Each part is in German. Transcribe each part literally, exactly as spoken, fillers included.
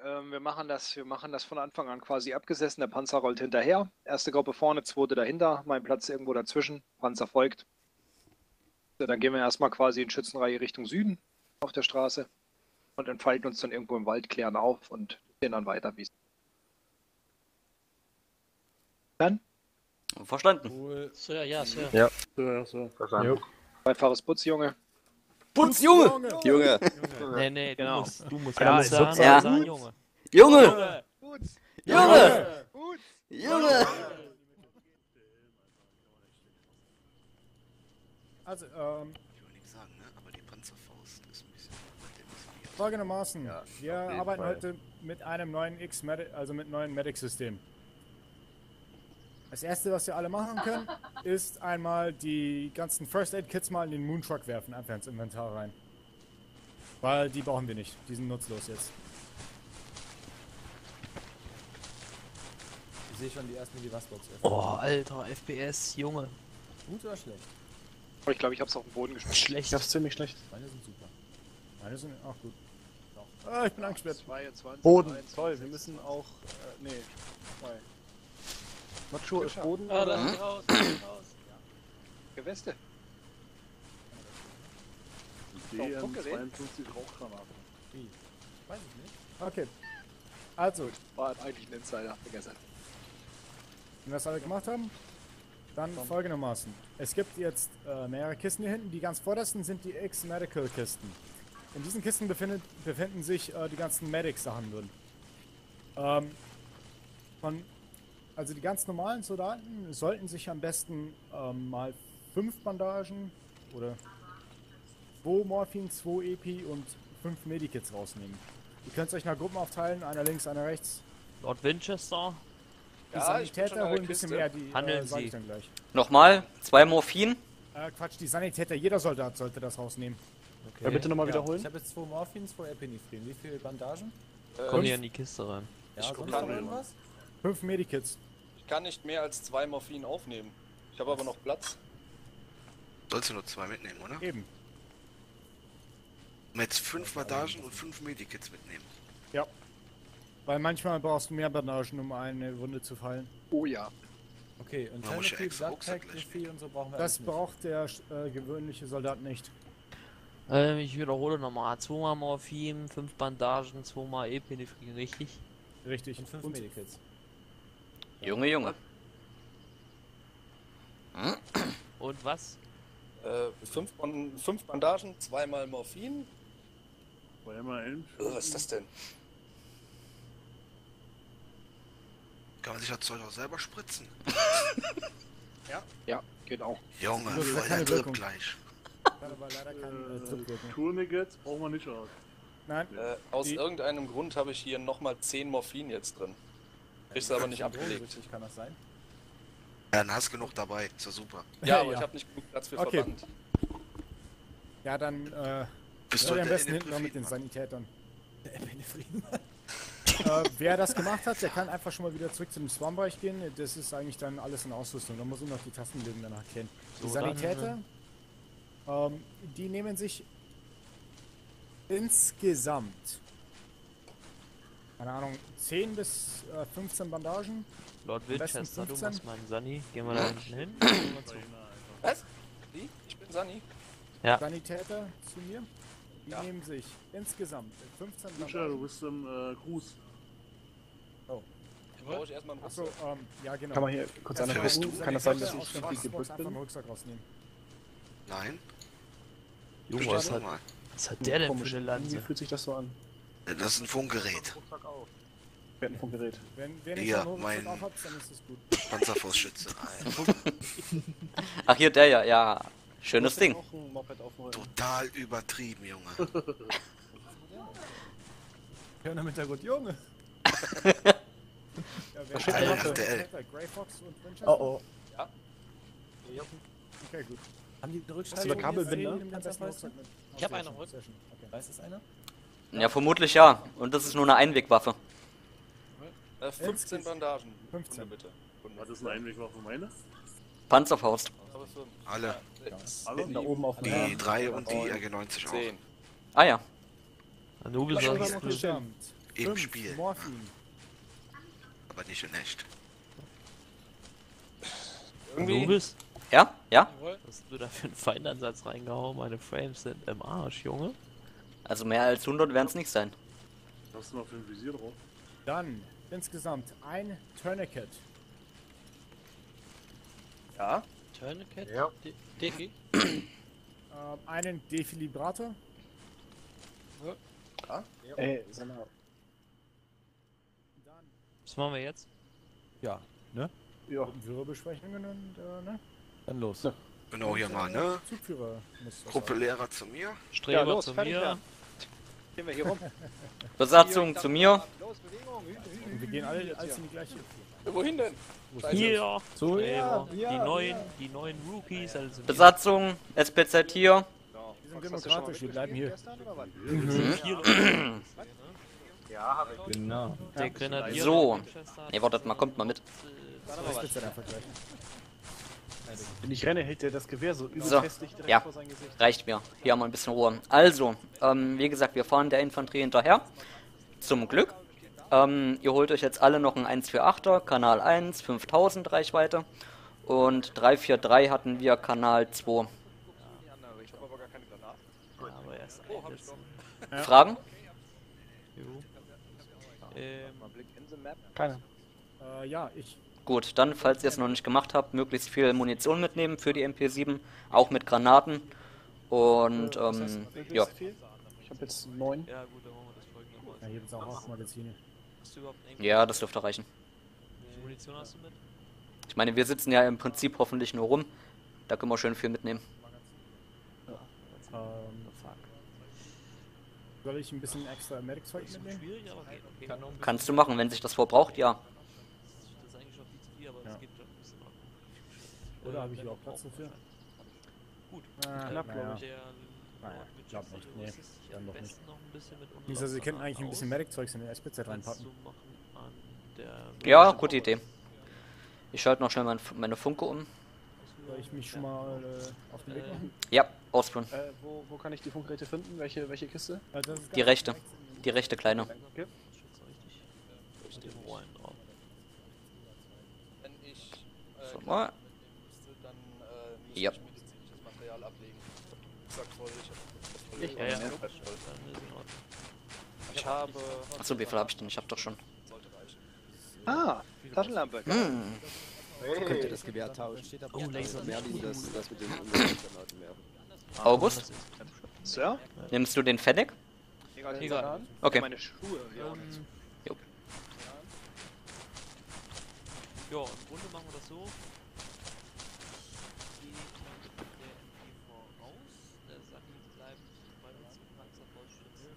Ähm, wir machen das, wir machen das von Anfang an quasi abgesessen. Der Panzer rollt hinterher. Erste Gruppe vorne, zweite dahinter. Mein Platz irgendwo dazwischen. Panzer folgt. So, dann gehen wir erstmal quasi in Schützenreihe Richtung Süden auf der Straße und entfalten uns dann irgendwo im Wald, klären auf und sehen dann weiter, wie es. Dann? Verstanden. Cool. Sir, ja, Sir. Ja. Ja, so. Verstanden. Zweifaches Putz, Junge. Putz, Junge! Junge. Junge! Nee, nee, Genau. du musst, du musst Ja, alles ist sagen, so. Ja. sagen, Junge. Junge! Putz! Junge! Putz! Junge! Also, ähm, Ich will nichts sagen, ne? Aber die Panzerfaust ist ein bisschen demonstriert. folgendermaßen. Ja, Wir auf jeden arbeiten Fall. heute mit einem neuen X Medic, also mit neuen Medic-System. Das erste, was wir alle machen können, ist einmal die ganzen First Aid Kits mal in den Moon Truck werfen, einfach ins Inventar rein. Weil die brauchen wir nicht. Die sind nutzlos jetzt. Ich sehe schon die ersten Mini-Wasbox. Oh, alter, F P S, Junge. Gut oder schlecht? Oh, ich glaube, ich habe es auf den Boden geschmissen. Schlecht. Das ist ziemlich schlecht. Meine sind super. Meine sind auch gut. Ah, ich bin angesperrt. zweiundzwanzig, Boden. dreiundzwanzig. Toll, wir müssen auch. Äh, nee. Zwei. Macho ist Boden. Ah, oder? lass mich raus, lass mich raus. Geweste. Die Oh, D M Funkgerät? zweiundfünfzig Rauchgranaten. Wie? Weiß ich nicht. Okay. Also, War eigentlich ein Insider, vergessen. wenn wir das alle gemacht haben, dann folgendermaßen. Es gibt jetzt äh, mehrere Kisten hier hinten. Die ganz vordersten sind die X-Medical-Kisten. In diesen Kisten befindet, befinden sich äh, die ganzen Medic-Sachen drin. Ähm, von, also die ganz normalen Soldaten sollten sich am besten ähm, mal fünf Bandagen oder zwei Morphin, zwei E P und fünf Medikits rausnehmen. Ihr könnt es euch nach Gruppen aufteilen, einer links, einer rechts. Lord Winchester. Die Ja, ich bin schon Sanitäter an der holen ein bisschen Kiste. mehr, die Handeln äh, sag ich Sie. dann gleich. Nochmal, zwei Morphin. Äh, Quatsch, die Sanitäter, jeder Soldat sollte das rausnehmen. Okay. Ja, bitte nochmal Ja, wiederholen. ich habe jetzt zwei Morphin, zwei Epinephrine. Wie viele Bandagen? Komm hier in die Kiste rein. Ja, Ich sonst guck noch an. irgendwas? Fünf Medikits. Ich kann nicht mehr als zwei Morphin aufnehmen. Ich habe aber noch Platz. Sollst du nur zwei mitnehmen, oder? Eben. Und jetzt fünf Bandagen und fünf Medikits mitnehmen. Ja. Weil manchmal brauchst du mehr Bandagen, um eine Wunde zu fallen. Oh ja. Okay, und Man muss ja Therapy, extra Rucksack Bloodpack, gleich Diffie und so brauchen wir Das alles nicht. braucht der äh, gewöhnliche Soldat nicht. Ähm, ich wiederhole nochmal. Zweimal Morphin, fünf Bandagen, zweimal Epinephrine, richtig? Richtig. Und fünf Und Medikits. Junge, Junge. Und was? Äh, fünf, Ban- fünf Bandagen, zweimal Morphin. Zweimal Elm. Oh, was ist das denn? Kann man sich das Zeug auch selber spritzen? Ja, geht auch. Junge, Nur voll keine der Trip Wirkung. gleich. kann aber leider kein äh, Trip wirken. Tourniquets brauchen wir nicht aus. Nein, Äh, aus Die- irgendeinem Grund habe ich hier nochmal zehn Morphin jetzt drin. Kriegst du aber nicht abgelegt. Kann das sein? Ja, dann hast du genug dabei. Ist ja super. Ja, aber Ja. ich habe nicht genug Platz für Okay. Verband. ja dann äh, Bist seid ihr am der besten hinten noch mit den Epinephrine, Sanitätern. äh, wer das gemacht hat, der kann einfach schon mal wieder zurück zum Spawnbereich gehen. Das ist eigentlich dann alles in Ausrüstung. Da muss nur noch die Tastenleben danach kennen. Die So, dann, Sanitäter, ähm, die nehmen sich insgesamt, keine Ahnung, zehn bis äh, fünfzehn Bandagen. Lord besten Winchester, du fünfzehn. machst meinen Sunny. Gehen wir da hinten hin. Gehen wir zu. Was? Wie? Ich bin Sunny. Ja. Sanitäter zu mir. Die Ja. nehmen sich insgesamt fünfzehn Micha, du Bandagen. bist im äh, Gruß. Brauche ich erstmal einen Achso, Rucksack. ähm, ja genau. Kann man hier kurz Erstmal anhalten? bist du? Kann das sein, dass Sanitäter ich aus der irgendwie Box gebückt einfach bin? einen Rucksack rausnehmen. Nein? Junge, Bestell was doch hat, mal. was hat der denn Komisch. für eine Irgendwie Lanze? fühlt sich das so an. Das ist ein Funkgerät. Wir hatten vom Gerät. Wenn, wenn Ja, ich einen Rucksack mein- aufhabt, dann ist es gut. Panzerfaustschütze. Ach hier, der ja, ja. Schönes Du hast ja Ding. auch ein Moped auf dem Rücken. Total übertrieben, Junge. Ja, damit der gut Junge. Ja, wer steht hat da noch noch? so? R T L. Grey Fox und Winchester? Oh oh. Okay, gut. Haben die eine Hast du Rückschaltung? da Kabelbinder? Nimm den besten Rucksack mit. Ich hab Sehr einen schön, Rück- sehr schön. Okay. Weiß es einer? Ja, vermutlich ja. Und das ist nur eine Einwegwaffe. Äh, fünfzehn Bandagen. fünfzehn. Kunde, bitte. Kunde. Was ist ein Einwegwaffe meine? Panzerfaust. Aber fünf. Alle. Sechs, Alle? Hinten da oben auf dem Die Rahmen. drei und die R G neunzig auch. zehn. Ah ja. Anubis Ja, sagst noch du. gestimmt. Insgesamt Im Fünf Spiel. Morphin. Aber nicht in echt. Irgendwie. Du bist? Ja? Ja? Jawohl. Was hast du da für einen Feindansatz reingehauen? Meine Frames sind im Arsch, Junge. Also mehr als hundert werden es nicht sein. Was hast du noch für ein Visier drauf? Dann insgesamt ein Tourniquet. Ja. Tourniquet? Ja. De Defi? Ähm, einen Defibrillator. Ey, sag mal. Dann Was machen wir jetzt? Ja, ne? Ja. Wirbelsprechungen und äh, ne? Dann los. Ja. Genau, hier mal, ne? Zugführer muss das Gruppe Lehrer zu mir. Streber los, zu fertig mir. werden. Gehen wir hier rum. Besatzung zu mir. Los, Bewegung. Hü, hü, sein. hü, Und wir hü, gehen hü, alle jetzt als hier. in die gleiche. Wohin denn? Scheiße. Hier! So, Streber. ja, ja, die neuen, ja. die neuen Rookies, also wir. Besatzung, S P Z hier. So, Wir sind Max, hast du demokratisch, schon wir mal bleiben hier. mitgespielt gestern, oder was? Hier- Genau. Der Grenadier. So. Manchester hat, Ne, wartet mal, kommt mal mit. äh, Dann zwei aber was. Spitze dann vergleichen. Wenn ich renne, hält der das Gewehr so So, befestigt direkt ja. vor sein Gesicht. Reicht mir. Hier haben wir ein bisschen Ruhe. Also, ähm, wie gesagt, wir fahren der Infanterie hinterher. Zum Glück. Ähm, ihr holt euch jetzt alle noch einen eins vier achter, Kanal eins, fünftausend Reichweite. Und drei vier drei hatten wir Kanal zwei. Ich hab aber gar keine Granaten. Ja, aber erst einsetzen. Ja. Fragen? Jo. Ähm, Mal Blick in the Map. Keine. Äh, ja, ich. Gut, dann, falls ihr es noch nicht gemacht habt, möglichst viel Munition mitnehmen für die M P sieben. Auch mit Granaten. Und, Was heißt, ähm, wie viel ja. ist viel? Ich hab jetzt neun. ja gut, dann machen wir das folgende Ja, mal. hier gibt es auch acht Magazine. Hast du überhaupt einen Ja, das dürfte reichen. Wie viel Munition hast du mit? Ich meine, wir sitzen ja im Prinzip hoffentlich nur rum. Da können wir schön viel mitnehmen. Ähm, soll ich ein bisschen extra Medic-Zeug Ist mitnehmen? schwierig, aber geht. Okay. Kann noch ein bisschen- Kannst du machen, wenn sich das verbraucht, ja. Das ist eigentlich noch viel zu viel, aber Ja. das geht schon ein bisschen noch. Oder Äh, habe ich wenn überhaupt wir Platz brauchen, dafür? Gut. Ah, Knapp, naja. glaub Der Naja, Lord glaub Winchester, nicht, du nee, rüstest dich dann am doch nicht. besten noch ein bisschen mit Wie gesagt, Sie könnten eigentlich ein bisschen aus. Medic-Zeugs in den S P Z Kannst reinpacken. du machen an der- Ja, gute Idee. Ich schalte noch schnell mein, meine Funke um. Soll ich mich schon mal äh, auf den Weg machen? Ja, ausführen. Äh, wo, wo kann ich die Funkgeräte finden? Welche, welche Kiste? Äh, das ist Die ganz rechte. rechts in den- Die rechte kleine. Okay. Schütze richtig. Ich den Rollen drauf. Wenn ich äh, So, mal. müsste, dann äh, müsste Ja. ich medizinisches Material ablegen. Sag voll, ich hab das voll. Ich? Ja, ja. Ja, Dann ist in Ordnung. Ich habe. Achso, wie viel habe ich denn? Ich habe doch schon. Sollte reichen. Ah, Taschenlampe. Hm. Könnte das Gewehr tauschen. Steht aber Oh, Laser. Merlin, das, das mit den Granaten werfen. August, Sir? nimmst du den Fennec? Egal. Egal. Okay. Meine Schuhe. Ja, Ähm, Jo. Ja, im Grunde machen wir das so. Die kommt der M P voraus. Der Sackel bleibt bei uns im Panzervollschützen.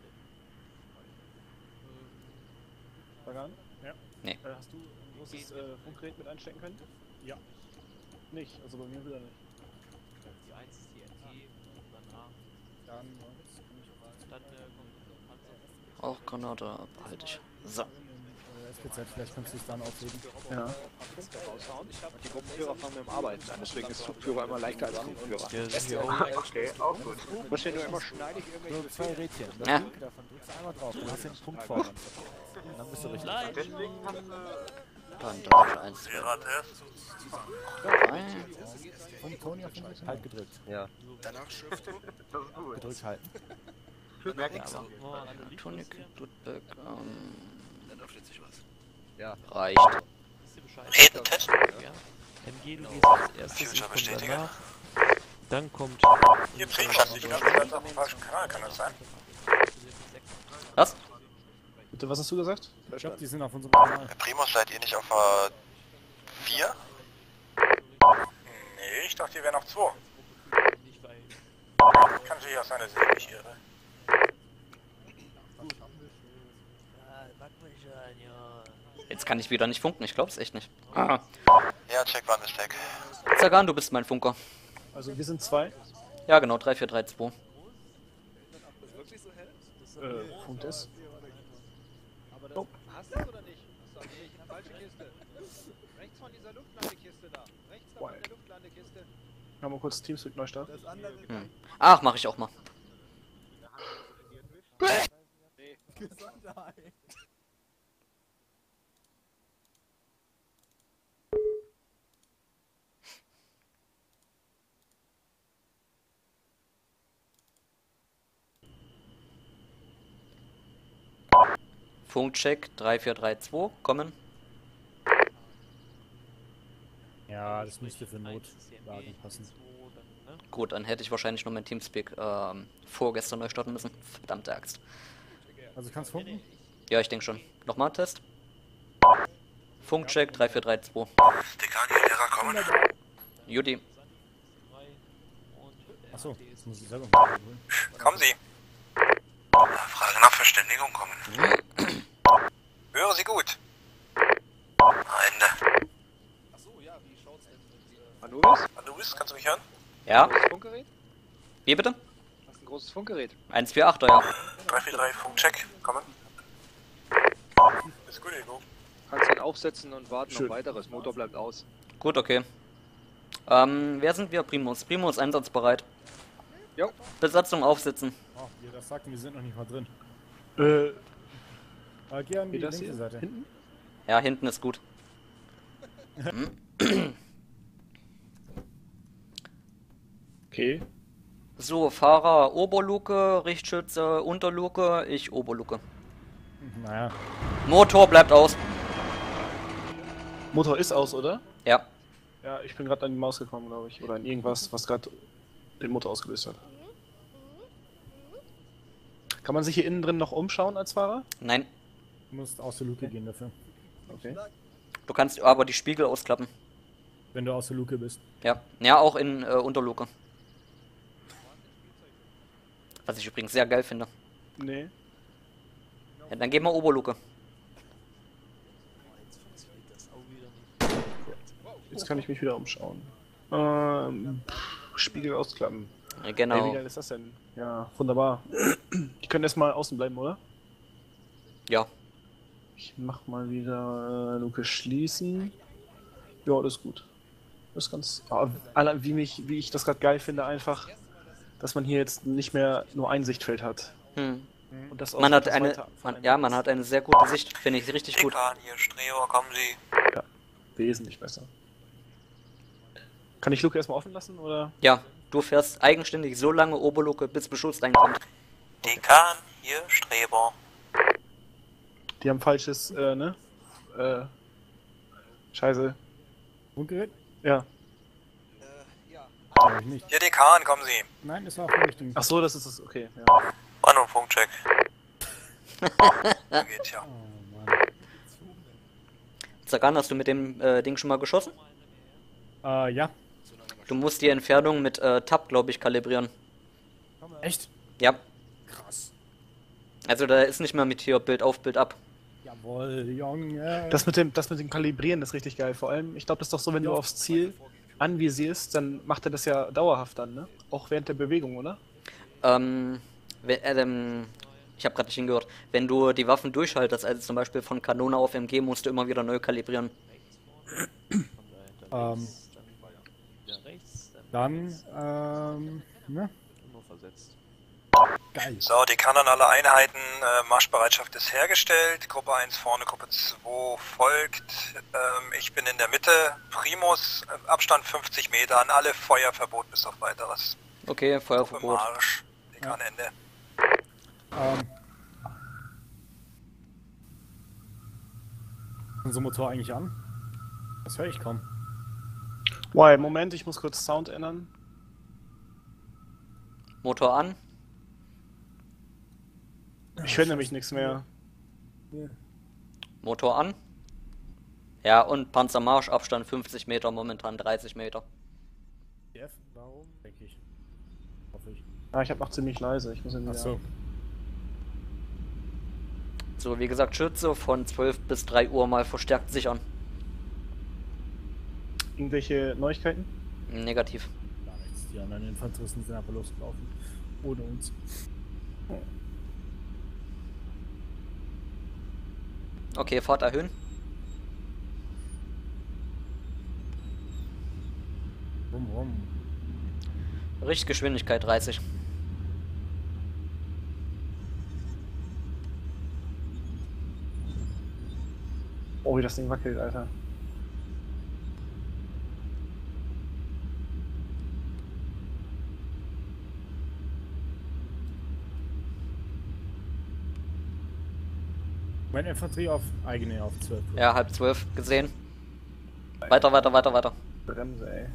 Ähm, Bagan? Ja. Nee. Äh, hast du ein großes äh, Funkgerät mit einstecken können? Ja. Nicht, also bei mir wieder nicht. die eins ist die N T und danach Dann, dann äh, kommt der Panzer. Auch Granate behalte ich. So. äh, S P Z, vielleicht kannst du es dann aufheben. Ja. raushauen. Die Gruppenführer fangen mit dem Arbeiten an, deswegen ist Zugführer immer leichter als Gruppenführer. Der ist hier auch Okay, auch gut. Du musst ja nur immer schneidig irgendwelche So, zwei Rädchen. Das Ja. linke davon drückst du einmal drauf. Dann hast du den Punkt vorne. Und dann bist du richtig. Bandage eins, zwei, drei. Und Tony auf den Rücken? Halt gedrückt. Ja. Danach Shift. Gedrückt halten. ja, aber nur an der Tonic, Blutberg, ähm, Dann öffnet sich was. reicht. Wisst ihr Bescheid? Ja. M G, du gehst als erstes, ich Future komm bestätigen. danach. Dann kommt... Hier Primus hat sich die ganze Zeit auf dem falschen Kanal, kann das sein? Was? Bitte, was hast du gesagt? Ich glaube, die sind auf unserem Kanal. Herr Primus, seid ihr nicht auf äh, vier? Nee, ich dachte, ihr wären auf zwei. Nicht, weil... Kann natürlich auch sein, dass ich mich irre. Jetzt kann ich wieder nicht funken, ich glaub's echt nicht. Ah. Ja, check war Mistake. Zagan, du bist mein Funker. Also wir sind zwei. Ja, genau, drei vier drei zwei. Äh, Punkt ist. Oh. Hast du es oder nicht? Achso, nee, ich falsche Kiste. Rechts von dieser Luftlandekiste da. Rechts da von der Luftlandekiste. Machen wir kurz Teamspeak Neustart. Hm. Ach, mache ich auch mal. Nein. Funkcheck drei vier drei zwei, kommen. Ja, das müsste für Notlagen passen. Gut, dann hätte ich wahrscheinlich noch mein Teamspeak ähm, vorgestern neu starten müssen. Verdammte Axt. Also kannst du funken? Ja, ich denke schon. Nochmal ein Test. Funkcheck drei vier drei zwei. Dekan, hier Lehrer kommen. Judy. Achso, das muss ich selber mal holen. Kommen Sie. Frage nach Verständigung kommen. Höre Sie gut. Ende. Anubis? Anubis, kannst du mich hören? Ja. Großes Funkgerät? Wie bitte? Hast ein großes Funkgerät? eins vier achter, ja. drei vier drei, Funkcheck, kommen. Ist gut, Ego. Kannst dann aufsetzen und warten Schön. auf weiteres. Motor bleibt aus. Gut, okay. Ähm, wer sind wir? Primus. Primus einsatzbereit. Jo. Besatzung aufsitzen. Oh, ihr das sagt, wir sind noch nicht mal drin. Äh, Äh, geh an die geht das linke hier? Seite. Hinten? Ja, hinten ist gut. Okay. So, Fahrer Oberluke, Richtschütze Unterluke, ich Oberluke. Naja. Motor bleibt aus. Motor ist aus, oder? Ja. Ja, ich bin gerade an die Maus gekommen, glaube ich. Oder an irgendwas, was gerade den Motor ausgelöst hat. Kann man sich hier innen drin noch umschauen als Fahrer? Nein. Du musst aus der Luke gehen dafür. Okay. Du kannst aber die Spiegel ausklappen. Wenn du aus der Luke bist. Ja. Ja, auch in äh, Unterluke. Was ich übrigens sehr geil finde. Nee. Ja, dann gehen wir Oberluke. Jetzt kann ich mich wieder umschauen. Ähm, Spiegel ausklappen. Ja, Ey, wie genau. geil ist das denn? Ja, wunderbar. Die können erstmal außen bleiben, oder? Ja. Ich mach mal wieder äh, Luke schließen. Ja, das ist gut. Das ist ganz. Ah, alle- wie, mich, wie ich das gerade geil finde, einfach, dass man hier jetzt nicht mehr nur ein Sichtfeld hat. Hm. Und das auch Man hat das eine, weiter man, von ja, einem man hat eine sehr gute Sicht, finde ich richtig gut. Dekan, hier Streber, kommen Sie. wesentlich besser. Kann ich Luke erstmal offen lassen, oder? Ja, du fährst eigenständig so lange Oberluke, bis Beschuss reinkommt. Dekan, hier Streber. Die haben falsches, äh, ne? Äh. Scheiße. Funkgerät? Ja. Glaube ich nicht. Hier Dekan, kommen Sie. Nein, das war auch richtig. Ach so, das ist es, okay. Ja. Wann und Funkcheck. Da geht's ja. Oh Mann. Zagan, hast du mit dem äh, Ding schon mal geschossen? Äh, ja. Du musst die Entfernung mit äh, Tab, glaube ich, kalibrieren. Echt? Ja. Krass. Also da ist nicht mehr mit hier Bild auf, Bild ab. Jawohl, Junge. Das mit dem, das mit dem Kalibrieren ist richtig geil. Vor allem, ich glaube, das ist doch so, wenn du aufs Ziel anvisierst, dann macht er das ja dauerhaft dann, ne? Auch während der Bewegung, oder? Ähm, wenn, äh, ähm, ich habe gerade nicht hingehört. Wenn du die Waffen durchhaltest, also zum Beispiel von Kanone auf M G, musst du immer wieder neu kalibrieren. Ähm, dann, ähm, ne? Geil. So, Dekan an alle Einheiten. Äh, Marschbereitschaft ist hergestellt. Gruppe eins vorne, Gruppe zwei folgt. Ähm, ich bin in der Mitte. Primus, äh, Abstand fünfzig Meter. An alle Feuerverbot bis auf weiteres. Okay, Gruppe Feuerverbot. Marsch. Dekan Ende. Ähm. Unser Motor eigentlich an? Das höre ich kaum. Why, Moment, ich muss kurz Sound ändern. Motor an. Ich höre nämlich nichts mehr. Motor an. Ja, und Panzermarsch, Abstand fünfzig Meter, momentan dreißig Meter. F, warum? Denke ich. Hoffe ich. Ah, ich habe noch ziemlich leise. Ich muss ihn wieder... Achso. So, wie gesagt, Schütze von zwölf bis drei Uhr mal verstärkt sichern. Irgendwelche Neuigkeiten? Negativ. Gar nichts. Die anderen Infanteristen sind einfach losgelaufen. Ohne uns. Okay, Fahrt erhöhen. Rum, rum. Richtgeschwindigkeit dreißig. Oh, wie das Ding wackelt, Alter. Meine Infanterie auf eigene auf zwölf. Ja, halb zwölf gesehen. Weiter, weiter, weiter, weiter. Bremse, ey.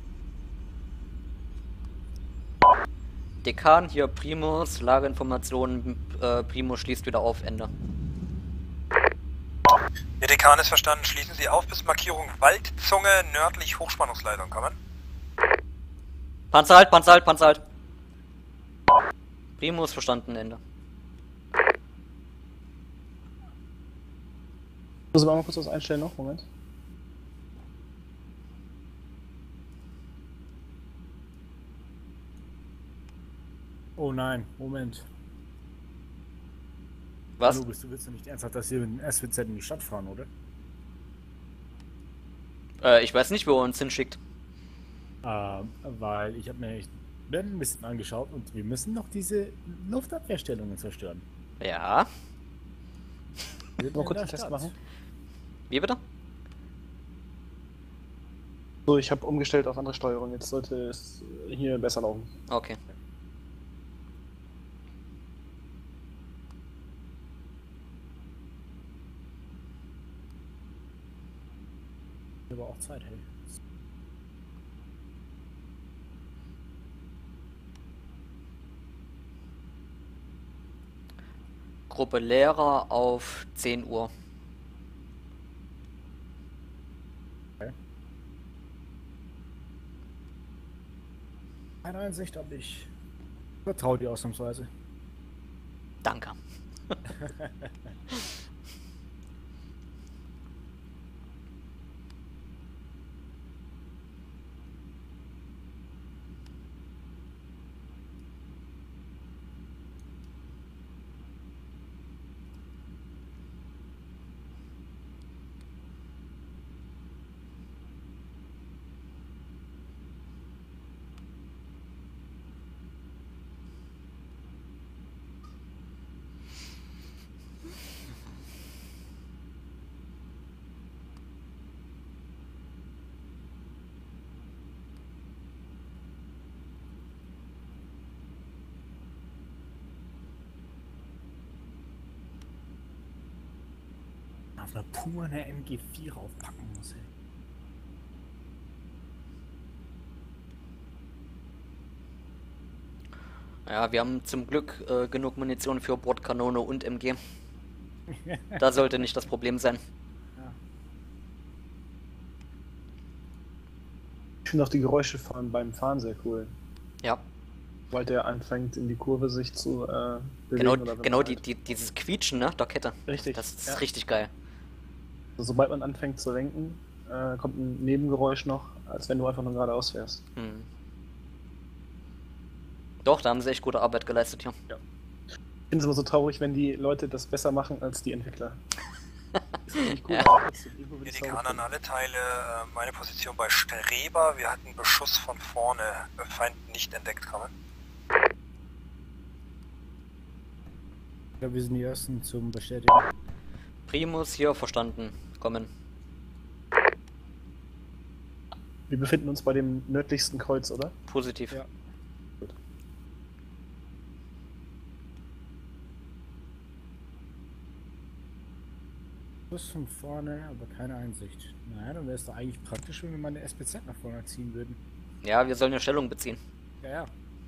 Dekan, hier Primus, Lageinformationen, äh, Primus schließt wieder auf, Ende. Der Dekan ist verstanden, schließen Sie auf bis Markierung Waldzunge, nördlich Hochspannungsleitung, kommen. Panzer halt, Panzer halt, Panzer halt. Primus verstanden, Ende. Muss ich mal kurz was einstellen noch? Moment. Oh nein, Moment. Was? Hallo, bist du willst du nicht ernsthaft, dass wir mit dem S W Z in die Stadt fahren, oder? Äh, ich weiß nicht, wo er uns hinsschickt. Ähm, weil ich habe mir echt ein bisschen angeschaut und wir müssen noch diese Luftabwehrstellungen zerstören. Ja. Wir sind Mal in kurz der einen Test Stadt. machen. Wie bitte? So, ich habe umgestellt auf andere Steuerung. Jetzt sollte es hier besser laufen. Okay. Aber auch Zeit, hey. Gruppe Lehrer auf zehn Uhr. Keine Einsicht, aber ich vertraue dir ausnahmsweise. Danke. Auf einer Puma eine M G vier aufpacken muss, ey. Ja, wir haben zum Glück äh, genug Munition für Bordkanone und M G. Da sollte nicht das Problem sein. Ich finde auch die Geräusche von beim Fahren sehr cool. Ja. Weil der anfängt in die Kurve sich zu äh, bewegen. Genau, oder wenn genau man die, halt- die, dieses Quietschen, ne, der Kette. Richtig. Das ist ja. richtig geil. Also, sobald man anfängt zu lenken, äh, kommt ein Nebengeräusch noch, als wenn du einfach nur geradeaus fährst. Hm. Doch, da haben sie echt gute Arbeit geleistet hier. Ja. Ich finde es immer so traurig, wenn die Leute das besser machen als die Entwickler. Ist nicht cool, Ja. aber trotzdem, irgendwo will Die ich's sauber Dekan an finden. alle Teile, äh, meine Position bei Streber, wir hatten Beschuss von vorne, äh, Feind nicht entdeckt, kommen. Ich glaube, wir sind die Ersten zum Bestätigen. Primus hier verstanden. Kommen. Wir befinden uns bei dem nördlichsten Kreuz, oder? Positiv. Ja. Bus von vorne, aber keine Einsicht. Naja, dann wäre es doch eigentlich praktisch, wenn wir mal eine S P Z nach vorne ziehen würden. Ja, wir sollen ja Stellung beziehen. Ja, ja.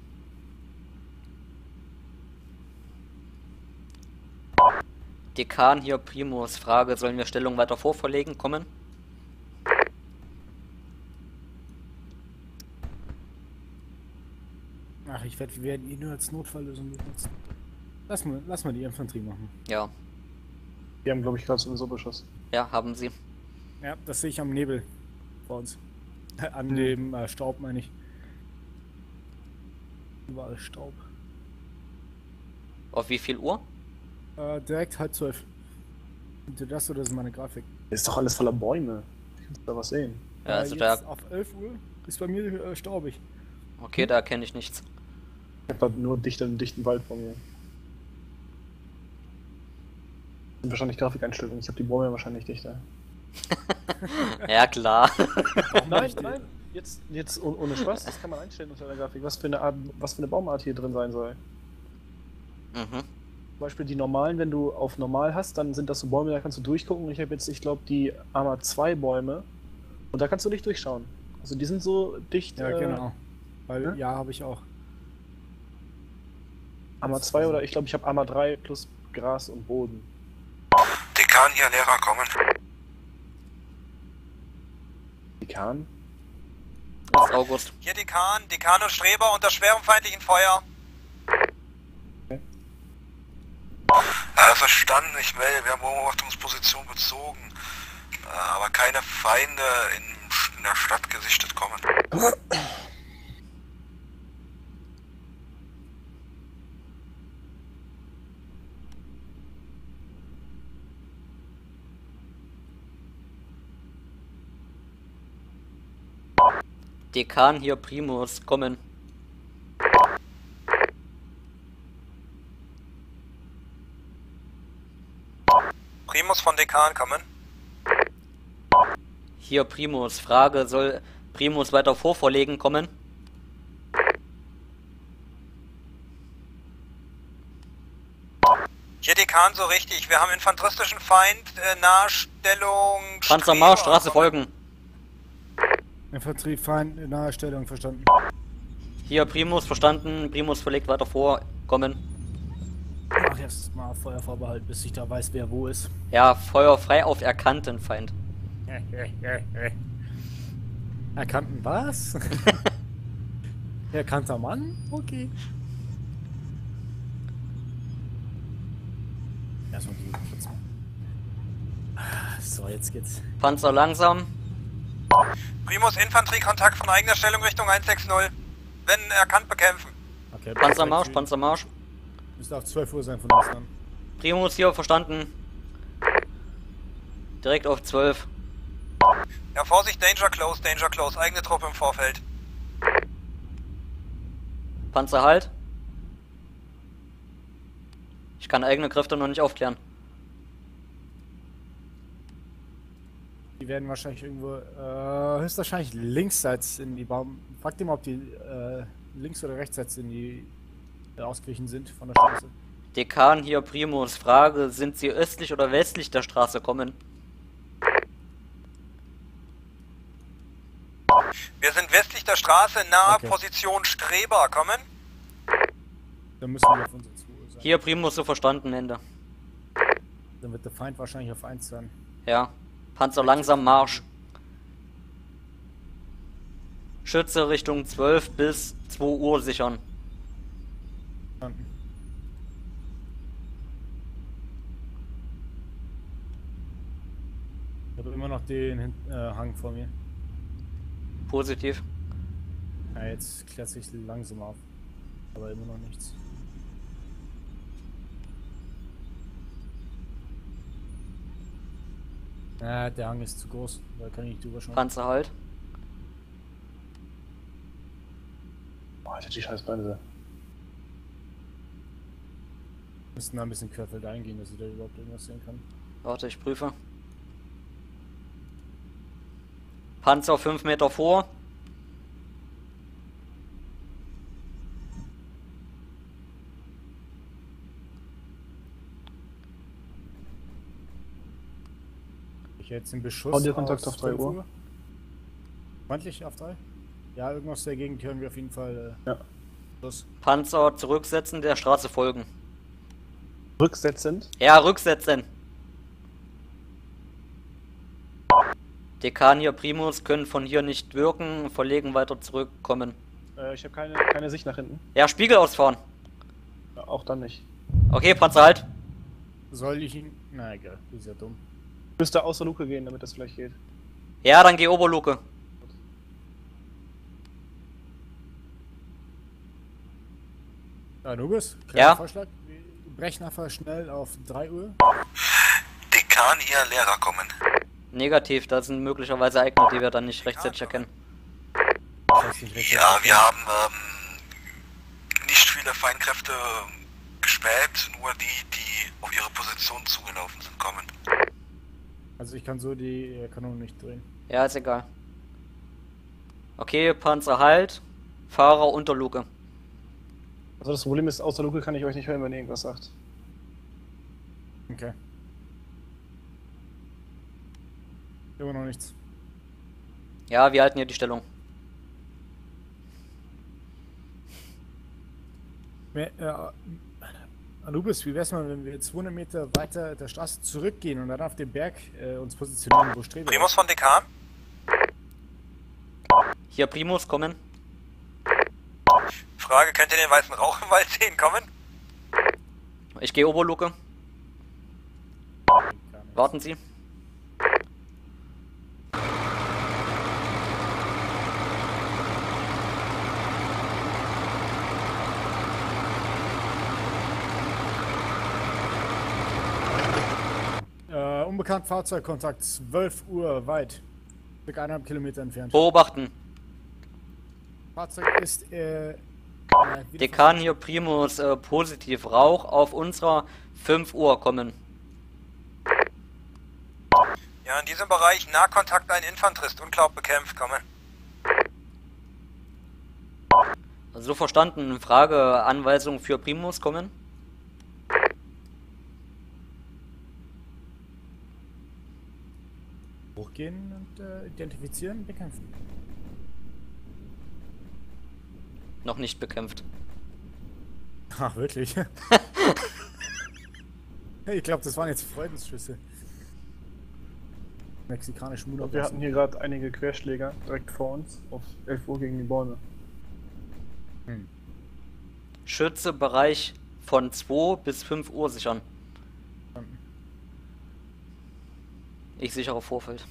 Dekan hier Primus. Frage, sollen wir Stellung weiter vorverlegen? Kommen. Ach, ich wette, wir werden ihn nur als Notfalllösung benutzen. Lass mal, lass mal die Infanterie machen. Ja. Die haben, glaube ich, gerade sowieso Beschuss. Ja, haben sie. Ja, das sehe ich am Nebel vor uns. An dem äh, Staub, meine ich. Überall Staub. Auf wie viel Uhr? Äh, direkt halb zwölf. Sind ihr das oder ist meine Grafik? Ist doch alles voller Bäume. Ich kann da was sehen. Ja, also äh, da. jetzt auf elf Uhr ist bei mir äh, staubig. Okay, da kenne ich nichts. Ich habe halt nur dicht, einen dichten Wald vor mir. Sind wahrscheinlich Grafikeinstellungen. Ich habe die Bäume wahrscheinlich dichter. Ja, klar. Nein, nein, jetzt, jetzt oh- ohne Spaß, das kann man einstellen unter der Grafik, was für eine Art, was für eine Baumart hier drin sein soll. Mhm. Zum Beispiel die normalen, wenn du auf normal hast, dann sind das so Bäume, da kannst du durchgucken. Ich habe jetzt, ich glaube, die Arma zwei Bäume und da kannst du nicht durchschauen. Also die sind so dicht. Ja, äh, genau. Weil, ja? ja, habe ich auch. Arma zwei oder ich glaube, ich habe Arma drei plus Gras und Boden. Dekan hier, Lehrer kommen. Dekan? Das ist August. Hier Dekan, Dekan und Streber unter schwerem feindlichen Feuer. Okay. Äh, verstanden, ich melde, wir haben Beobachtungsposition bezogen. Äh, aber keine Feinde in, in der Stadt gesichtet kommen. Dekan hier, Primus, kommen. Primus von Dekan kommen. Hier, Primus, Frage, soll Primus weiter vorvorlegen kommen? Hier Dekan, so richtig. Wir haben infanteristischen Feind, äh, Nahstellung... Panzermarsch, Streber, Straße kommen. folgen. Infanteriefeind in naher Stellung, verstanden. Hier, Primus, verstanden. Primus verlegt weiter vor, kommen. Mach jetzt mal Feuervorbehalt, bis ich da weiß, wer wo ist. Ja, Feuer frei auf erkannten Feind. Erkannten was? Erkannter Mann? Okay. Erstmal die Schutz. So, jetzt geht's. Panzer langsam. Primus Infanteriekontakt von eigener Stellung Richtung eins sechs null. Wenn erkannt, bekämpfen. Okay, Panzermarsch, Panzermarsch. Müsste auf zwölf Uhr sein von uns dann. Primus hier, verstanden. Direkt auf zwölf. Ja, Vorsicht, Danger Close, Danger Close. Eigene Truppe im Vorfeld. Panzer halt. Ich kann eigene Kräfte noch nicht aufklären. Die werden wahrscheinlich irgendwo, äh, höchstwahrscheinlich linksseits in die Baum... Frag dir mal, ob die, äh, links oder rechtsseits in die, äh, ausgewichen sind von der Straße. Dekan hier, Primus, Frage, sind sie östlich oder westlich der Straße kommen? Wir sind westlich der Straße, nahe Okay. Position Streber. Kommen. Dann müssen wir auf unsere zwei Uhr sein. Hier, Primus, so verstanden, Ende. Dann wird der Feind wahrscheinlich auf eins sein. Ja. Panzer langsam, Marsch. Schütze Richtung zwölf bis zwei Uhr sichern. Verstanden. Ich habe immer noch den Hin äh, Hang vor mir. Positiv. Ja, jetzt klärt sich langsam auf. Aber immer noch nichts. Ja, der Hang ist zu groß. Da kann ich nicht drüber schauen. Panzer halt. Boah, Alter, die scheiß Bremse. Müssten da ein bisschen querfeld eingehen, dass ich da überhaupt irgendwas sehen kann. Warte, ich prüfe. Panzer fünf Meter vor. Ich jetzt den Beschuss. Hau dir Kontakt aus auf drei fünf Uhr. Freundlich auf drei? Ja, irgendwas der Gegend hören wir auf jeden Fall. Äh, Ja. Los. Panzer zurücksetzen, der Straße folgen. Rücksetzend. Ja, rücksetzen. Dekan hier, Primus können von hier nicht wirken, verlegen weiter zurückkommen. Äh, ich habe keine, keine Sicht nach hinten. Ja, Spiegel ausfahren. Ja, auch dann nicht. Okay, Panzer halt. Soll ich ihn. Na egal, das ist ja dumm. Müsste außer Luke gehen, damit das vielleicht geht. Ja, dann geh Oberluke. Ja, du bist. Ja. Vorschlag. Wir brechen einfach schnell auf drei Uhr. Dekan hier, Lehrer kommen. Negativ, das sind möglicherweise Ereignisse, die wir dann nicht rechtzeitig erkennen. Das heißt nicht richtig. Ja, wir haben ähm, nicht viele Feindkräfte gespäht, nur die, die auf ihre Position zugelaufen sind, kommen. Also ich kann so die Kanone nicht drehen. Ja, ist egal. Okay, Panzer halt. Fahrer unter Luke. Also das Problem ist, außer Luke kann ich euch nicht hören, wenn ihr irgendwas sagt. Okay. Immer noch nichts. Ja, wir halten hier die Stellung. Äh, Anubis, wie wär's mal, wenn wir zweihundert Meter weiter der Straße zurückgehen und dann auf dem Berg äh, uns positionieren, wo Streber Primus von Dekan? Hier Primus, kommen. Frage, könnt ihr den weißen Rauch im Wald sehen? Kommen? Ich gehe Oberluke. Warten Sie. Äh, unbekannt Fahrzeugkontakt, zwölf Uhr weit. Circa eineinhalb Kilometer entfernt. Beobachten. Fahrzeug ist, äh... äh, Dekan hier Primus, äh, positiv. Rauch auf unserer fünf Uhr kommen. Ja, in diesem Bereich Nahkontakt ein Infanterist, Unclaub bekämpft. Kommen. Also so verstanden. Frage, Anweisung für Primus, kommen. Hochgehen und äh, identifizieren, bekämpfen. Noch nicht bekämpft. Ach, wirklich? Ich glaube, das waren jetzt Freudensschüsse. Mexikanische Mutter. Wir hatten hier gerade einige Querschläger direkt vor uns auf elf Uhr gegen die Bäume. Hm. Schütze Bereich von zwei bis fünf Uhr sichern. Ich sichere Vorfeld.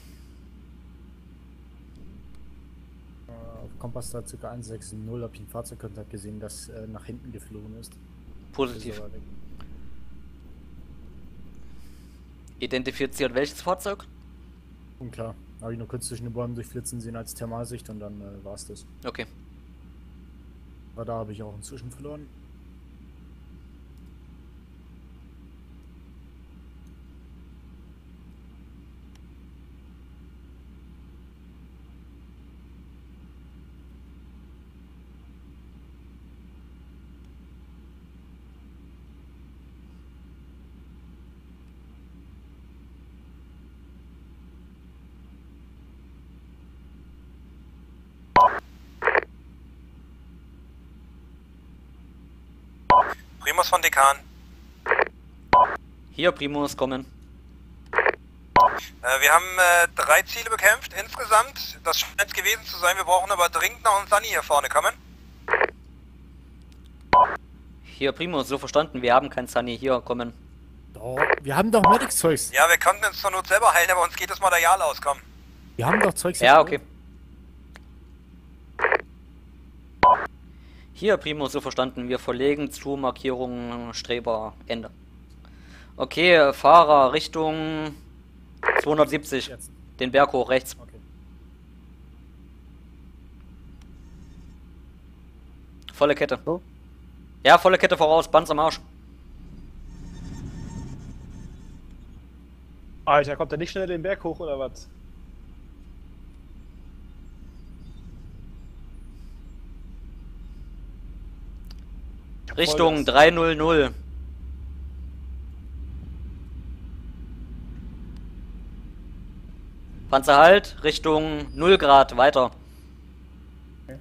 Auf Kompass da ca. eins sechs null, habe ich einen Fahrzeugkontakt gesehen, das äh, nach hinten geflogen ist. Positiv. Ist aber weg. Identifiziert welches Fahrzeug? Unklar. Habe ich nur kurz zwischen den Bäumen durchflitzen sehen als Thermalsicht und dann äh, war es das. Okay. Aber da habe ich auch inzwischen verloren. Primus von Dekan. Hier Primus, kommen. Äh, wir haben äh, drei Ziele bekämpft insgesamt. Das scheint es gewesen zu sein. Wir brauchen aber dringend noch einen Sunny hier vorne. Kommen? Hier Primus, so verstanden. Wir haben kein Sunny. Hier, kommen. Doch, wir haben doch Medics-Zeugs. Ja, wir konnten uns zur Not selber heilen, aber uns geht das Material aus. Komm. Wir haben doch Zeugs. Ja, okay. Hier Primus, so verstanden. Wir verlegen zu Markierung Streber Ende. Okay, Fahrer Richtung zweihundertsiebzig. Jetzt. Den Berg hoch rechts. Okay. Volle Kette. So? Ja, volle Kette voraus. Bands am Arsch. Alter, kommt der nicht schnell den Berg hoch oder was? Richtung dreihundert. Panzer halt, Richtung null Grad, weiter. Okay.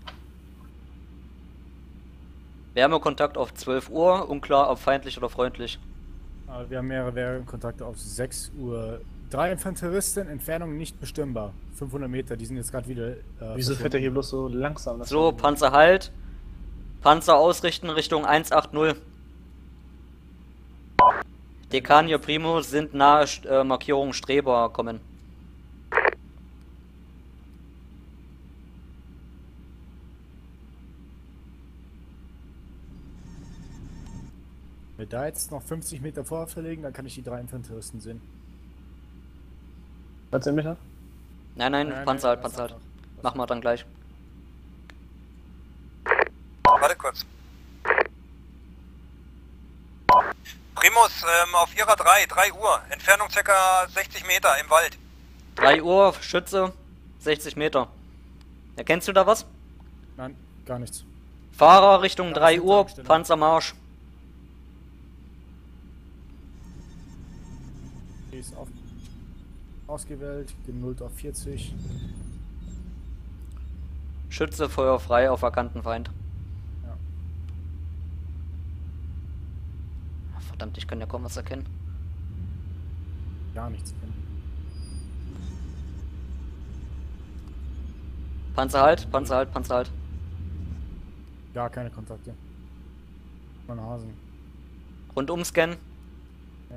Wärmekontakt auf zwölf Uhr, unklar ob feindlich oder freundlich. Aber wir haben mehrere Wärmekontakte auf sechs Uhr. Drei Infanteristen, Entfernung nicht bestimmbar. fünfhundert Meter, die sind jetzt gerade wieder... Äh, Wieso fährt er hier bloß so langsam? Das So, Panzer halt. Panzer ausrichten Richtung hundertachtzig. Dekanio Primo sind nahe äh, Markierung Streber kommen. Wenn wir da jetzt noch fünfzig Meter vorher verlegen, dann kann ich die drei Infanteristen sehen. Was sind Meter? Nein, nein, Nein, Panzer nein, halt, Panzer halt. einfach. Machen wir dann gleich. Warte kurz. Primus, ähm, auf Ihrer drei, drei Uhr, Entfernung ca. sechzig Meter im Wald. drei Uhr, Schütze, sechzig Meter. Erkennst du da was? Nein, gar nichts. Fahrer Richtung Da drei ist eine Uhr, Tankstelle. Panzermarsch. Die ist auf, ausgewählt, genullt auf vierzig. Schütze, Feuer frei auf erkannten Feind. Ja. Verdammt, ich kann ja kaum was erkennen. Gar nichts kennen. Panzer halt, Panzer halt, Panzer halt. Gar keine Kontakte. Von Hasen. Rundum scannen. Ja.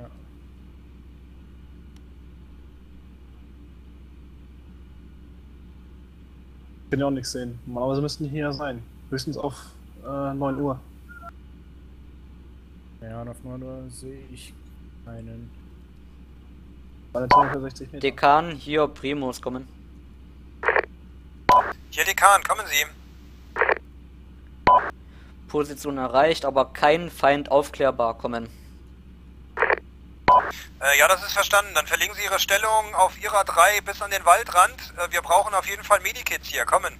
Ich kann ja auch nichts sehen. Normalerweise müssten die hier sein. Höchstens auf äh, neun Uhr. Ja, und auf neun Uhr sehe ich keinen. Bei der Zahl für sechzig Meter. Dekan, hier Primus kommen. Hier Dekan, kommen Sie. Position erreicht, aber kein Feind aufklärbar kommen. Äh, ja, das ist verstanden. Dann verlegen Sie Ihre Stellung auf Ihrer drei bis an den Waldrand. Äh, wir brauchen auf jeden Fall Medikits hier. Kommen.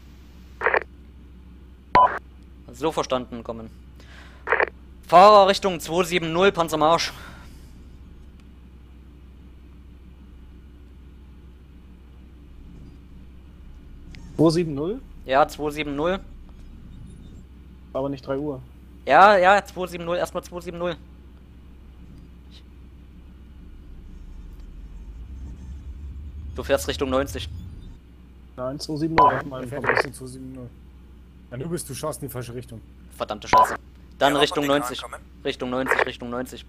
So verstanden, kommen. Fahrer Richtung zwei sieben null, Panzermarsch. zwei sieben null, Ja, zwei sieben null. aber nicht drei Uhr. Ja, ja, zwei sieben null, erstmal zwei sieben null. Du fährst Richtung neunzig. Nein, zwei sieben null. Er fährt Richtung zwei sieben null. Ja, du bist, du schaust in die falsche Richtung. Verdammte Scheiße. Dann Ja, Richtung von Dekan neunzig. kommen. Richtung neunzig, Richtung neunzig.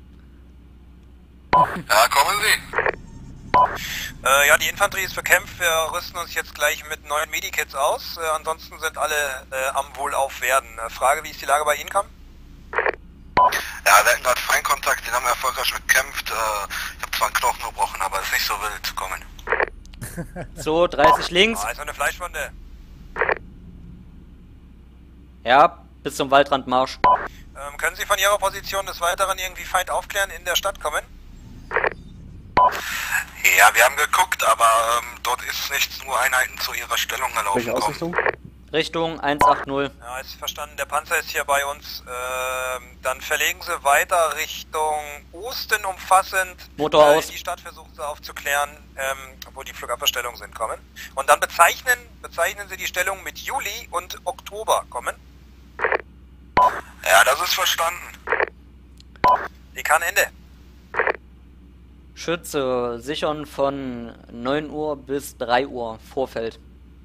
Ja, kommen Sie. Äh, ja, die Infanterie ist bekämpft. Wir rüsten uns jetzt gleich mit neuen Medikits aus. Äh, ansonsten sind alle äh, am Wohlaufwerden. Äh, Frage, wie ist die Lage bei Ihnen, Kam? Ja, wir hatten gerade Feindkontakt, den haben wir erfolgreich bekämpft. Äh, ich habe zwar einen Knochen gebrochen, aber ist nicht so wild. Kommen. So, dreißig links. Ah, ist noch eine Fleischwunde. Ja, bis zum Waldrand Marsch. Ähm, können Sie von Ihrer Position des Weiteren irgendwie Feind aufklären in der Stadt kommen? Ja, wir haben geguckt, aber ähm, dort ist nichts, nur Einheiten zu ihrer Stellung gelaufen. Welche Kommen. Ausrichtung? Richtung eins acht null. Ja, ist verstanden. Der Panzer ist hier bei uns. Ähm, dann verlegen Sie weiter Richtung Osten umfassend. Motor äh, aus. Die Stadt versuchen Sie aufzuklären, ähm, wo die Flugabwehrstellungen sind. Kommen. Und dann bezeichnen, bezeichnen Sie die Stellung mit Juli und Oktober. Kommen. Ja, das ist verstanden. Dekan Ende. Schütze sichern von neun Uhr bis drei Uhr Vorfeld.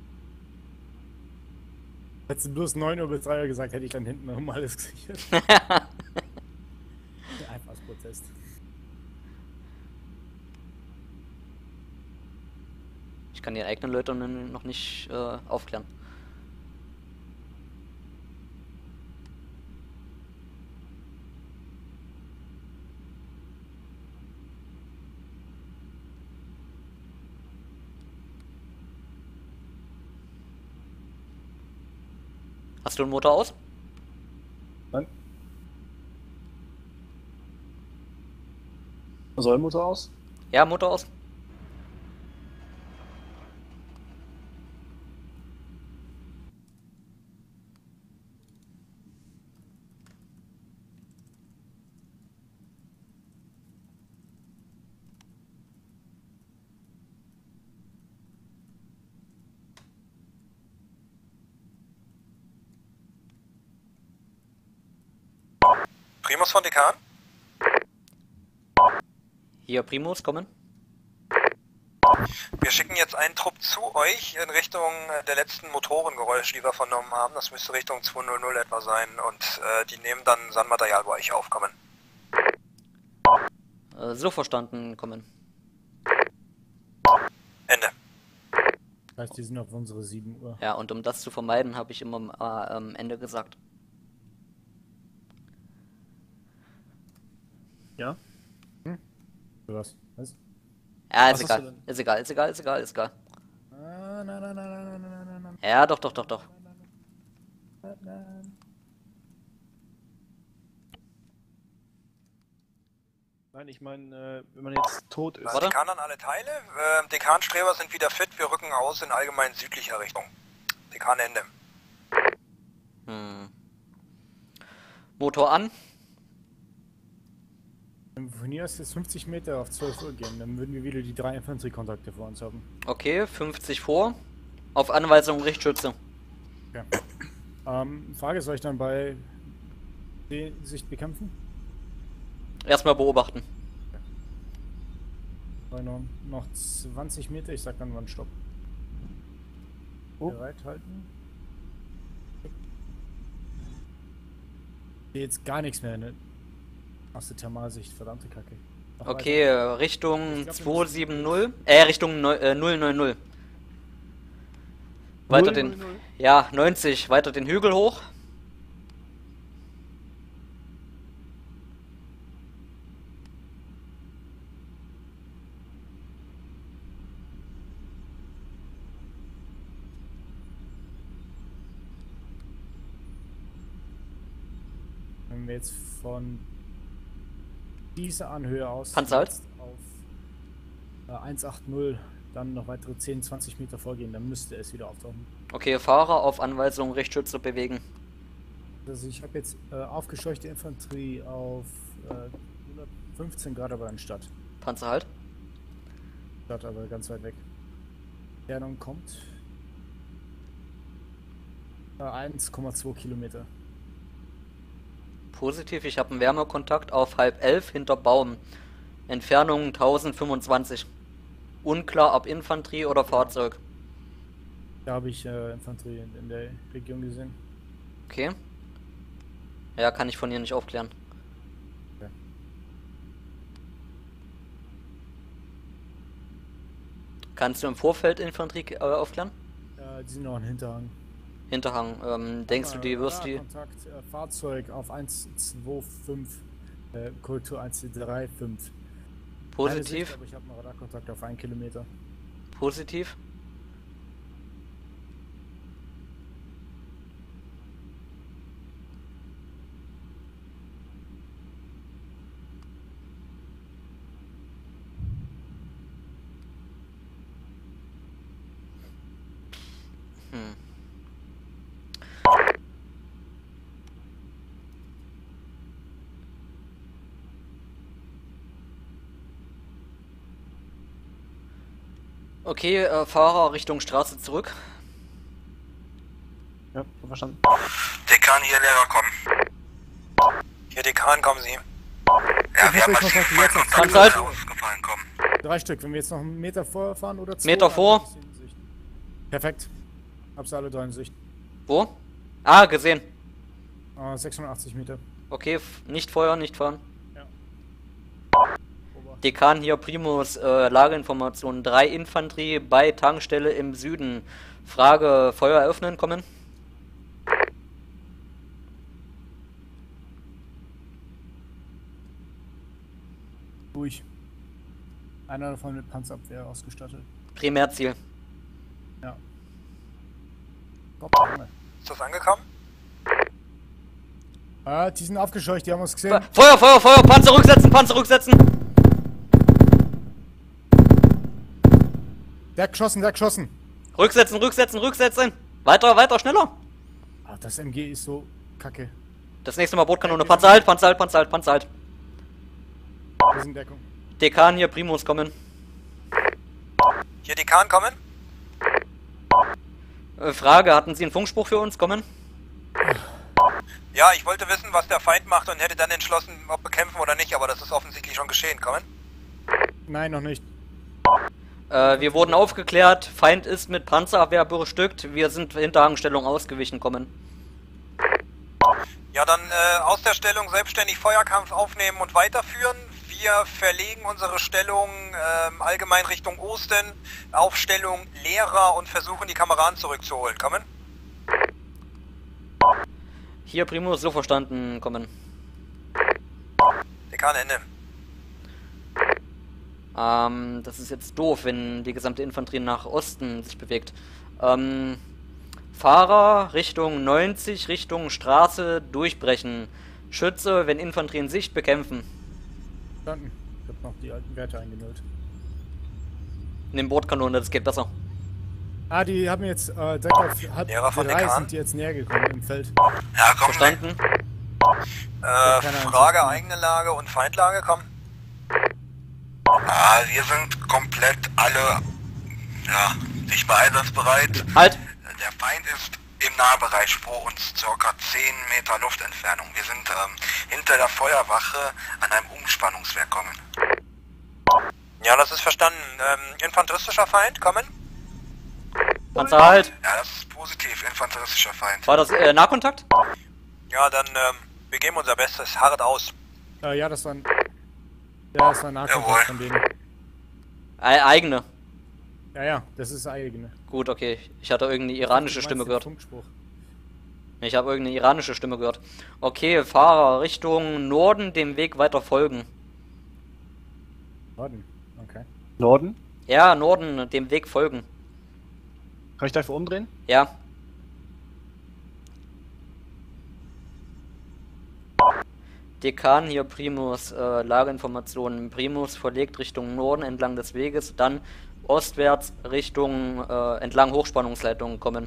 Hättest du bloß neun Uhr bis drei Uhr gesagt, hätte ich dann hinten um alles gesichert. Einfach als Protest. Ich kann die eigenen Leute noch nicht äh, aufklären. Hast du den Motor aus? Nein. Soll Motor aus? Ja, Motor aus. Primus von Dekan. Hier, Primus, kommen. Wir schicken jetzt einen Trupp zu euch in Richtung der letzten Motorengeräusche, die wir vernommen haben. Das müsste Richtung zweihundert etwa sein. Und äh, die nehmen dann Sandmaterial bei euch aufkommen. Äh, so verstanden, kommen. Ende. Das heißt, die sind auf unsere sieben Uhr. Ja, und um das zu vermeiden, habe ich immer äh, am Ende gesagt. Ja? Oder was? Was? Ja, Was ist hast du egal. denn? Ist egal, ist egal, ist egal, ist egal. Ah, nein, nein, nein, nein, nein, nein, nein, nein, Ja, doch, doch, doch, doch. nein, nein. Nein, ich meine, äh, wenn man jetzt tot ist. Warte. Dekan an alle Teile. Äh, Dekanstreber sind wieder fit. Wir rücken aus in allgemein südlicher Richtung. Dekan Ende. Hm. Motor an. Von hier aus jetzt fünfzig Meter auf zwölf Uhr gehen, dann würden wir wieder die drei Infanteriekontakte vor uns haben. Okay, fünfzig vor. Auf Anweisung Richtschütze. Okay. Ähm, Frage, soll ich dann bei Sicht bekämpfen? Erstmal beobachten. Okay. Noch, noch zwanzig Meter, ich sag dann wann Stopp. Oh. Bereit halten. Hier jetzt gar nichts mehr, ne? Aus der Thermalsicht, verdammte Kacke. Ach, okay, weiter. Richtung glaub, zwei sieben null, äh, Richtung null neun null. Weiter den, null null null. Ja, neunzig, weiter den Hügel hoch. Wenn wir jetzt von dieser Anhöhe aus Panzerhals auf äh, eins acht null dann noch weitere zehn, zwanzig Meter vorgehen, dann müsste es wieder auftauchen. Okay, Fahrer auf Anweisung Richtschütze bewegen. Also ich habe jetzt äh, aufgescheuchte Infanterie auf äh, hundertfünfzehn Grad aber in Stadt. Panzer halt. Stadt aber ganz weit weg. Entfernung kommt äh, eins Komma zwei Kilometer. Positiv, ich habe einen Wärmekontakt auf halb elf hinter Baum. Entfernung tausendfünfundzwanzig. Unklar, ob Infanterie oder Fahrzeug. Da habe ich äh, Infanterie in, in der Region gesehen. Okay. Ja, kann ich von hier nicht aufklären. Okay. Kannst du im Vorfeld Infanterie äh, aufklären? Äh, die sind noch ein Hinterhang. Hinterhang. Ähm, denkst du, die wirst die... Kontakt, äh, Fahrzeug auf eins zwei fünf, äh, Kultur eins drei fünf. Positiv. Sicht, aber ich habe einen Radarkontakt auf einen Kilometer. Positiv. Hm. Okay, äh, Fahrer Richtung Straße zurück. Ja, verstanden. Dekan hier, Lehrer, kommen. Hier, Dekan, kommen Sie. Ja, wir haben massiv Kannst halt. ausgefallen, kommen. Drei Stück, wenn wir jetzt noch einen Meter vorfahren oder zwei. Meter vor. Perfekt. Hab's alle drei in Sicht. Wo? Ah, gesehen. Uh, sechshundertachtzig Meter. Okay, nicht feuern, nicht fahren. Ja. Dekan hier, Primus, äh, Lageinformation, drei Infanterie bei Tankstelle im Süden. Frage, Feuer eröffnen, kommen. Ruhig. Einer davon mit Panzerabwehr ausgestattet. Primärziel. Ja. Ist das angekommen? Ah, die sind aufgescheucht, die haben uns gesehen. Feuer, Feuer, Feuer, Panzer rücksetzen, Panzer rücksetzen! Der hat geschossen, der hat geschossen. Rücksetzen, rücksetzen, rücksetzen! Weiter, weiter, schneller! Ah, das M G ist so kacke. Das nächste Mal Bootkanone, Panzer halt, Panzer halt, Panzer halt, Panzer halt. Wir sind Deckung. Dekan hier, Primus, kommen. Hier, Dekan, kommen. Äh, Frage, hatten Sie einen Funkspruch für uns, kommen? Ja, ich wollte wissen, was der Feind macht und hätte dann entschlossen, ob bekämpfen oder nicht, aber das ist offensichtlich schon geschehen, kommen. Nein, noch nicht. Äh, wir wurden aufgeklärt, Feind ist mit Panzerabwehr bestückt, wir sind Hinterhangstellung ausgewichen, kommen. Ja, dann äh, aus der Stellung selbstständig Feuerkampf aufnehmen und weiterführen. Wir verlegen unsere Stellung ähm, allgemein Richtung Osten, auf Stellung Lehrer und versuchen die Kameraden zurückzuholen. Kommen? Hier, Primus, so verstanden, kommen. Dekan, Ende. Ähm, das ist jetzt doof, wenn die gesamte Infanterie nach Osten sich bewegt. Ähm, Fahrer Richtung neunzig, Richtung Straße durchbrechen. Schütze, wenn Infanterie in Sicht, bekämpfen. Verstanden. Ich hab noch die alten Werte eingenullt. Nimm Bordkanone, das geht besser. Ah, die haben jetzt äh, direkt auf halb Lehrer von drei Dekan. sind die jetzt näher gekommen im Feld. Ja, komm. Verstanden? Äh, keine Frage, Ansicht. eigene Lage und Feindlage, komm. Ah, wir sind komplett alle, ja, nicht mehr einsatzbereit. Halt! Der Feind ist im Nahbereich vor uns, circa zehn Meter Luftentfernung. Wir sind ähm, hinter der Feuerwache an einem Umspannungswerk kommen. Ja, das ist verstanden. Ähm, infanteristischer Feind, kommen? Panzer halt! Ja, das ist positiv, infanteristischer Feind. War das äh, Nahkontakt? Ja, dann, ähm, wir geben unser Bestes, harret aus. Äh, ja, das war ein... Ja, das war ein Jawohl. Nahkontakt von denen. E eigene. Ja, ja, das ist eigene. Gut, okay. Ich hatte irgendeine iranische Du meinst Stimme den gehört. Funkspruch. Ich habe irgendeine iranische Stimme gehört. Okay, Fahrer Richtung Norden, dem Weg weiter folgen. Norden, okay. Norden? Ja, Norden, dem Weg folgen. Kann ich dafür umdrehen? Ja. Dekan hier Primus, äh, Lageinformationen. Primus verlegt Richtung Norden entlang des Weges, dann ostwärts Richtung äh, entlang Hochspannungsleitungen kommen.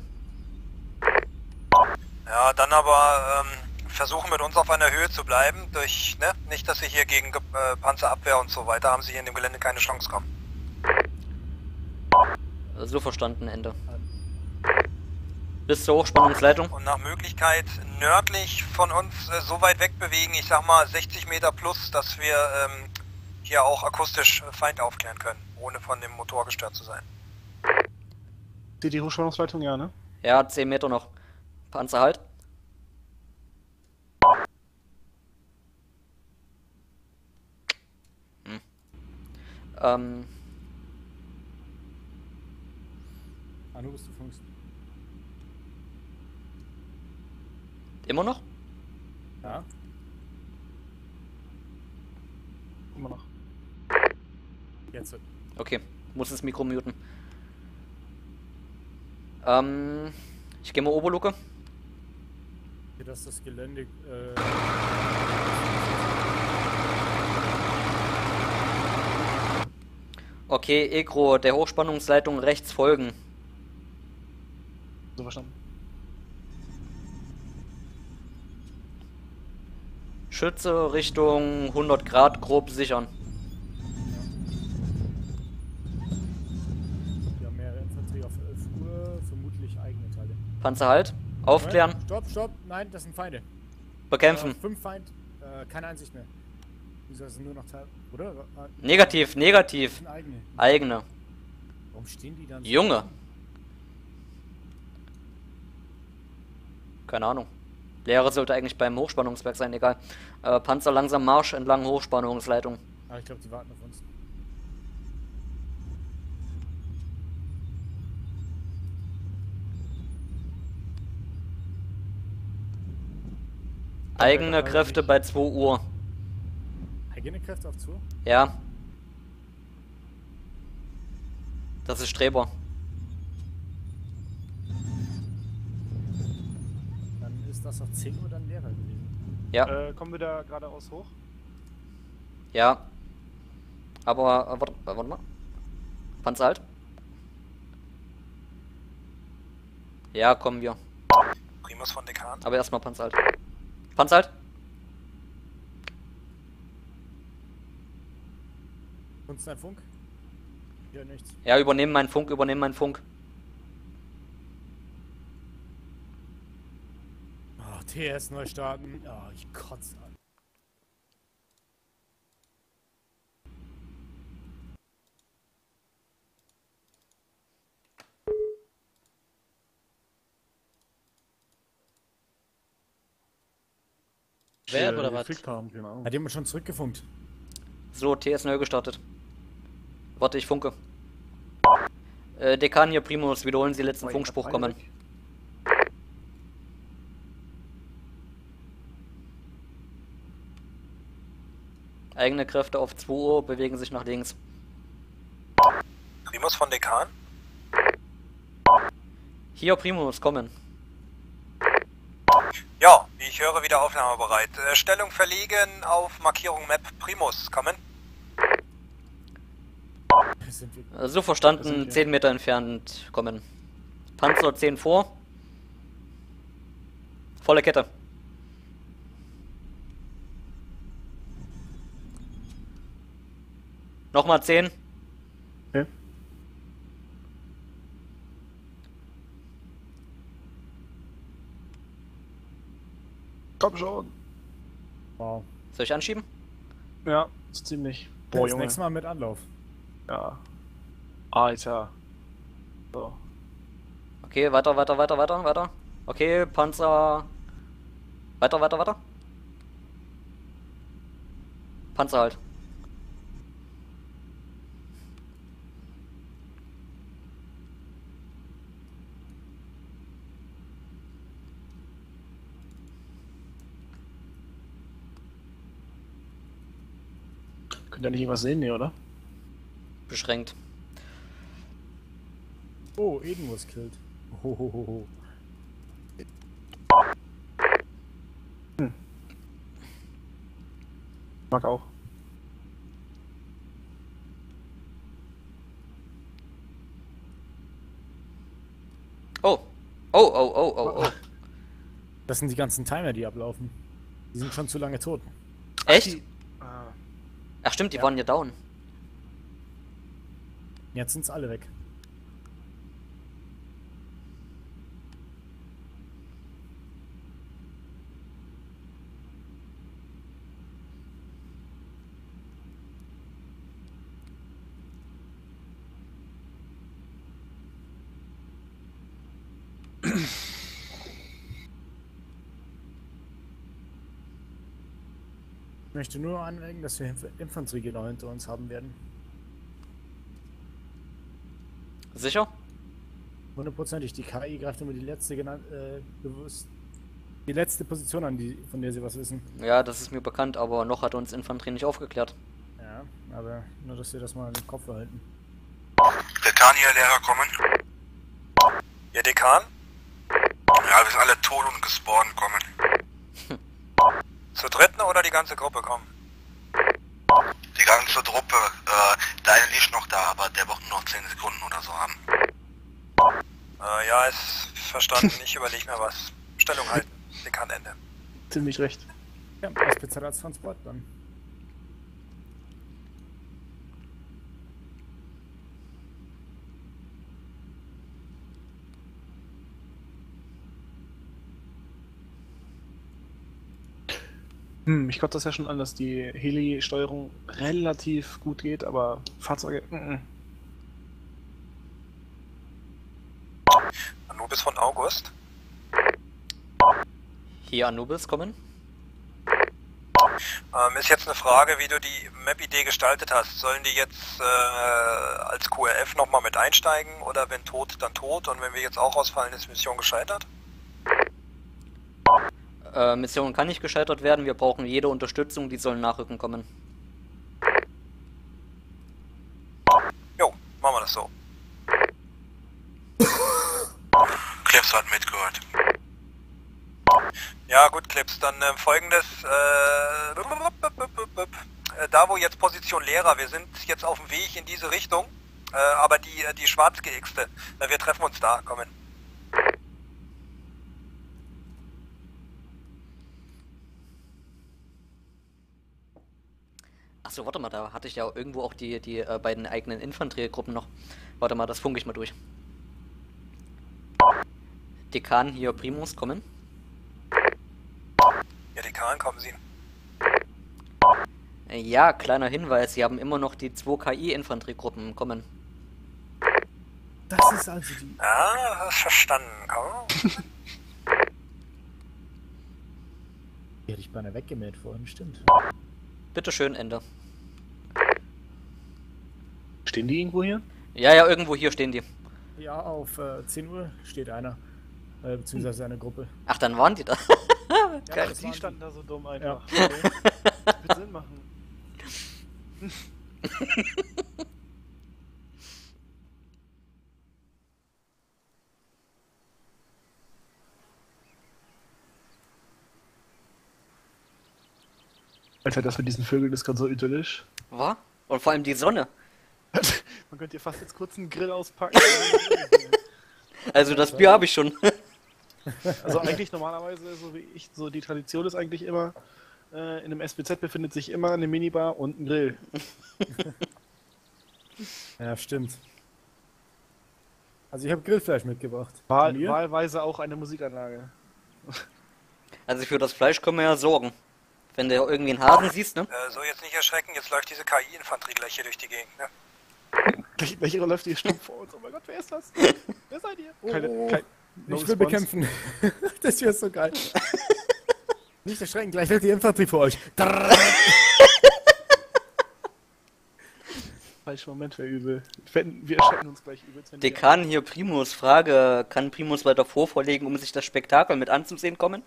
Ja, dann aber ähm, versuchen mit uns auf einer Höhe zu bleiben, durch, ne, nicht, dass sie hier gegen äh, Panzerabwehr und so weiter haben sie hier in dem Gelände keine Chance kommen. So verstanden, Ende. Bis zur Hochspannungsleitung. Und nach Möglichkeit nördlich von uns äh, so weit weg bewegen, ich sag mal sechzig Meter plus, dass wir ähm, hier auch akustisch Feind aufklären können, ohne von dem Motor gestört zu sein. Sieht die Hochspannungsleitung, ja, ne? Ja, zehn Meter noch. Panzer halt. Hm. Ähm. Anubis, du funkst. Immer noch? Ja. Immer noch. Jetzt. Okay, muss das Mikro muten. Ähm, ich gehe mal Oberluke. Hier, dass das Gelände. Äh Okay, Egro, der Hochspannungsleitung rechts folgen. So verstanden. Schütze Richtung hundert Grad grob sichern. Wir haben mehrere Infanterie auf elf Uhr, vermutlich eigene Teile. Panzer halt. Aufklären. Moment, stopp, stopp, nein, das sind Feinde. Bekämpfen. Äh, fünf Feind, äh, keine Einsicht mehr. Wieso sind nur noch Teil, oder? Äh, Negativ, negativ. Das sind eigene. Eigene. Warum stehen die dann so? Junge. Keine Ahnung. Lehre sollte eigentlich beim Hochspannungswerk sein, egal. Äh, Panzer langsam Marsch entlang Hochspannungsleitung. Ah, ich glaube, die warten auf uns. Eigene Kräfte bei zwei Uhr. Eigene Kräfte auf zwei? Ja. Das ist Streber. Dann ist das auf zehn Uhr dann Lehrer gewesen. Ja. Äh, kommen wir da geradeaus hoch? Ja. Aber, äh, warte, warte mal. Panzer halt. Ja, kommen wir. Primus von Dekan. Aber erstmal Panzer halt. Panzer halt. Und dein Funk? Ja, nichts. Ja, übernehmen meinen Funk, übernehmen meinen Funk. Oh, T S neu starten. Oh, ich kotze an. Wer oder was? gekriegt haben, keine Ahnung. Hat jemand schon zurückgefunkt? So, T S neu gestartet. Warte, ich funke. Äh, Dekan hier Primus, wiederholen Sie letzten Oh, Funkspruch ich hab kommen. beide weg. Eigene Kräfte auf zwei Uhr, bewegen sich nach links. Primus von Dekan. Hier Primus, kommen. Ja, ich höre wieder aufnahmebereit. Äh, Stellung verlegen auf Markierung Map Primus. Kommen. das sind wir. So verstanden, zehn Meter entfernt kommen. Panzer zehn vor. Volle Kette. Nochmal zehn. Okay. Komm schon. Wow. Soll ich anschieben? Ja, so ziemlich. Boah, Boah, das Junge. nächste Mal mit Anlauf. Ja. Alter. So. Okay, weiter, weiter, weiter, weiter, weiter. Okay, Panzer. Weiter, weiter, weiter. Panzer halt. Könnt ihr nicht irgendwas sehen, nee, oder? Beschränkt. Oh, Eden was killed. Hohoho. Hm. Mag auch. Oh. Oh, oh, oh, oh, oh. Das sind die ganzen Timer, die ablaufen. Die sind schon zu lange tot. Echt? Ah. Ach stimmt, die Ja. waren ja down. Jetzt sind's alle weg. Ich möchte nur anmerken, dass wir Inf- Infanteriegegner hinter uns haben werden. Sicher? Hundertprozentig. Die K I greift immer die letzte genannt, äh, bewusst. Die letzte Position an, die, von der sie was wissen. Ja, das ist mir bekannt, aber noch hat uns Infanterie nicht aufgeklärt. Ja, aber nur, dass wir das mal im Kopf behalten. Dekan hier, Lehrer, kommen. Ihr Dekan? Ja, wir sind alle tot und gespawnt, kommen. Zur dritten oder die ganze Gruppe kommen? Die ganze Truppe, äh, deine liegt noch da, aber der wird nur noch zehn Sekunden oder so haben. Äh, ja, ist verstanden. Ich überlege mir was. Stellung halten. Dekan Ende. Ziemlich recht. Ja, als Spezialtransport dann. Hm, ich glaube das ja schon an, dass die Heli-Steuerung relativ gut geht, aber Fahrzeuge. Mm Anubis von August. Hier Anubis kommen. Ähm, ist jetzt eine Frage, wie du die Map-Idee gestaltet hast. Sollen die jetzt äh, als Q R F nochmal mit einsteigen oder wenn tot, dann tot und wenn wir jetzt auch ausfallen, ist Mission gescheitert? Äh, Mission kann nicht gescheitert werden, wir brauchen jede Unterstützung, die sollen nachrücken kommen. Jo, machen wir das so. Clips hat mitgehört. Ja gut, Clips, dann äh, folgendes, äh, äh, da wo jetzt Position Lehrer, wir sind jetzt auf dem Weg in diese Richtung, äh, aber die, äh, die schwarz geixte, äh, wir treffen uns da, kommen. Achso, warte mal, da hatte ich ja irgendwo auch die, die äh, beiden eigenen Infanteriegruppen noch. Warte mal, das funke ich mal durch. Dekan hier Primus kommen. Ja, Dekan, kommen Sie. Äh, ja, kleiner Hinweis, sie haben immer noch die zwei K I-Infanteriegruppen kommen. Das ist also die. Ah, das ist verstanden, komm. Die hätte ich beinahe weggemäht vorhin, stimmt. Bitteschön, Ende. Stehen die irgendwo hier? Ja, ja, irgendwo hier stehen die. Ja, auf äh, zehn Uhr steht einer. Äh, beziehungsweise eine Gruppe. Ach, dann waren die da. Ja, Geil. aber die standen da so dumm einfach. Ja. Okay. Das wird Sinn machen. Alter, das mit diesen Vögeln ist gerade so idyllisch. War? Und vor allem die Sonne. Man könnte hier fast jetzt kurz einen Grill auspacken. Also das Bier habe ich schon. Also eigentlich normalerweise, so wie ich, so die Tradition ist eigentlich immer, äh, in einem S B Z befindet sich immer eine Minibar und ein Grill. Ja, stimmt. Also ich habe Grillfleisch mitgebracht. Wahl, Und ihr? wahlweise auch eine Musikanlage. Also für das Fleisch können wir ja sorgen. Wenn du irgendwie einen Hasen siehst, ne? Äh, so, jetzt nicht erschrecken, jetzt läuft diese K I-Infanterie gleich hier durch die Gegend, ne? Welche, welche läuft hier stumpf vor uns? Oh mein Gott, wer ist das? Wer seid ihr? Oh, Keine, oh, kein, no ich will response. bekämpfen. Das wäre so geil. Nicht erschrecken, gleich wird die Infanterie für euch. Falscher Moment wäre übel. Wir erschrecken uns gleich übel. Dekan hier Primus, Frage, kann Primus weiter vorvorlegen, um sich das Spektakel mit anzusehen kommen?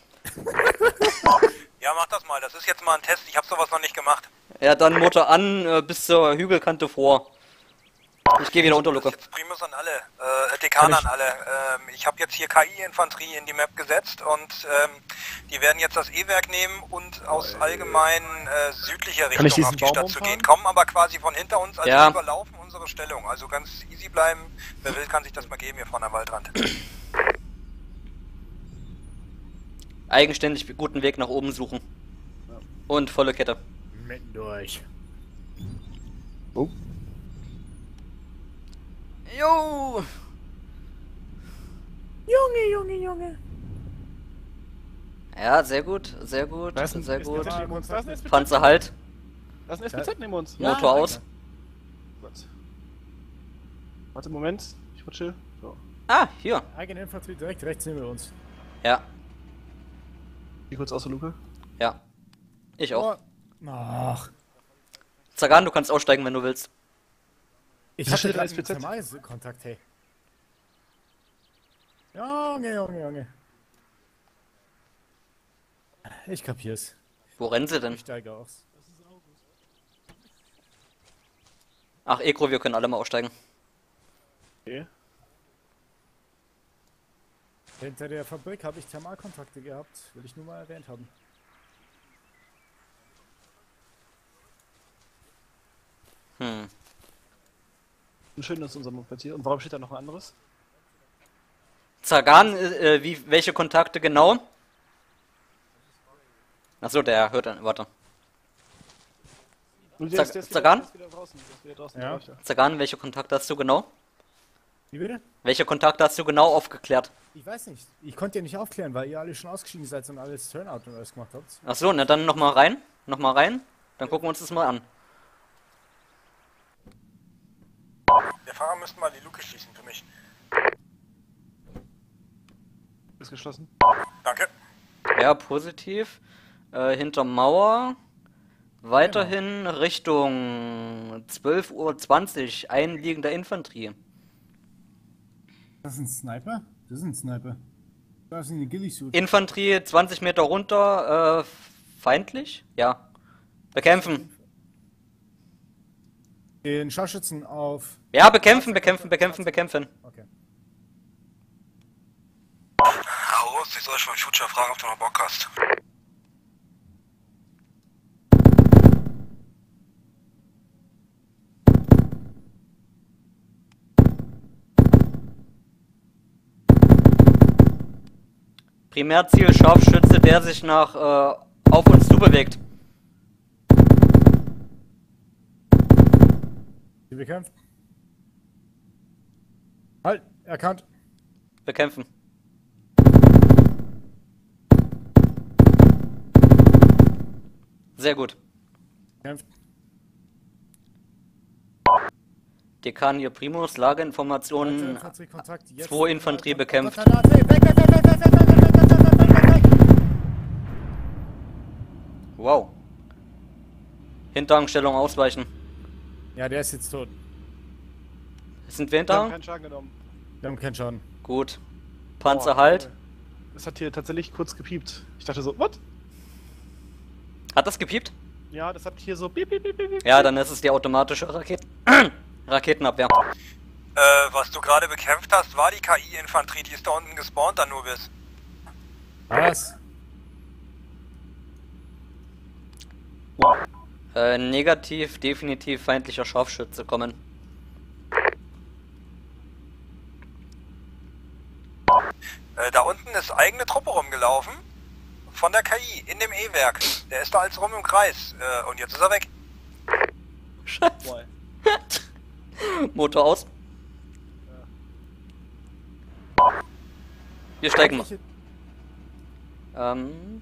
Ja, mach das mal, das ist jetzt mal ein Test, ich habe sowas noch nicht gemacht. Ja, dann Motor an, äh, bis zur Hügelkante vor. Ich gehe wieder unter, Luke. Jetzt Primus an alle, äh, Dekan an alle. Ähm, ich habe jetzt hier K I-Infanterie in die Map gesetzt und ähm, die werden jetzt das E-Werk nehmen und aus allgemein äh, südlicher Kann ich Richtung diesen auf die Baum Stadt zu umfahren? gehen, kommen aber quasi von hinter uns, also Ja. überlaufen unsere Stellung. Also ganz easy bleiben, wer will, kann sich das mal geben hier vorne am Waldrand. Eigenständig guten Weg nach oben suchen. Und volle Kette. Mitten durch. Oh. Jo! Junge, Junge, Junge. Ja, sehr gut, sehr gut, Da ist ein sehr S B gut. Z neben uns. Da ist ein S B Z. Panzer halt, Da ist ein S B Z neben uns. Ja, Motor aus. Gott. Warte, Moment. Ich rutsche. So. Ah, hier. Eigene Infanterie direkt rechts neben uns. Ja, Geh kurz aus der Luke. ja. Ich auch. Oh. Ach. Zagan, du kannst aussteigen, wenn du willst. Ich Das hatte steht gerade als B Z. einen Kontakt, hey. Junge, Junge, Junge. Ich kapier's. Wo rennen sie denn? Ich steige aus. Ach, Ekro, wir können alle mal aussteigen. Okay. Hinter der Fabrik habe ich Thermalkontakte gehabt. Will ich nur mal erwähnt haben. Hm. Schön, dass unser Moped hier. Und warum steht da noch ein anderes? Zagan, äh, wie, welche Kontakte genau? Achso, der hört dann, warte. Und Zag- ist- ist Zagan? Der ist wieder draußen. Der ist wieder draußen. Ja. der läuft Zagan, welche Kontakte hast du genau? Wie bitte? Welche Kontakte hast du genau aufgeklärt? Ich weiß nicht. Ich konnte ja nicht aufklären, weil ihr alle schon ausgestiegen seid und alles Turnout und alles gemacht habt. Achso, na dann nochmal rein. Nochmal rein. Dann gucken wir uns das mal an. Der Fahrer müsste mal die Luke schließen für mich. Ist geschlossen. Danke. Ja, positiv. Äh, hinter Mauer. Weiterhin Richtung zwölf Uhr zwanzig. Einliegender Infanterie. Das ist ein Sniper? Das ist ein Sniper. Das ist eine Ghillie-Suit. Infanterie zwanzig Meter runter. Äh, feindlich? Ja. Bekämpfen. Den Scharfschützen auf... Ja, bekämpfen, bekämpfen, bekämpfen, bekämpfen. Okay. Aus, ich soll schon mal Future fragen, ob du noch Bock hast. Primärziel Scharfschütze, der sich nach äh, auf uns zubewegt. Sie bekämpft. Halt, erkannt. Bekämpfen. Sehr gut. Kämpft. Dekan hier Primus, Lageinformationen. Infanteriekontakt. Jetzt. Zwei Infanterie bekämpft. Weg, weg, weg, weg, weg, weg, weg, weg, weg, weg, weg, weg, weg. Wow. Hinterhangstellung ausweichen. Ja, der ist jetzt tot. Sind wir Wir haben hinterhang? keinen Schaden genommen. Wir haben keinen Schaden. Gut. Panzer Boah, halt. Es hat hier tatsächlich kurz gepiept. Ich dachte so, what? Hat das gepiept? Ja, das hat hier so piep, piep, piep, piep. Ja, dann ist es die automatische Raket Raketenabwehr. Äh, was du gerade bekämpft hast, war die K I-Infanterie, die ist da unten gespawnt, Anubis. Was? Äh, negativ, definitiv feindlicher Scharfschütze kommen. von der K I in dem E-Werk. Der ist da als rum im Kreis. Äh, und jetzt ist er weg. Scheiße. Motor aus. Wir steigen mal. Ähm.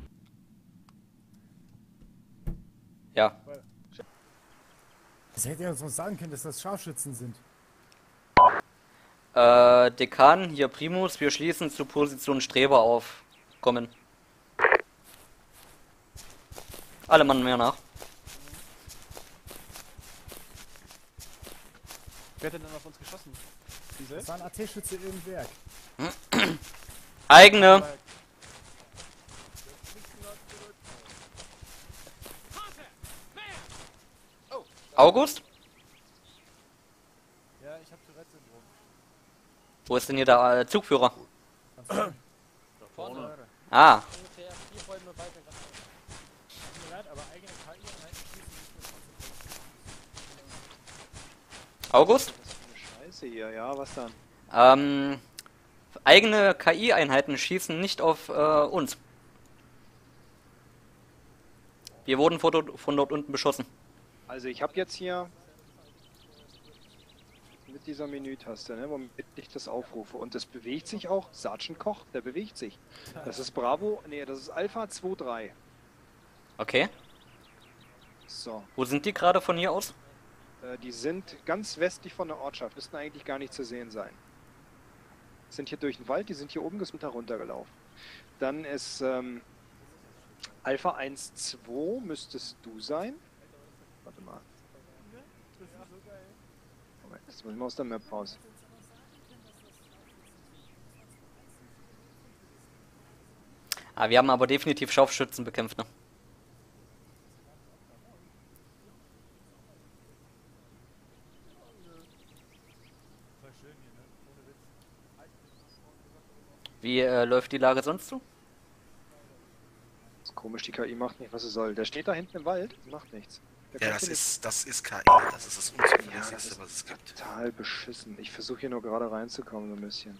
Ja. Das hätte ihr uns noch sagen können, dass das Scharfschützen sind. Äh, Dekan, hier Primus, wir schließen zu Position Streber auf. Kommen. Alle Mann mehr nach. Wer hat denn dann auf uns geschossen? Diese? Das war ein A T-Schütze im Werk. Eigene. August? Ja, ich hab Tourette-Syndrom. Wo ist denn hier der äh, Zugführer? Da vorne. Ah. Ungefähr vier Bäume weiter. Tut mir leid, aber eigene K I-Einheiten schießen nicht. August? Das ist eine Scheiße hier, ja, was dann? Ähm, eigene K I-Einheiten schießen nicht auf äh, uns. Wir wurden von dort, von dort unten beschossen. Also ich habe jetzt hier mit dieser Menü-Taste, ne, womit ich das aufrufe. Und das bewegt sich auch. Sergeant Koch, der bewegt sich. Das ist Bravo, nee, das ist Alpha zwei drei. Okay. So. Wo sind die gerade von hier aus? Äh, die sind ganz westlich von der Ortschaft, müssten eigentlich gar nicht zu sehen sein. Sind hier durch den Wald, die sind hier oben sind da runtergelaufen. Dann ist ähm, Alpha eins zwei müsstest du sein. Warte mal. Moment, jetzt muss ich mal aus der Map raus. Ah, wir haben aber definitiv Scharfschützen bekämpft, ne? Wie äh, läuft die Lage sonst so? Das ist komisch, die K I macht nicht, was sie soll. Der steht da hinten im Wald, macht nichts. Der Ja, kommt das hier ist, das ist K I, das ist das Ja, das Unzuverlässigste, ist was es gibt. total beschissen. Ich versuche hier nur gerade reinzukommen, so ein bisschen.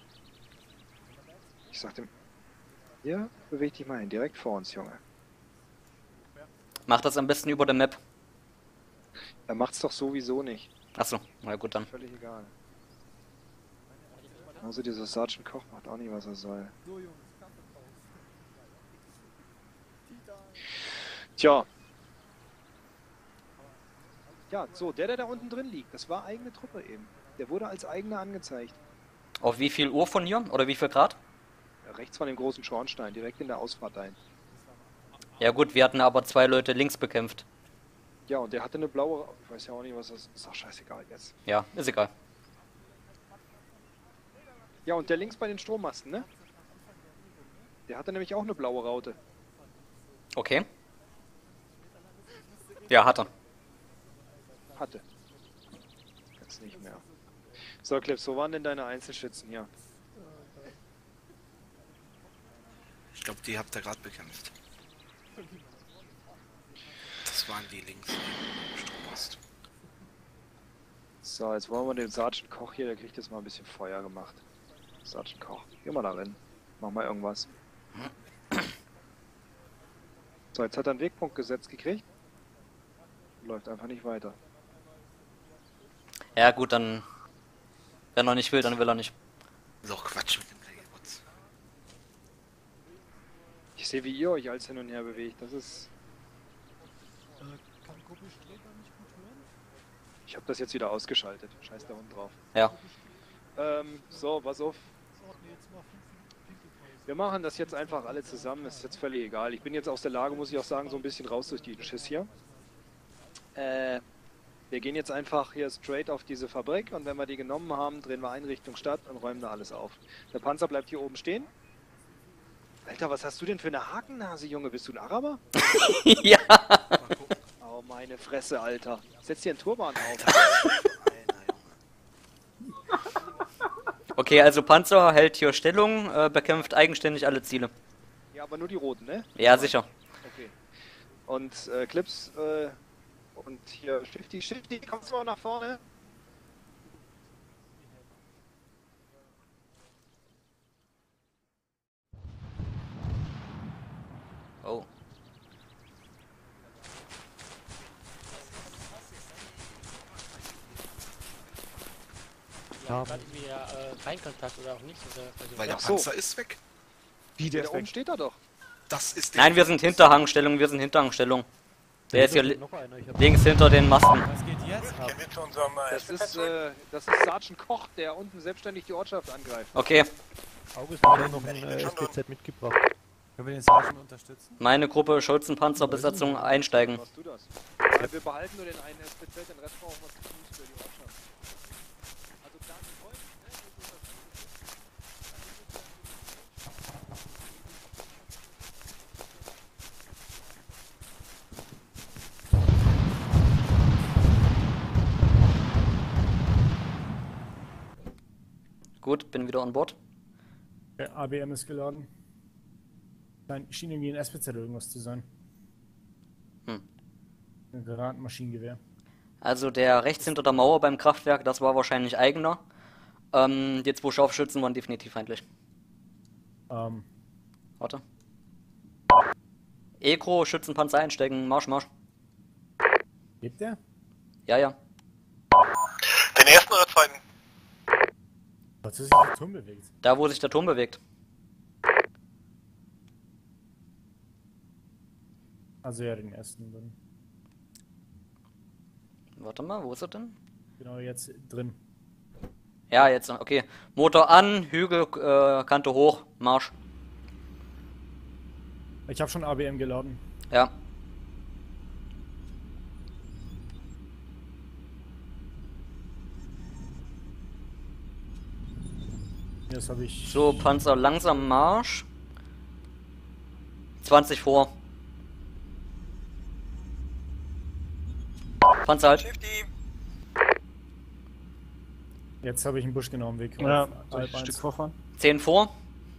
Ich sag dem... Hier, beweg dich mal hin, direkt vor uns, Junge. Macht das am besten über der Map. Er macht's doch sowieso nicht. Achso, na gut dann. Völlig egal. Also dieser Sergeant Koch macht auch nicht, was er soll. Tja. Ja, so, der, der da unten drin liegt, das war eigene Truppe eben. Der wurde als eigener angezeigt. Auf wie viel Uhr von hier? Oder wie viel Grad? Ja, rechts von dem großen Schornstein, direkt in der Ausfahrt ein. Ja gut, wir hatten aber zwei Leute links bekämpft. Ja, und der hatte eine blaue... Ich weiß ja auch nicht, was das ist. Ist doch scheißegal jetzt. Ja, ist egal. Ja, und der links bei den Strommasten, ne? Der hatte nämlich auch eine blaue Raute. Okay. Ja, hat er. Hatte. Jetzt nicht mehr. So, Clips, wo waren denn deine Einzelschützen hier? Ich glaube, die habt ihr gerade bekämpft. Das waren die links im Strommast. So, jetzt wollen wir den Sergeant Koch hier, der kriegt jetzt mal ein bisschen Feuer gemacht. Sergeant Koch, geh mal da rein. Mach mal irgendwas. So, jetzt hat er einen Wegpunkt gesetzt gekriegt. Läuft einfach nicht weiter. Ja gut, dann... Wenn er nicht will, dann will er nicht. Ist auch Quatsch mit dem Playbots. Ich sehe, wie ihr euch als hin und her bewegt. Das ist... Äh, kann Kuppelstreber nicht gut hören? Ich habe das jetzt wieder ausgeschaltet. Scheiß der Hund drauf. Ja. Ähm, so, pass auf. So, nee, jetzt mal fünf Pinkelpause. Wir machen das jetzt einfach alle zusammen. Ist jetzt völlig egal. Ich bin jetzt aus der Lage, muss ich auch sagen, so ein bisschen raus durch diesen Schiss hier. Äh... Wir gehen jetzt einfach hier straight auf diese Fabrik und wenn wir die genommen haben, drehen wir ein Richtung Stadt und räumen da alles auf. Der Panzer bleibt hier oben stehen. Alter, was hast du denn für eine Hakennase, Junge? Bist du ein Araber? Ja. Oh, meine Fresse, Alter. Setz dir einen Turban auf. Okay, also Panzer hält hier Stellung, äh, bekämpft eigenständig alle Ziele. Ja, aber nur die roten, ne? Ja, sicher. Okay. Und äh, Clips, äh, und hier, Shifty, Shifty, kommst du mal nach vorne? Oh. Ja, hatten wir äh, Feinkontakt oder auch nicht? Oder, also Weil der Ach so. Panzer ist weg. Wie, der Da ist oben weg? steht er doch. Das ist der Nein, wir sind Hinterhangstellung, wir sind Hinterhangstellung. Der ist hier li Noch einer, ich hab links hinter den Masten. Was geht jetzt ab? Gehen wir zu unserem äh, Das ist, äh, das ist Sergeant Koch, der unten selbstständig die Ortschaft angreift. Okay, August hat ja noch ein äh, S P Z mitgebracht. Können wir den Sergeant unterstützen? meine Gruppe Schulzenpanzerbesatzung einsteigen. Machst du das? Ja, wir behalten nur den einen S P Z, den Rest brauchen wir zu Fuß für die Ortschaft. Also klar, die Folgen, Gut, bin wieder an Bord. Der A B M ist geladen. Nein, schien irgendwie ein S P Z oder irgendwas zu sein. Hm. Ein Granatmaschinengewehr. Also der rechts hinter der Mauer beim Kraftwerk, das war wahrscheinlich eigener. Ähm, die zwei Scharfschützen waren definitiv feindlich. Ähm, Warte. Ekro, Schützenpanzer einsteigen, Marsch, Marsch. lebt der? Ja, ja. Den ersten oder zweiten? Hat sich der Turm bewegt? Da, wo sich der Turm bewegt. Also ja, den ersten dann. Warte mal, wo ist er denn? Genau, jetzt drin. Ja, jetzt, okay. Motor an, Hügel, äh, Kante hoch, Marsch. Ich habe schon A B M geladen. Ja. Jetzt habe ich. So, Panzer langsam Marsch. zwanzig vor. Panzer halt. Shifty. Jetzt habe ich einen Busch genommen, Weg. Ja, auf soll ich Alp ein eins. Stück vorfahren? zehn vor.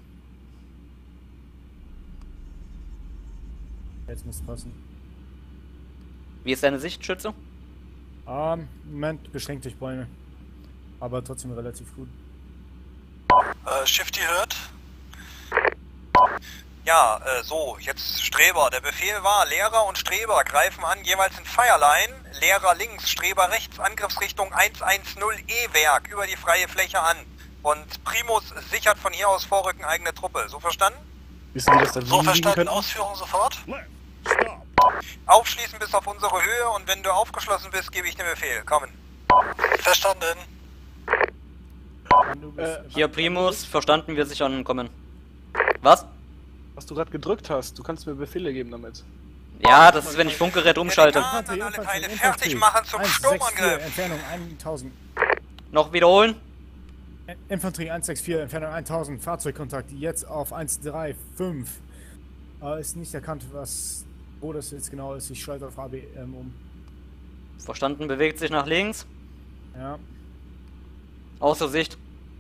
Jetzt muss es passen. Wie ist deine Sicht, Schütze? Ähm, Moment, beschränkt durch Bäume. Aber trotzdem relativ gut. Äh, Shifty hört. Ja, äh, so, jetzt Streber. Der Befehl war, Lehrer und Streber greifen an, jeweils in Fireline. Lehrer links, Streber rechts, Angriffsrichtung hundertzehn E-Werk über die freie Fläche an. Und Primus sichert von hier aus Vorrücken eigene Truppe. So verstanden? Wissen Sie, dass da So Wien liegen verstanden, könnten? Ausführung sofort. Aufschließen bis auf unsere Höhe und wenn du aufgeschlossen bist, gebe ich den Befehl. Kommen. Verstanden. Äh, Hier Primus, verstanden, wir sichern kommen. Was? was du gerade gedrückt hast, du kannst mir Befehle geben damit. Ja, das ist, wenn ich Funkgerät umschalte. Ja, dann alle Teile fertig machen zum Sturmangriff. Entfernung tausend. Noch wiederholen? Infanterie hundertvierundsechzig, Entfernung tausend, Fahrzeugkontakt jetzt auf eins drei fünf. Äh, ist nicht erkannt, was wo das jetzt genau ist. Ich schalte auf A B M um. Verstanden, bewegt sich nach links. Ja. Außer Sicht.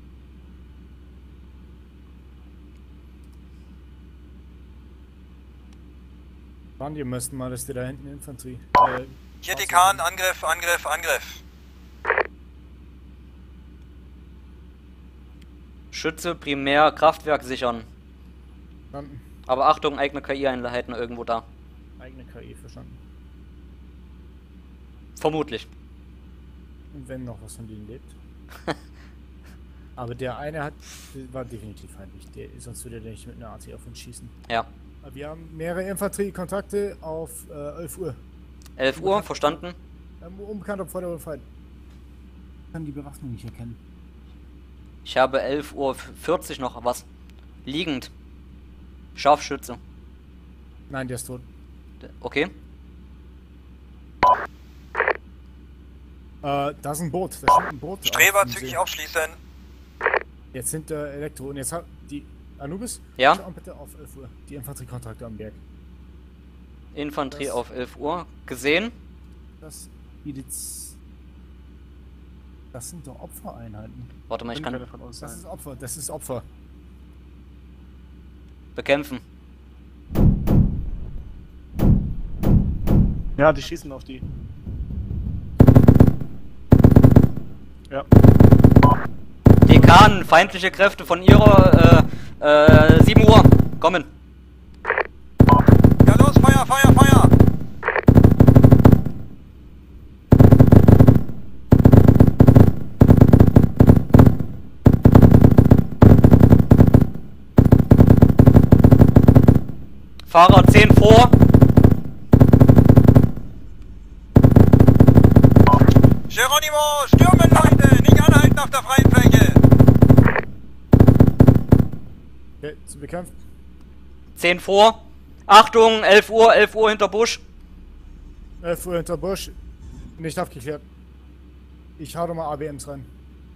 Wann die müssten mal, dass die da hinten Infanterie. Äh, Hier Dekan, Angriff, Angriff, Angriff. Schütze, primär Kraftwerk sichern. verstanden. Aber Achtung, eigene K I-Einheiten irgendwo da. Eigene K I, verstanden. Vermutlich. Und wenn noch was von denen lebt. Aber der eine hat, war definitiv feindlich. Der, sonst würde der nicht mit einer A T auf uns schießen. Ja. Aber wir haben mehrere Infanteriekontakte auf äh, elf Uhr. elf Uhr, verstanden. Ähm, unbekannt ob Vorder- oder Feind. Ich kann die Bewaffnung nicht erkennen. Ich habe elf Uhr vierzig noch was. Liegend. Scharfschütze. Nein, der ist tot. Okay. Äh, da ist ein Boot. Da steht ein Boot. Streber auf dem zügig See. aufschließen. Jetzt sind äh, Elektro. Und jetzt hat die Anubis. Ja? Schau bitte auf elf Uhr. Die Infanteriekontrakte am Berg. Infanterie Das- auf elf Uhr. Gesehen. Das bietet. Das sind doch Opfereinheiten. Warte mal, ich Können kann keine von uns Das sein. ist Opfer. Das ist Opfer. bekämpfen. Ja, die schießen auf die. Ja. Dekan, feindliche Kräfte von ihrer äh, äh, sieben Uhr. Kommen. Ja los, Feuer, Feuer, Feuer! Fahrer zehn vor. Geronimo, stürmen Leute, nicht anhalten auf der freien Fläche! Okay, zu bekämpft. zehn vor. Achtung, elf Uhr, elf Uhr hinter Busch. elf Uhr hinter Busch. Nicht abgeklärt. Ich hau doch mal A B Ms rein.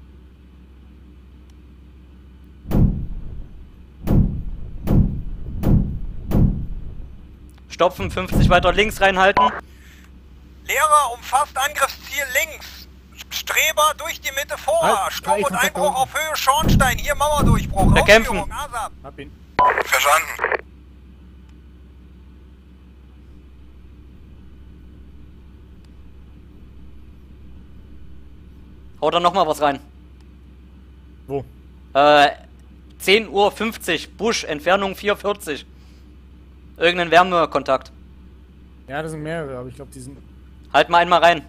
Stopfen, fünfzig weiter links reinhalten. Lehrer umfasst Angriffsziel links. Streber durch die Mitte vor. Halt, Sturm und Kontakt Einbruch unten. auf Höhe Schornstein. Hier Mauerdurchbruch. Bekämpfen. Ausführung, ASAP. Hab ihn. Verstanden. Haut da nochmal was rein. Wo? Äh, zehn Uhr fünfzig, Busch, Entfernung vierhundertvierzig. Irgendein Wärmekontakt. Ja, das sind mehrere, aber ich glaube, die sind. Halt mal einmal rein.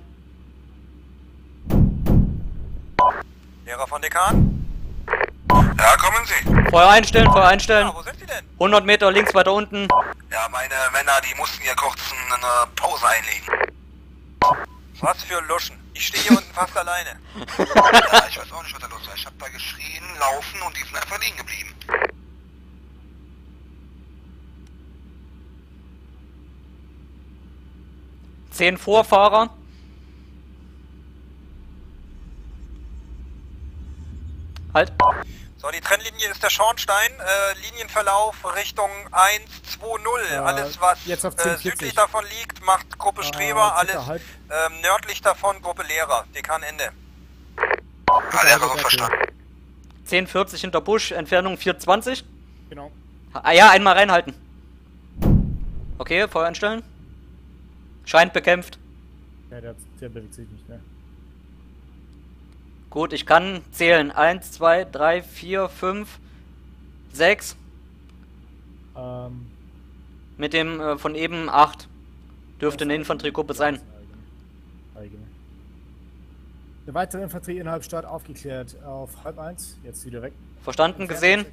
Lehrer von Dekan? Ja, kommen Sie. Feuer einstellen, Feuer einstellen. Ja, wo sind Sie denn? hundert Meter links weiter unten. Ja, meine Männer, die mussten hier kurz eine Pause einlegen. Was für Luschen. Ich stehe hier unten fast alleine. Ja, ich weiß auch nicht, was da los war. Ich hab da geschrien, laufen und die sind einfach liegen geblieben. zehn Vorfahrer. Halt. So, die Trennlinie ist der Schornstein. Äh, Linienverlauf Richtung eins zwei null. Äh, Alles, was jetzt auf äh, zehn vierzig. südlich davon liegt, macht Gruppe Streber. Äh, Alles circa halb. ähm, nördlich davon Gruppe Lehrer. Dekan Ende. Ja, der hat verstanden. zehn vierzig hinter Busch, Entfernung vierhundertzwanzig. Genau. Ah ja, einmal reinhalten. Okay, Feuer einstellen. Scheint bekämpft. Ja, der, der bewegt sich nicht mehr. Gut, ich kann zählen. eins, zwei, drei, vier, fünf, sechs. Ähm. Mit dem äh, von eben acht. Dürfte eine Infanteriegruppe sein. Eigene. Eine weitere Infanterie innerhalb Stadt aufgeklärt auf halb eins. Jetzt wieder weg. Verstanden, gesehen.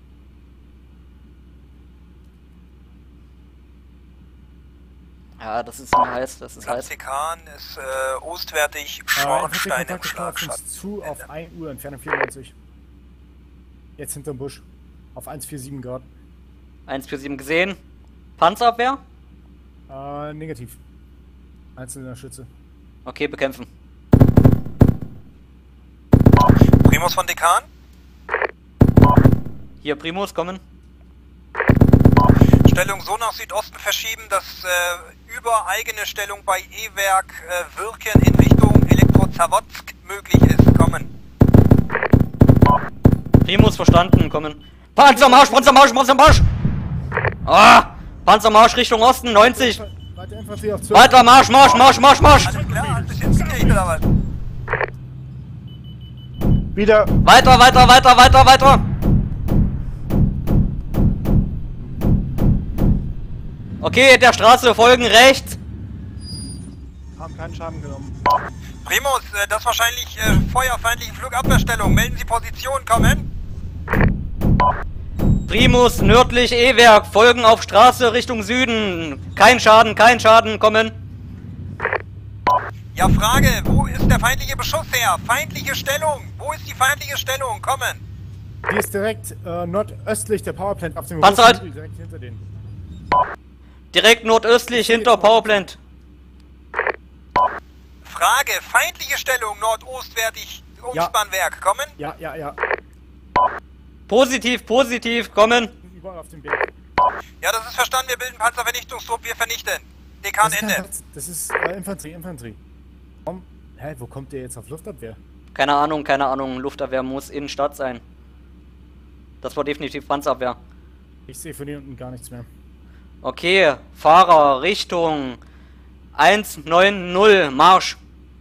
Ja, das ist mir heiß, das ist heiß. Dekan ist äh, ostwärtig Äh, Schornstein im Infanteriekontakt auf Schlagschatten. uns zu auf ein Uhr, Entfernung vierundneunzig. Jetzt hinterm Busch. Auf eins vier sieben Grad. eins vier sieben gesehen. Panzerabwehr? Äh, negativ. Einzelner Schütze. Okay, bekämpfen. Primus von Dekan? Hier, Primus, kommen. Stellung so nach Südosten verschieben, dass äh, über eigene Stellung bei E-Werk äh, Wirken in Richtung Elektrozawodsk möglich ist. Kommen. Primus, verstanden, kommen. Panzermarsch, Panzermarsch, Panzermarsch! Ah! Panzermarsch Richtung Osten, neunzig! Weiter Infanterie auf zwölf. Weiter, Marsch, Marsch, Marsch, Marsch, Marsch! Alles klar, hat bis jetzt gekriegt oder was? Wieder. Weiter, weiter, weiter, weiter, weiter! Okay, der Straße folgen rechts. Haben keinen Schaden genommen. Primus, äh, das ist wahrscheinlich äh, feuerfeindliche Flugabwehrstellung. Melden Sie Position, kommen. Primus, nördlich E-Werk, folgen auf Straße Richtung Süden. Kein Schaden, kein Schaden, kommen. Ja, Frage, wo ist der feindliche Beschuss her? Feindliche Stellung. Wo ist die feindliche Stellung? Kommen. Die ist direkt äh, nordöstlich der Powerplant auf dem Panzer halt. Hügel, direkt hinter denen. Direkt nordöstlich hinter Powerplant. Frage, feindliche Stellung nordostwärtig Umspannwerk. Kommen. Ja, ja, ja. Positiv, positiv, kommen. Überall auf dem Berg. Ja, das ist verstanden. Wir bilden Panzervernichtungstrupp. Wir vernichten. Dekan, Das ist, Ende. kein Panzer, das ist äh, Infanterie, Infanterie. Warum? Hä, wo kommt der jetzt auf Luftabwehr? Keine Ahnung, keine Ahnung. Luftabwehr muss in Stadt sein. Das war definitiv Panzerabwehr. Ich sehe von hier unten gar nichts mehr. Okay, Fahrer Richtung eins neun null, Marsch.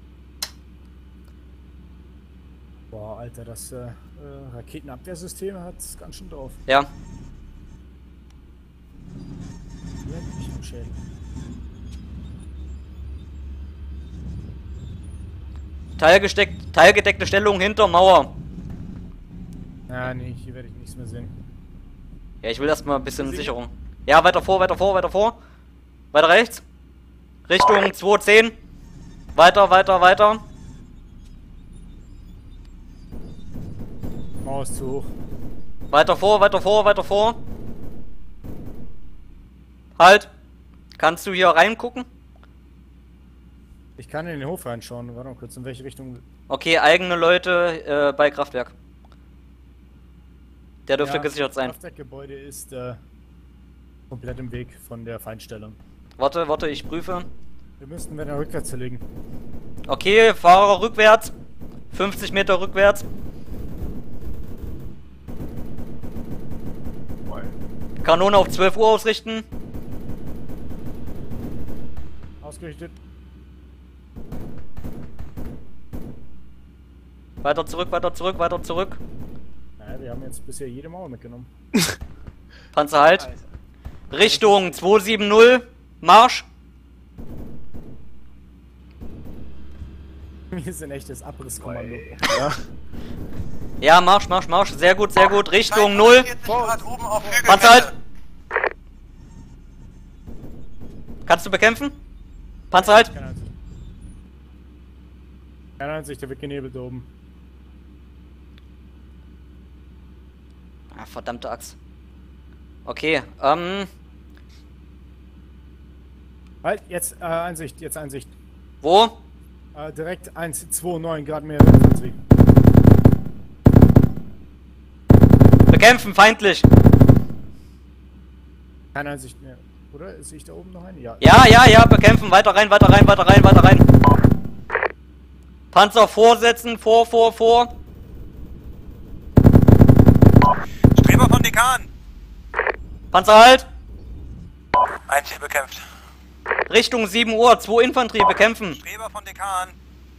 Boah, Alter, das äh, äh, Raketenabwehrsystem hat es ganz schön drauf. Ja. Leck mich zum Schäden. Teilgesteckt, teilgedeckte Stellung hinter Mauer. Ja, nee, hier werde ich nichts mehr sehen. Ja, ich will erstmal ein bisschen Sicherung. Ja, weiter vor, weiter vor, weiter vor. Weiter rechts. Richtung zwei zehn. Weiter, weiter, weiter. Mauer ist zu hoch. Weiter vor, weiter vor, weiter vor. Halt. Kannst du hier reingucken? Ich kann in den Hof reinschauen. Warte mal kurz, in welche Richtung... Okay, eigene Leute äh, bei Kraftwerk. Der dürfte Ja, gesichert sein. Das Kraftwerkgebäude ist äh, komplett im Weg von der Feindstellung. Warte, warte, ich prüfe. Wir müssten wieder rückwärts zerlegen. Okay, Fahrer rückwärts. fünfzig Meter rückwärts. Kanone auf zwölf Uhr ausrichten. Ausgerichtet. Weiter zurück, weiter zurück, weiter zurück. Naja, wir haben jetzt bisher jede Mauer mitgenommen. Panzer halt. Richtung zwei sieben null. Marsch. Wir sind echtes Abrisskommando. Ja. Ja, Marsch, Marsch, Marsch. Sehr gut, sehr gut. Richtung null. Panzer halt. Kannst du bekämpfen? Panzer halt. Keine Ansicht. Keine Ansicht, der wird genebelt da oben. Ah, verdammte Axt. Okay, ähm. Halt, jetzt äh, Einsicht, jetzt Einsicht. Wo? Äh, direkt eins zwei neun Grad mehr Infanterie. Bekämpfen, feindlich. Keine Einsicht mehr. Oder? Ist ich da oben noch ein? Ja. Ja, ja, ja, bekämpfen. Weiter rein, weiter rein, weiter rein, weiter rein. Panzer vorsetzen, vor, vor, vor. Streber von Dekan. Panzer halt. Ein Ziel bekämpft. Richtung sieben Uhr, zwei Infanterie bekämpfen. Streber von Dekan.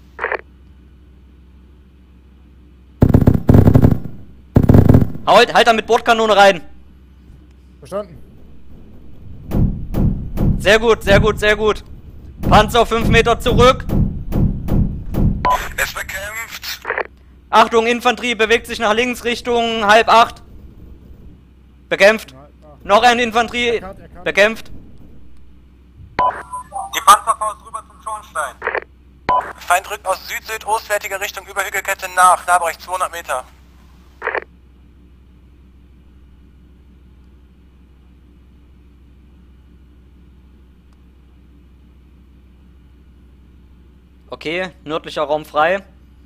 Halt, halt da mit Bordkanone rein. Verstanden. Sehr gut, sehr gut, sehr gut. Panzer fünf Meter zurück. Es bekämpft. Achtung, Infanterie bewegt sich nach links Richtung halb acht. Bekämpft. Noch eine Infanterie. Bekämpft. Die Panzerfaust rüber zum Schornstein. Feind rückt aus süd-südostwärtiger Richtung über Hügelkette nach. Nahbereich zweihundert Meter. Okay, nördlicher Raum frei.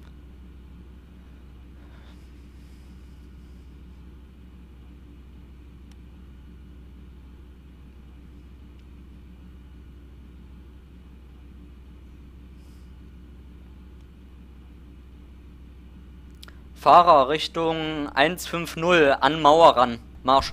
Fahrer Richtung eins fünf null an Mauer ran. Marsch.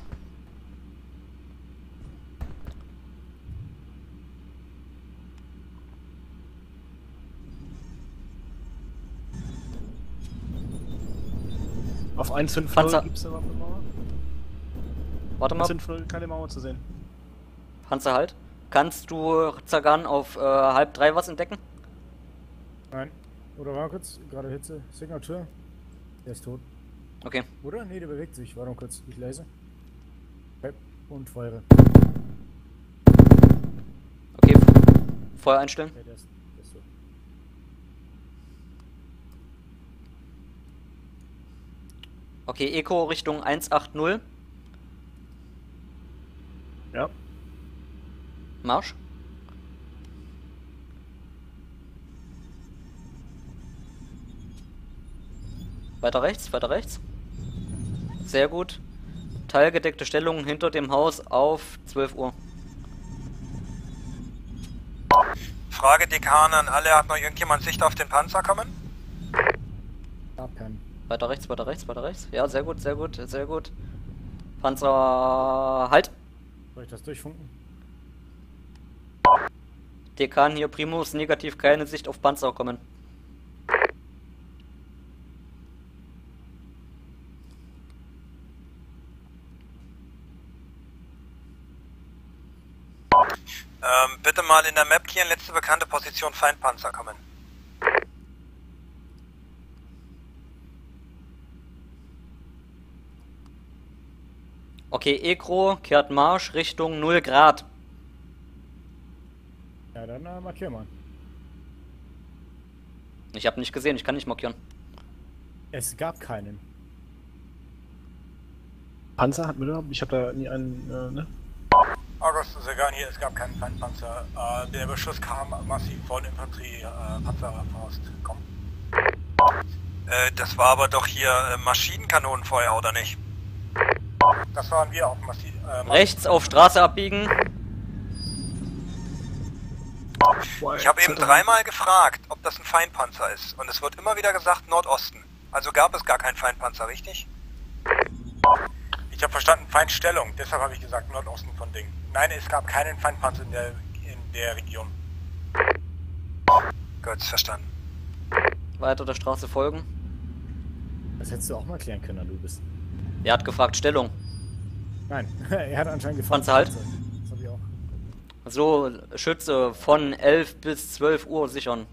Auf eins fünf null Panzer. gibt es überhaupt eine Mauer? Warte mal. eins fünf null, keine Mauer zu sehen. Panzer halt. Kannst du Zagan auf äh, halb drei was entdecken? Nein. Oder war kurz, gerade Hitze. Signatur. Der ist tot. Okay. Oder? Nee, der bewegt sich. Warte mal kurz. Ich lese. Okay. Und feuere. Okay. Feuer einstellen. Okay, der ist, der ist tot. Okay, Eco Richtung eins acht null. Ja. Marsch. Weiter rechts, weiter rechts. Sehr gut. Teilgedeckte Stellung hinter dem Haus auf zwölf Uhr. Frage Dekan an alle. Hat noch irgendjemand Sicht auf den Panzer kommen? Ja, Pen. Weiter rechts, weiter rechts, weiter rechts. Ja, sehr gut, sehr gut, sehr gut. Panzer, halt. Soll ich das durchfunken? Dekan hier, Primus, negativ, keine Sicht auf Panzer kommen. bitte mal in der Map hier in letzte bekannte Position Feindpanzer kommen. Okay, Ekro kehrt Marsch Richtung null Grad. Ja, dann äh, markier mal. Ich habe nicht gesehen, ich kann nicht markieren. Es gab keinen. Panzer hatten wir da? Ich habe da nie einen, äh, ne? August Segan hier, es gab keinen Feindpanzer. Äh, der Beschuss kam massiv von Infanterie, äh, Panzerfaust. Komm. Äh, das war aber doch hier äh, Maschinenkanonenfeuer, oder nicht? Das waren wir auch massiv. Äh, Rechts auf Straße abbiegen. Ich habe eben dreimal gefragt, ob das ein Feindpanzer ist. Und es wird immer wieder gesagt Nordosten. Also gab es gar keinen Feindpanzer, richtig? Ich habe verstanden Feindstellung, deshalb habe ich gesagt Nordosten von Ding. Nein, es gab keinen Feindpanzer in der, in der Region. Gut, verstanden. Weiter der Straße folgen. Das hättest du auch mal klären können, du bist. Er hat gefragt Stellung. Nein, er hat anscheinend gefragt. Panzer halt. Das hab ich auch. So, Schütze von elf bis zwölf Uhr sichern.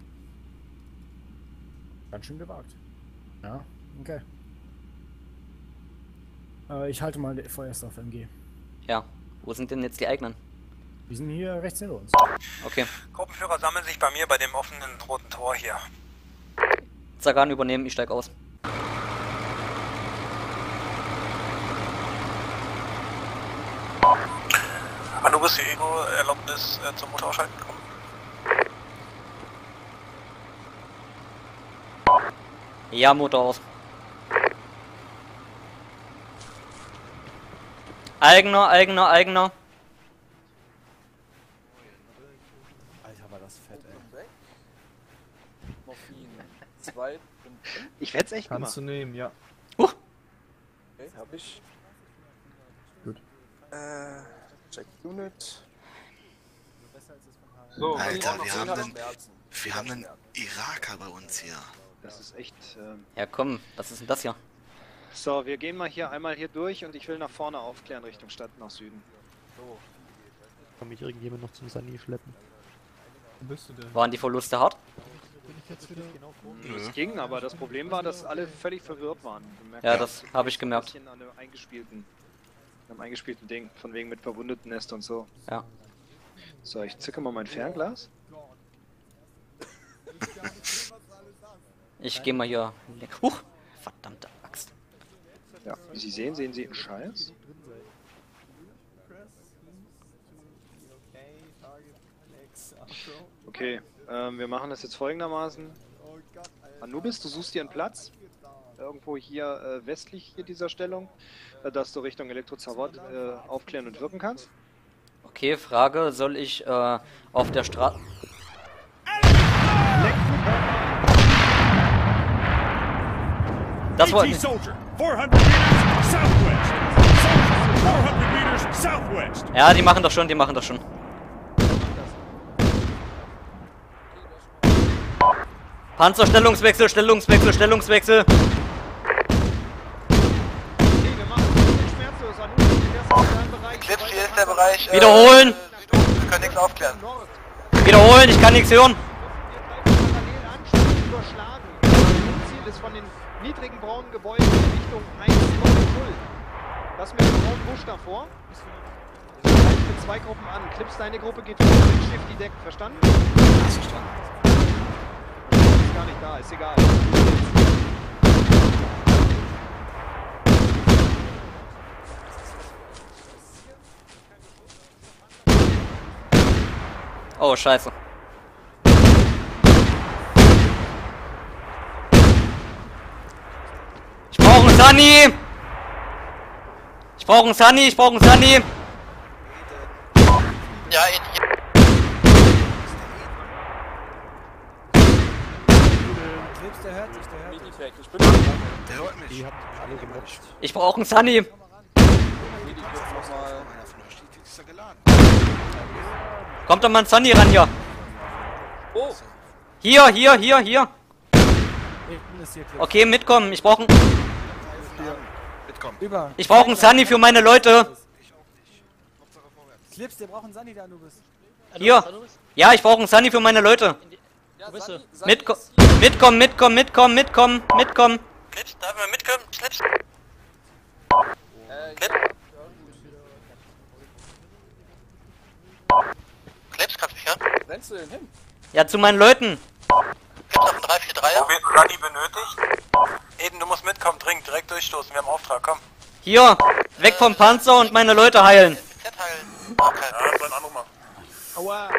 Ganz schön gewagt. Ja, okay. Äh, ich halte mal vorerst auf M G. Ja, wo sind denn jetzt die eigenen? Die sind hier rechts hinter uns. Okay. Gruppenführer sammeln sich bei mir bei dem offenen roten Tor hier. Zagan übernehmen, ich steig aus. Anubis, die Ego-Erlaubnis äh, zum Motorschalten kommen. Ja, Motor aus. Eigener, eigener, eigener. Alter, war das fett, ey. Morphin. Zwei. Ich werd's echt Kannst gemacht. du nehmen, ja. Huch. Okay, hab ich. Gut. Äh, check Unit. So, Alter, wir haben einen, wir haben einen Iraker bei uns hier. das ist echt... Ähm Ja komm, was ist denn das hier? so, wir gehen mal hier einmal hier durch und ich will nach vorne aufklären, Richtung Stadt, nach Süden. Kann mich irgendjemand noch zum Sani schleppen? Wo bist du denn? Waren die Verluste hart? Bin ich jetzt wieder? Es ging, aber das Problem war, dass alle völlig verwirrt waren. Du merkst, Ja, das habe ich ein gemerkt. bisschen an einem eingespielten, einem eingespielten Ding, von wegen mit verwundeten Nest und so. Ja. So, ich zücke mal mein Fernglas. Ich gehe mal hier. Huch! Verdammte Axt. Ja, wie Sie sehen, sehen Sie einen Scheiß. Okay, ähm, wir machen das jetzt folgendermaßen. Anubis, du suchst dir einen Platz. Irgendwo hier äh, westlich hier dieser Stellung, äh, dass du Richtung Elektrozavod äh, aufklären und wirken kannst. Okay, Frage, soll ich äh, auf der Straße... Das wollte ich. Ja, die machen das schon, die machen das schon. Panzer, Stellungswechsel, Stellungswechsel, Stellungswechsel. Okay, wir machen es schmerzlos. Anubis, du fährst in deinem Bereich. Eclipse, hier ist der Bereich. Äh, Wiederholen! Südosten, wir können nichts aufklären. Wiederholen, ich kann nichts hören. Parallel anschließend überschlagen. Das Ziel ist von den niedrigen braunen Gebäuden in Richtung eins null. Lass mir den braunen Busch davor. Ich greife mit zwei Gruppen an. Clips, deine Gruppe geht vor, Shift die Deck. Verstanden? Hast verstanden. Ist gar nicht da, ist egal. Oh, scheiße. Ich brauche einen Sunny! Ich brauche einen Sunny, ich brauche einen Sunny! Ja, in, Clips, der hört sich, der hört sich. Meditech, ich bin Der hört mich. Die habt alle gemobbt. Ich brauche einen Sunny! Meditech nochmal. Einer von der Stieg ist ja geladen. Kommt doch mal ein Sunny ran hier! Oh! Hier, hier, hier, hier! Hinten ist hier Clips. Okay, mitkommen, ich brauche Mitkommen. Über. ich brauche einen Sunny für meine Leute! Ich auch nicht. Hauptsache vorwärts. Clips, der braucht einen Sunny, der du bist. Hier. Ja, ich brauche einen Sunny für meine Leute. Ja, Sani, Sani Mitko mitkommen, mitkommen, mitkommen, mitkommen, mitkommen. Clips, darf man mitkommen? Clips? Äh, Clip? Clips, kannst du mich hören? rennst du denn hin? Ja, zu meinen Leuten. Clips auf dem drei vier dreier? Wo wird Sunny benötigt? Eden, du musst mitkommen, dringend, direkt durchstoßen, wir haben Auftrag, komm. Hier, weg vom Panzer und meine Leute heilen. Z heilen. Okay. Ja, das war ein Anruf mal. Aua!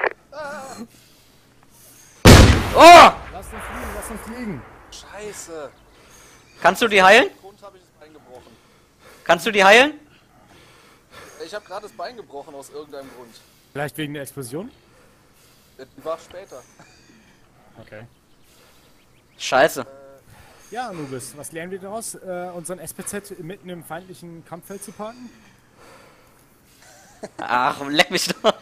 Oh! Lass uns fliegen, lass uns fliegen! Scheiße. Kannst du die heilen? Grund habe ich das Bein gebrochen. Kannst du die heilen? Ich habe gerade das Bein gebrochen aus irgendeinem Grund. Vielleicht wegen der Explosion? Die war später. Okay. Scheiße. Ja, Anubis, was lernen wir daraus? Äh, unseren S P Z mitten im feindlichen Kampffeld zu parken? Ach, leck mich doch.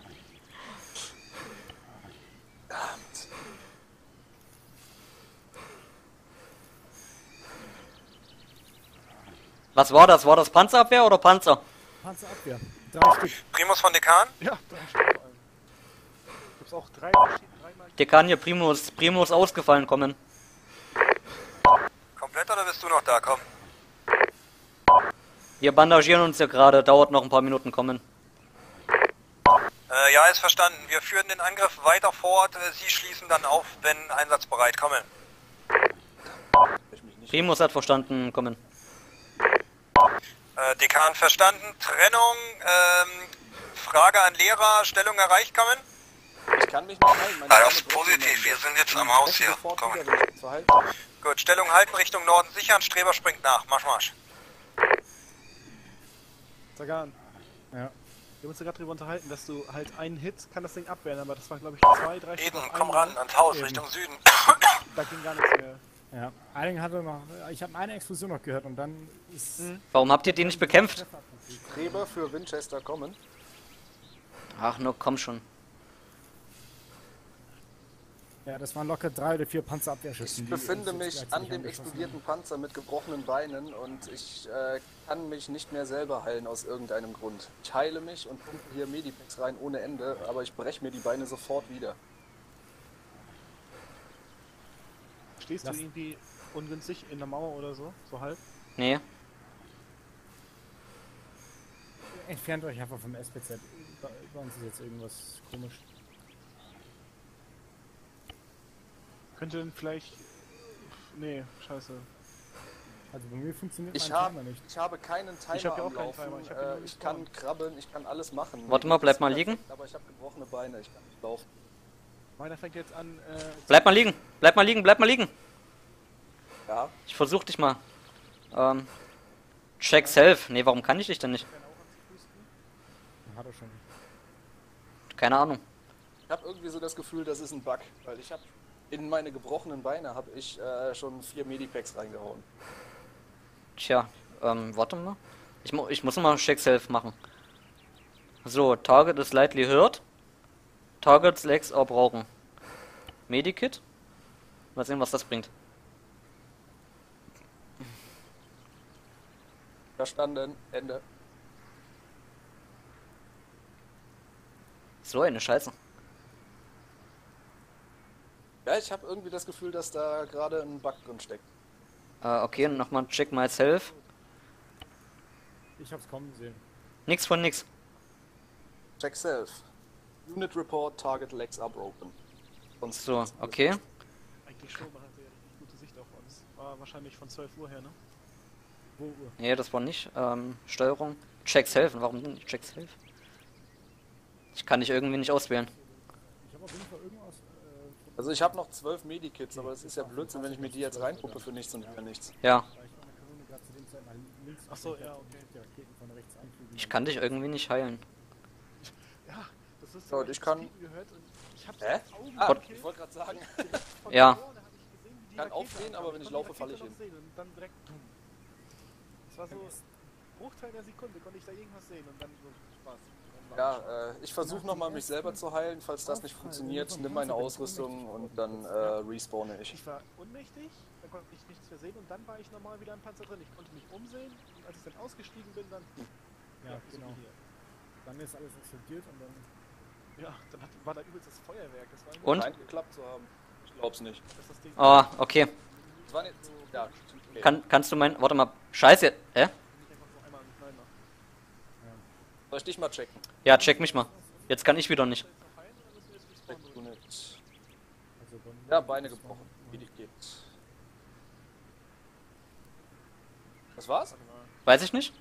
Was war das? War das Panzerabwehr oder Panzer? Panzerabwehr. Drei Stück. Primus von Dekan? Ja, drei Stück vor allem. Gibt's auch drei verschiedene, dreimal. Der kann hier Primus, Primus ausgefallen kommen. Komplett oder bist du noch da? Komm. Wir bandagieren uns ja gerade, dauert noch ein paar Minuten kommen. Äh, ja, ist verstanden. Wir führen den Angriff weiter fort. Äh, Sie schließen dann auf, wenn einsatzbereit. Kommen. Primus hat verstanden, kommen. Äh, Dekan verstanden. Trennung. Ähm, Frage an Lehrer. Stellung erreicht. Kommen. Ich kann mich nicht halten. Meine Ah, Beine das ist brechen positiv. immer. Wir sind jetzt am Ich Haus breche hier. sofort Komm. wieder, wenn ich mich verhalte. Gut, Stellung halten Richtung Norden sichern. Streber springt nach. Marsch, marsch. Sagan. Ja. Wir haben uns ja gerade darüber unterhalten, dass du halt einen Hit kann das Ding abwehren, aber das war glaube ich zwei, drei Stück Eden, auf komm einmal. ran, ans Haus, Eben. Richtung Süden. Da ging gar nichts mehr. Ja. Eiling hatte noch. Ich habe eine Explosion noch gehört und dann ist. Mhm. Warum habt ihr die nicht bekämpft? Streber für Winchester kommen. Ach, nur komm schon. Ja, das waren locker drei oder vier Panzerabwehrschützen. Ich die befinde uns mich gleichzeitig an dem angeschossen explodierten Panzer mit gebrochenen Beinen und ich äh, kann mich nicht mehr selber heilen aus irgendeinem Grund. Ich heile mich und pumpe hier Medipacks rein ohne Ende, aber ich breche mir die Beine sofort wieder. Stehst Das- du irgendwie ungünstig in der Mauer oder so? So halb? Nee. haben. Entfernt euch einfach vom S P Z. Bei, bei uns ist jetzt irgendwas komisch. Könnte denn vielleicht. Nee, scheiße. Also bei mir funktioniert Ich mein habe Timer nicht. ich habe keinen Timer Ich hab ja auch am keinen Laufen. Timer, ich hab ja äh, nur ich kann gespawnt. krabbeln, ich kann alles machen. Warte Mir mal, geht bleib es mal perfekt, liegen. Aber ich habe gebrochene Beine, ich kann nicht laufen. Meiner fängt jetzt an. Äh, Bleib mal liegen, bleib mal liegen, bleib mal liegen. Ja, Ich versuch dich mal. Ähm. Check self. Nee, warum kann ich dich denn nicht? Hat er schon. Keine Ahnung. ich habe irgendwie so das Gefühl, das ist ein Bug, weil ich habe in meine gebrochenen Beine habe ich äh, schon vier Medipacks reingehauen. Tja, ähm, warte mal. Ich, mu ich muss mal Check self machen. So, Target ist lightly hurt. Targets Legs auch brauchen. Medikit. Mal sehen, was das bringt. Verstanden, Ende. So eine Scheiße. Ja, ich habe irgendwie das Gefühl, dass da gerade ein Bug drin steckt. Äh, okay, nochmal check myself. Ich hab's kommen sehen. Nix von nix. Check self. Unit report, target legs are broken. Sonst So, okay. eigentlich schon, man hatte ja richtig gute Sicht auf uns. War wahrscheinlich von zwölf Uhr her, ne? Wo Uhr? Nee, das war nicht. Ähm, Steuerung. Check self. Warum denn nicht Check self? Ich kann dich irgendwie nicht auswählen. Ich habe auf jeden Fall irgendwas. Äh, Also ich habe noch zwölf Medikits, aber es ist ja Blödsinn, wenn ich mir die jetzt reinpuppe für nichts und für nichts. Ja, weil ich meine Kanone gerade zu dem Zeit nach links. Achso, ja, okay. Die Raketen von rechts einfliegen. ich kann dich irgendwie nicht heilen. Ja, das ist So, hab ich kann- das Piepen gehört und ich hab's Hä? mit Augen Ah, Gott. ich wollte gerade sagen, von Ja. vorne hab ich gesehen, wie die Kann Rakete aufstehen, ankam. aber wenn ich konnte die laufe, Rakete falle ich noch hin. sehen und dann direkt dumm. Das war so ein Bruchteil der Sekunde, konnte ich da irgendwas sehen und dann so Spaß. ja, äh, ich versuche nochmal mich selber zu heilen, falls das nicht funktioniert, nimm meine Ausrüstung und dann äh, respawne ich. Ich war ohnmächtig, dann konnte ich nichts mehr sehen und dann war ich normal wieder im Panzer drin. Ich konnte mich umsehen und als ich dann ausgestiegen bin, dann... Ja, so genau. wie hier. Dann ist alles explodiert und dann. Ja, dann hat, war da übelst das Feuerwerk. Das war Und? Scheint geklappt zu haben. Ich glaub's nicht. Das ist das Ding. Oh, okay. Das war nicht, ja, okay. Kann, kannst du mein... Warte mal. Scheiße. Hä? Nicht einfach so einmal mit Nein machen. Soll ich dich mal checken? Ja, check mich mal. Jetzt kann ich wieder nicht. Check du nicht. Ja, Beine gebrochen. Wie dich geht's? Das war's? Weiß ich nicht.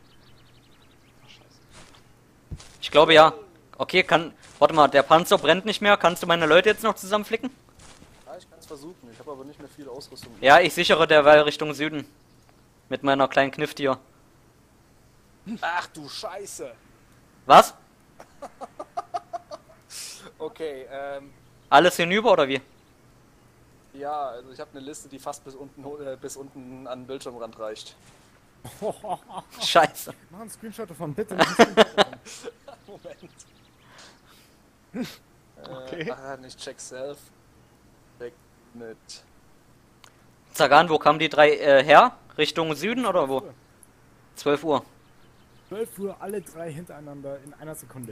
Ich glaube ja. Okay, kann... Warte mal, der Panzer brennt nicht mehr. Kannst du meine Leute jetzt noch zusammenflicken? Ja, ich kann's versuchen. Ich habe aber nicht mehr viel Ausrüstung. Ja, ich sichere derweil Richtung Süden. Mit meiner kleinen Knifftier. Ach du Scheiße! Was? Okay, ähm... Alles hinüber oder wie? ja, also ich habe eine Liste, die fast bis unten äh, bis unten an den Bildschirmrand reicht. Scheiße. Mach einen Screenshot davon, bitte. Mach einen Screenshot davon. Moment. Okay. Äh, ah, nicht check self. Check mit. Zagan, wo kamen die drei äh, her? Richtung Süden oder wo? zwölf Uhr. zwölf Uhr, alle drei hintereinander in einer Sekunde.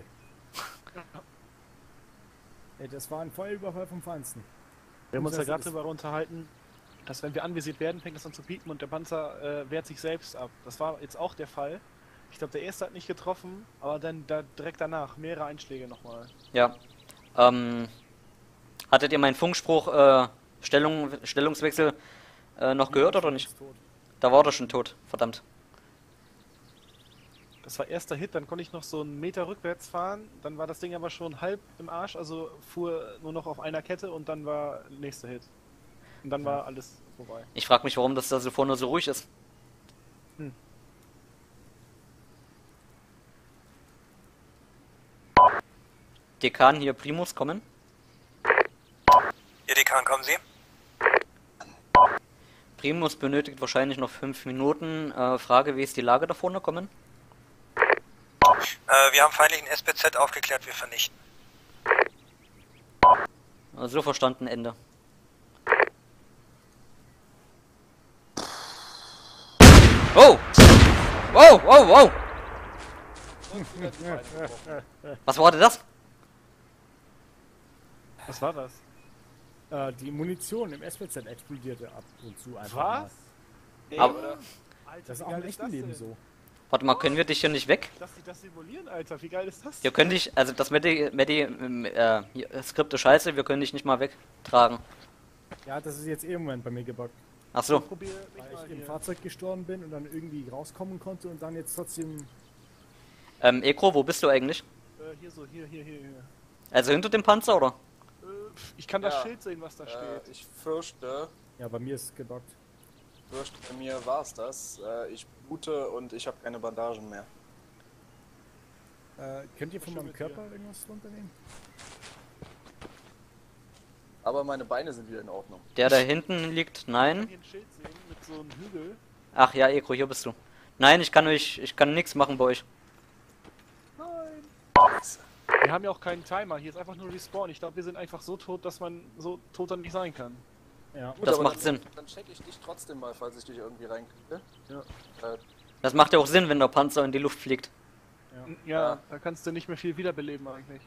Ey, das war ein Feuerüberfall vom Feinsten. Wir haben uns ja Das gerade ist- darüber unterhalten, dass wenn wir anvisiert werden, fängt es an zu piepen und der Panzer äh, wehrt sich selbst ab. Das war jetzt auch der Fall. Ich glaube, der erste hat nicht getroffen, aber dann da direkt danach mehrere Einschläge nochmal. Ja. Ähm, hattet ihr meinen Funkspruch äh, Stellung, Stellungswechsel äh, noch gehört oder nicht? Da war er schon tot, verdammt. Das war erster Hit, dann konnte ich noch so einen Meter rückwärts fahren, dann war das Ding aber schon halb im Arsch, also fuhr nur noch auf einer Kette und dann war nächster Hit. Und dann war alles vorbei. Ich frage mich, warum das da so vorne so ruhig ist. Hm. Dekan hier, Primus, kommen. Ihr Dekan, kommen Sie. Primus benötigt wahrscheinlich noch fünf Minuten. Äh, Frage, wie ist die Lage da vorne, kommen? Äh, wir haben feindlichen S B Z aufgeklärt, wir vernichten. So verstanden, Ende. Oh! Wow, wow, wow! Was war denn das? Was war das? Äh, die Munition im S P Z explodierte ab und zu einfach Was? Ey, Aber- oder? Das ist auch im echten Leben so. Warte mal, können wir dich hier nicht weg? Dass die das simulieren, Alter, wie geil ist das? Wir können dich, also das Medi, Medi, ähm, äh, hier, Skript ist scheiße, wir können dich nicht mal wegtragen. Ja, das ist jetzt eh im Moment bei mir gebuggt. Ach so. Probier mich Weil mal ich im hier. Fahrzeug gestorben bin und dann irgendwie rauskommen konnte und dann jetzt trotzdem... Ähm, Ekro, wo bist du eigentlich? Äh, hier so, hier, hier, hier, hier. Also hinter dem Panzer, oder? Äh, ich kann das Ja. Schild sehen, was da Äh, steht. ich fürchte, Ja, bei mir ist es gebuggt. fürchte, bei mir war's das. Äh, ich blute und ich habe keine Bandagen mehr. Äh, könnt ihr von Schön meinem mit Körper irgendwas runternehmen? Aber meine Beine sind wieder in Ordnung. Der da hinten liegt, Ich kann nein. hier ein Schild sehen mit so einem Hügel. Ach ja, Ekro, hier bist du. Nein, ich kann euch, ich kann nichts machen bei euch. Wir haben ja auch keinen Timer, hier ist einfach nur Respawn. Ich glaube, wir sind einfach so tot, dass man so tot dann nicht sein kann. Ja. Gut, Das aber macht dann, Sinn. Dann check ich dich trotzdem mal, falls ich dich irgendwie reinkriege. Ja. Äh, Das macht ja auch Sinn, wenn der Panzer in die Luft fliegt. Ja, Ja. da kannst du nicht mehr viel wiederbeleben eigentlich.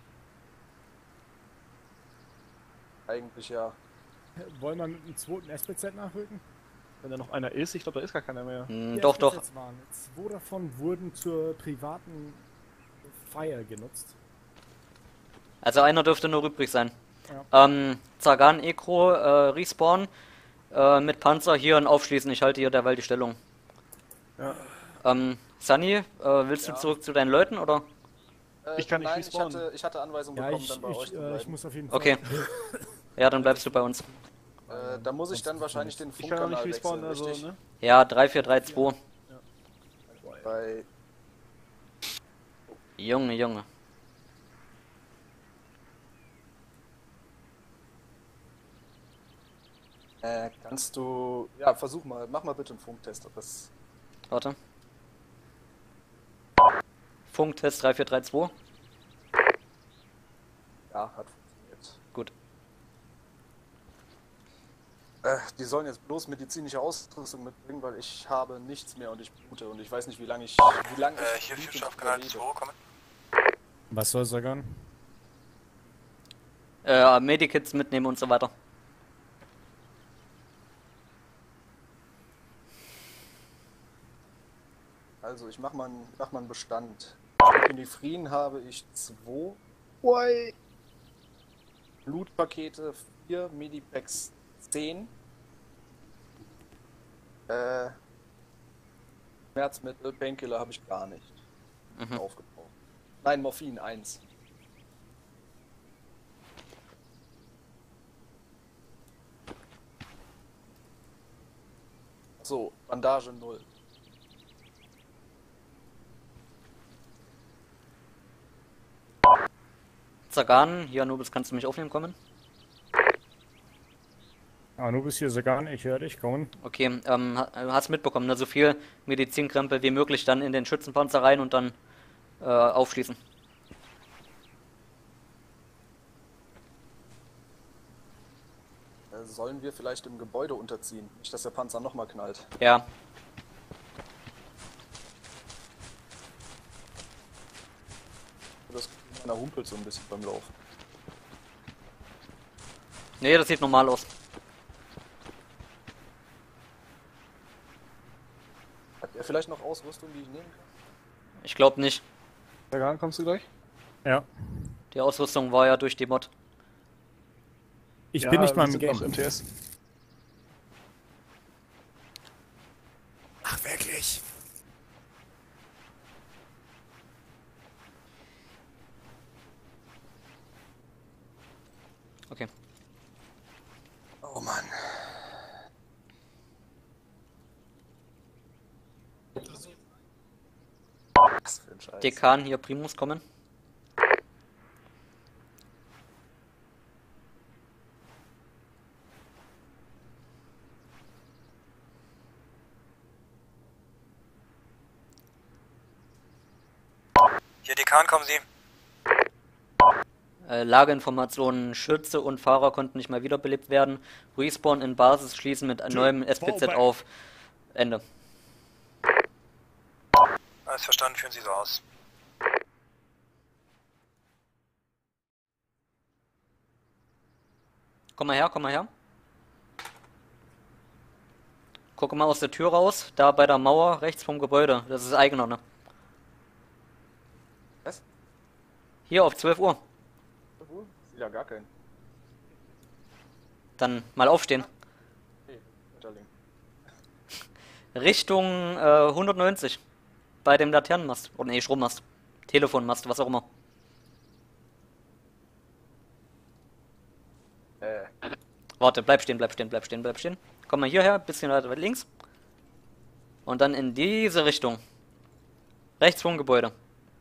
eigentlich ja. Wollen wir mit dem zweiten S P Z nachrücken? Wenn da noch einer ist, ich glaube, da ist gar keiner mehr. Hm, Die doch, doch. S P Zs Waren. Zwei davon wurden zur privaten Feier genutzt. Also einer dürfte nur übrig sein. Ja. Ähm, Zagan, Ekro, äh, Respawn, äh, mit Panzer hier und aufschließen. Ich halte hier derweil die Stellung. Ja. Ähm, Sunny, äh, willst Ja. du zurück zu deinen Leuten, oder? Äh, Ich kann nicht nein, ich respawnen. hatte, ich hatte Anweisungen Ja, bekommen, ich, dann bei euch ich, zu äh, bleiben. ich muss auf jeden Fall. Okay. Ja, dann bleibst du bei uns. Äh, da muss ich dann wahrscheinlich den Ich kann auch nicht Funkkanal respawnen, wechseln, also, richtig? ne? Ja, drei vier drei zwei. Bei Junge, Junge. Äh, kannst du... Ja, versuch mal. Mach mal bitte einen Funktest. ob Das... Warte. Funktest drei vier drei zwei. Ja, hat funktioniert. Gut. Äh, die sollen jetzt bloß medizinische Ausrüstung mitbringen, weil ich habe nichts mehr und ich blute und ich weiß nicht, wie lange ich... Wie lange Äh, ich hier blute Fischer auf und Kanal überlebe. zwei, kommen. Was soll Sagan? Äh, Medikits mitnehmen und so weiter. Also ich mach mal, einen- mach mal einen Bestand. Epinephrine habe ich zwei. Ui. Blutpakete vier, Medipacks zehn. Äh, Schmerzmittel, Painkiller habe ich gar nicht Mhm. aufgebraucht. Nein, Morphin eins. So, Bandage null. Zagan, hier Anubis, kannst du mich aufnehmen kommen? Anubis hier, Sagan, ich höre dich, kommen. Okay, ähm, ha- hast mitbekommen, ne? So viel Medizinkrempel wie möglich dann in den Schützenpanzer rein und dann äh, aufschließen. Äh, sollen wir vielleicht im Gebäude unterziehen? Nicht, dass der Panzer nochmal knallt. Ja, Das meiner humpelt so ein bisschen beim Lauf. nee, das sieht normal aus. Hat er vielleicht noch Ausrüstung, die ich nehmen kann? Ich glaube nicht. Sagan, kommst du gleich? Ja. Die Ausrüstung war ja durch die Mod. Ich Ja, bin nicht wir mal im sind Game. noch im T S. Ach, wirklich? Okay. Oh Mann. Was für ein Scheiß. Dekan, hier Primus kommen. Hier, Dekan, kommen Sie. Äh, Lageinformationen, Schütze und Fahrer konnten nicht mehr wiederbelebt werden. Respawn in Basis schließen mit neuem S P Z auf. Ende. Alles verstanden, führen Sie so aus. Komm mal her, komm mal her. Guck mal aus der Tür raus, da bei der Mauer rechts vom Gebäude. Das ist eigener, ne? Was? Hier auf zwölf Uhr. Sieht ja gar keinen. Dann mal aufstehen. Hey, Wetterling. Richtung äh, hundertneunzig. Bei dem Laternenmast. Oder nee, Strommast. Telefonmast, was auch immer. Äh, Warte, bleib stehen, bleib stehen, bleib stehen, bleib stehen. Komm mal hierher, bisschen weiter links. Und dann in diese Richtung. Rechts vom Gebäude.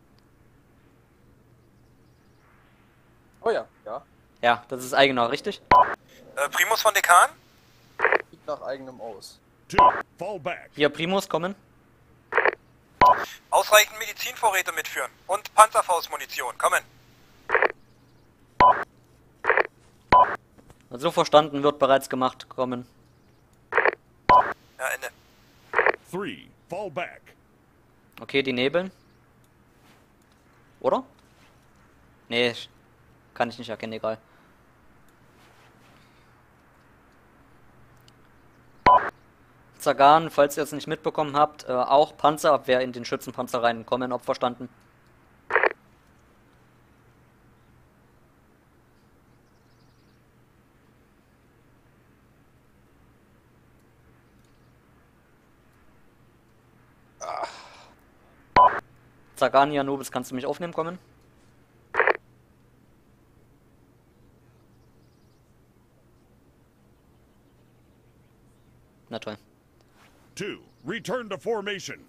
oh ja, ja. Ja, das ist eigener, richtig? Äh, Primus von Dekan? Sieht nach eigenem aus. Hier, Primus, kommen. Ausreichend Medizinvorräte mitführen. Und Panzerfaustmunition. Kommen. So verstanden, wird bereits gemacht, kommen. Ja, Ende. Three, fall back. Okay, die Nebeln. Oder? Nee, kann ich nicht erkennen, egal. Zagan, falls ihr es nicht mitbekommen habt, äh, auch Panzerabwehr in den Schützenpanzer reinkommen, ob verstanden. Zagan, Anubis, kannst du mich aufnehmen kommen? Na toll. Two, return to formation.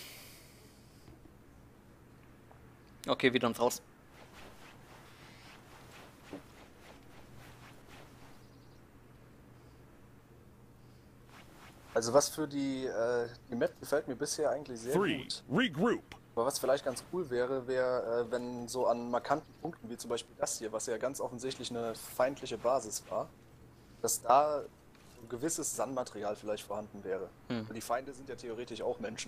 Okay, wieder uns raus. Also was für die, äh, die Map gefällt mir bisher eigentlich sehr Three, gut. regroup. Aber was vielleicht ganz cool wäre, wäre, äh, wenn so an markanten Punkten, wie zum Beispiel das hier, was ja ganz offensichtlich eine feindliche Basis war, dass da so ein gewisses Sandmaterial vielleicht vorhanden wäre. Hm. Die Feinde sind ja theoretisch auch Menschen.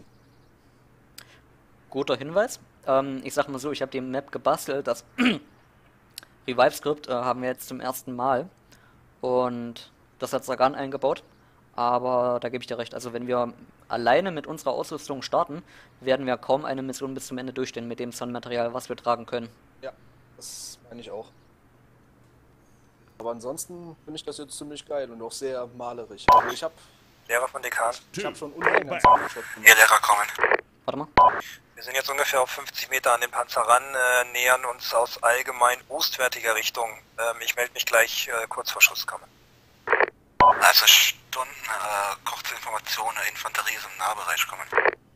Guter Hinweis. Ähm, ich sag mal so, ich habe die Map gebastelt, dass Revive-Skript äh, haben wir jetzt zum ersten Mal. Und das hat Sagan eingebaut. Aber da gebe ich dir recht. Also wenn wir alleine mit unserer Ausrüstung starten, werden wir kaum eine Mission bis zum Ende durchstehen mit dem Sun-Material, was wir tragen können. Ja, das meine ich auch. Aber ansonsten finde ich das jetzt ziemlich geil und auch sehr malerisch. Also ich habe Lehrer von Dekan. Ich habe schon Unmengen an Screenshot gemacht. Hier, Lehrer kommen. Warte mal. Wir sind jetzt ungefähr auf fünfzig Meter an den Panzer ran, äh, nähern uns aus allgemein ostwärtiger Richtung. Ähm, ich melde mich gleich äh, kurz vor Schuss kommen. Also Stunden, äh, kurze Informationen, Infanterie ist im Nahbereich kommen.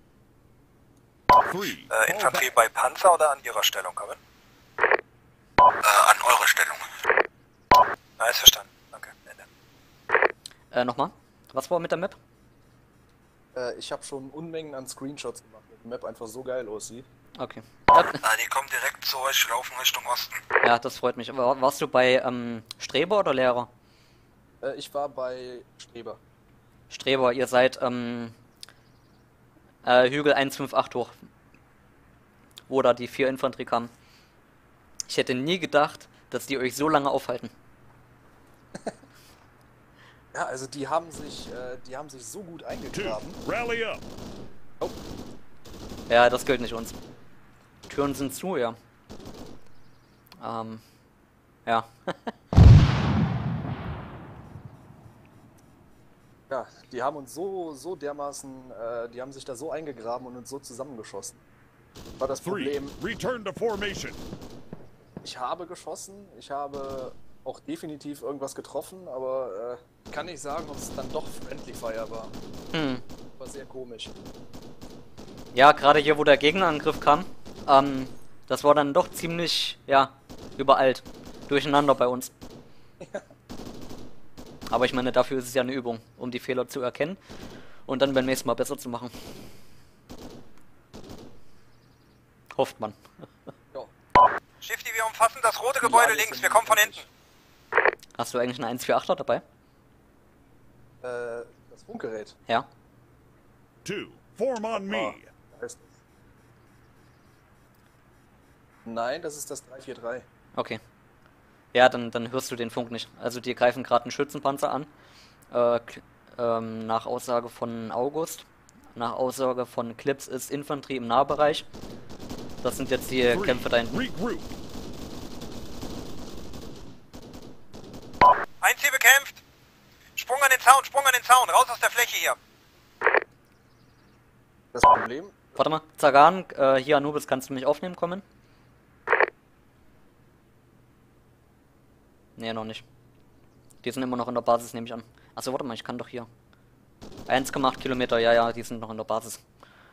Äh, Infanterie bei Panzer oder an ihrer Stellung kommen? Äh, an eurer Stellung. Na, ist verstanden. Danke. Ende. Äh, nochmal. Was war mit der Map? Äh, ich habe schon Unmengen an Screenshots gemacht, weil die Map einfach so geil aussieht. Okay. Ah, die kommen direkt zu euch, laufen Richtung Osten. Ja, das freut mich. Aber warst du bei ähm, Streber oder Lehrer? Äh, ich war bei Streber. Streber, ihr seid ähm, äh, Hügel eins fünf acht hoch. Wo da die vier Infanterie kamen. Ich hätte nie gedacht, dass die euch so lange aufhalten. Ja, also die haben sich, äh, die haben sich so gut eingegraben. Rally up. Oh. Ja, das gilt nicht uns. Türen sind zu, ja. Ähm, ja. Ja, die haben uns so, so dermaßen, äh, die haben sich da so eingegraben und uns so zusammengeschossen. War das Three. Problem, Return to formation. ich habe geschossen, ich habe auch definitiv irgendwas getroffen, aber äh, kann nicht sagen, ob es dann doch Friendly Fire war. Hm. War sehr komisch. Ja, gerade hier, wo der Gegenangriff kam, ähm, das war dann doch ziemlich, ja, übereilt. Durcheinander bei uns. Ja. Aber ich meine, dafür ist es ja eine Übung, um die Fehler zu erkennen und dann beim nächsten Mal besser zu machen. Hofft man. Ja. Shifty, wir umfassen das rote Gebäude links, wir kommen von hinten. Hast du eigentlich einen eins vier achter dabei? Äh, das Funkgerät. Ja. Two. Form on me. Ah, da ist es. Nein, das ist das drei vier drei. Okay. Ja, dann, dann hörst du den Funk nicht. Also die greifen gerade einen Schützenpanzer an. Äh, ähm, nach Aussage von August. Nach Aussage von Clips ist Infanterie im Nahbereich. Das sind jetzt die Three. Kämpfe da hinten. Regroup. Ein Ziel bekämpft. Sprung an den Zaun, Sprung an den Zaun, raus aus der Fläche hier. Das Problem, Warte mal, Zagan, äh, hier Anubis, kannst du mich aufnehmen kommen? Nee, noch nicht. Die sind immer noch in der Basis, nehme ich an. Achso, warte mal, ich kann doch hier. eins Komma acht Kilometer, ja, ja, die sind noch in der Basis.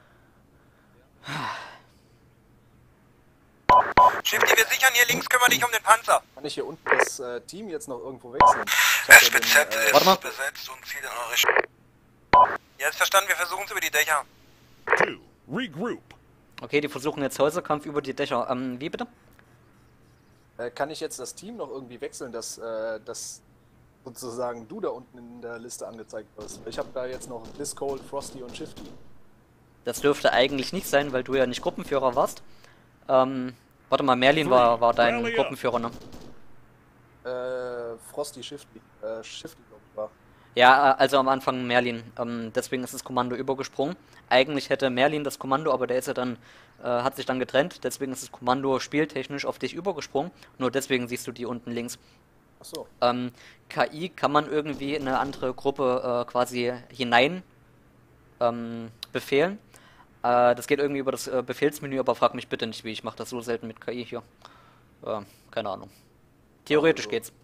Shifty, wir sichern hier links, kümmere dich um den Panzer. kann ich hier unten das äh, Team jetzt noch irgendwo wechseln? Ich hab S ja B den, Z äh, Warte mal. ist besetzt und zieht in eure Richtung. Jetzt verstanden, wir versuchen es über die Dächer. Two. Regroup. Okay, die versuchen jetzt Häuserkampf über die Dächer. Ähm, wie bitte? äh, kann ich jetzt das Team noch irgendwie wechseln, dass, äh, dass sozusagen du da unten in der Liste angezeigt wirst? Ich habe da jetzt noch Discold, Frosty und Shifty. Das dürfte eigentlich nicht sein, weil du ja nicht Gruppenführer warst. Ähm, warte mal, Merlin war, war dein Rally up. Gruppenführer, ne? Äh, Frosty, Shifty. Äh, Shifty, glaube ich, war. Ja, äh, also am Anfang Merlin. Ähm, deswegen ist das Kommando übergesprungen. Eigentlich hätte Merlin das Kommando, aber der ist ja dann, äh, hat sich dann getrennt. Deswegen ist das Kommando spieltechnisch auf dich übergesprungen. Nur deswegen siehst du die unten links. Achso. Ähm, K I kann man irgendwie in eine andere Gruppe äh, quasi hinein ähm, befehlen. Äh, das geht irgendwie über das äh, Befehlsmenü, aber frag mich bitte nicht, wie. Ich mache das so selten mit K I hier. Äh, keine Ahnung. Theoretisch Also. geht's.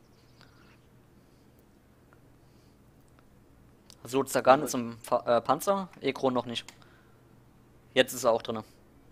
So, Zagan ist im Fa äh, Panzer, Ekro noch nicht. Jetzt ist er auch drin.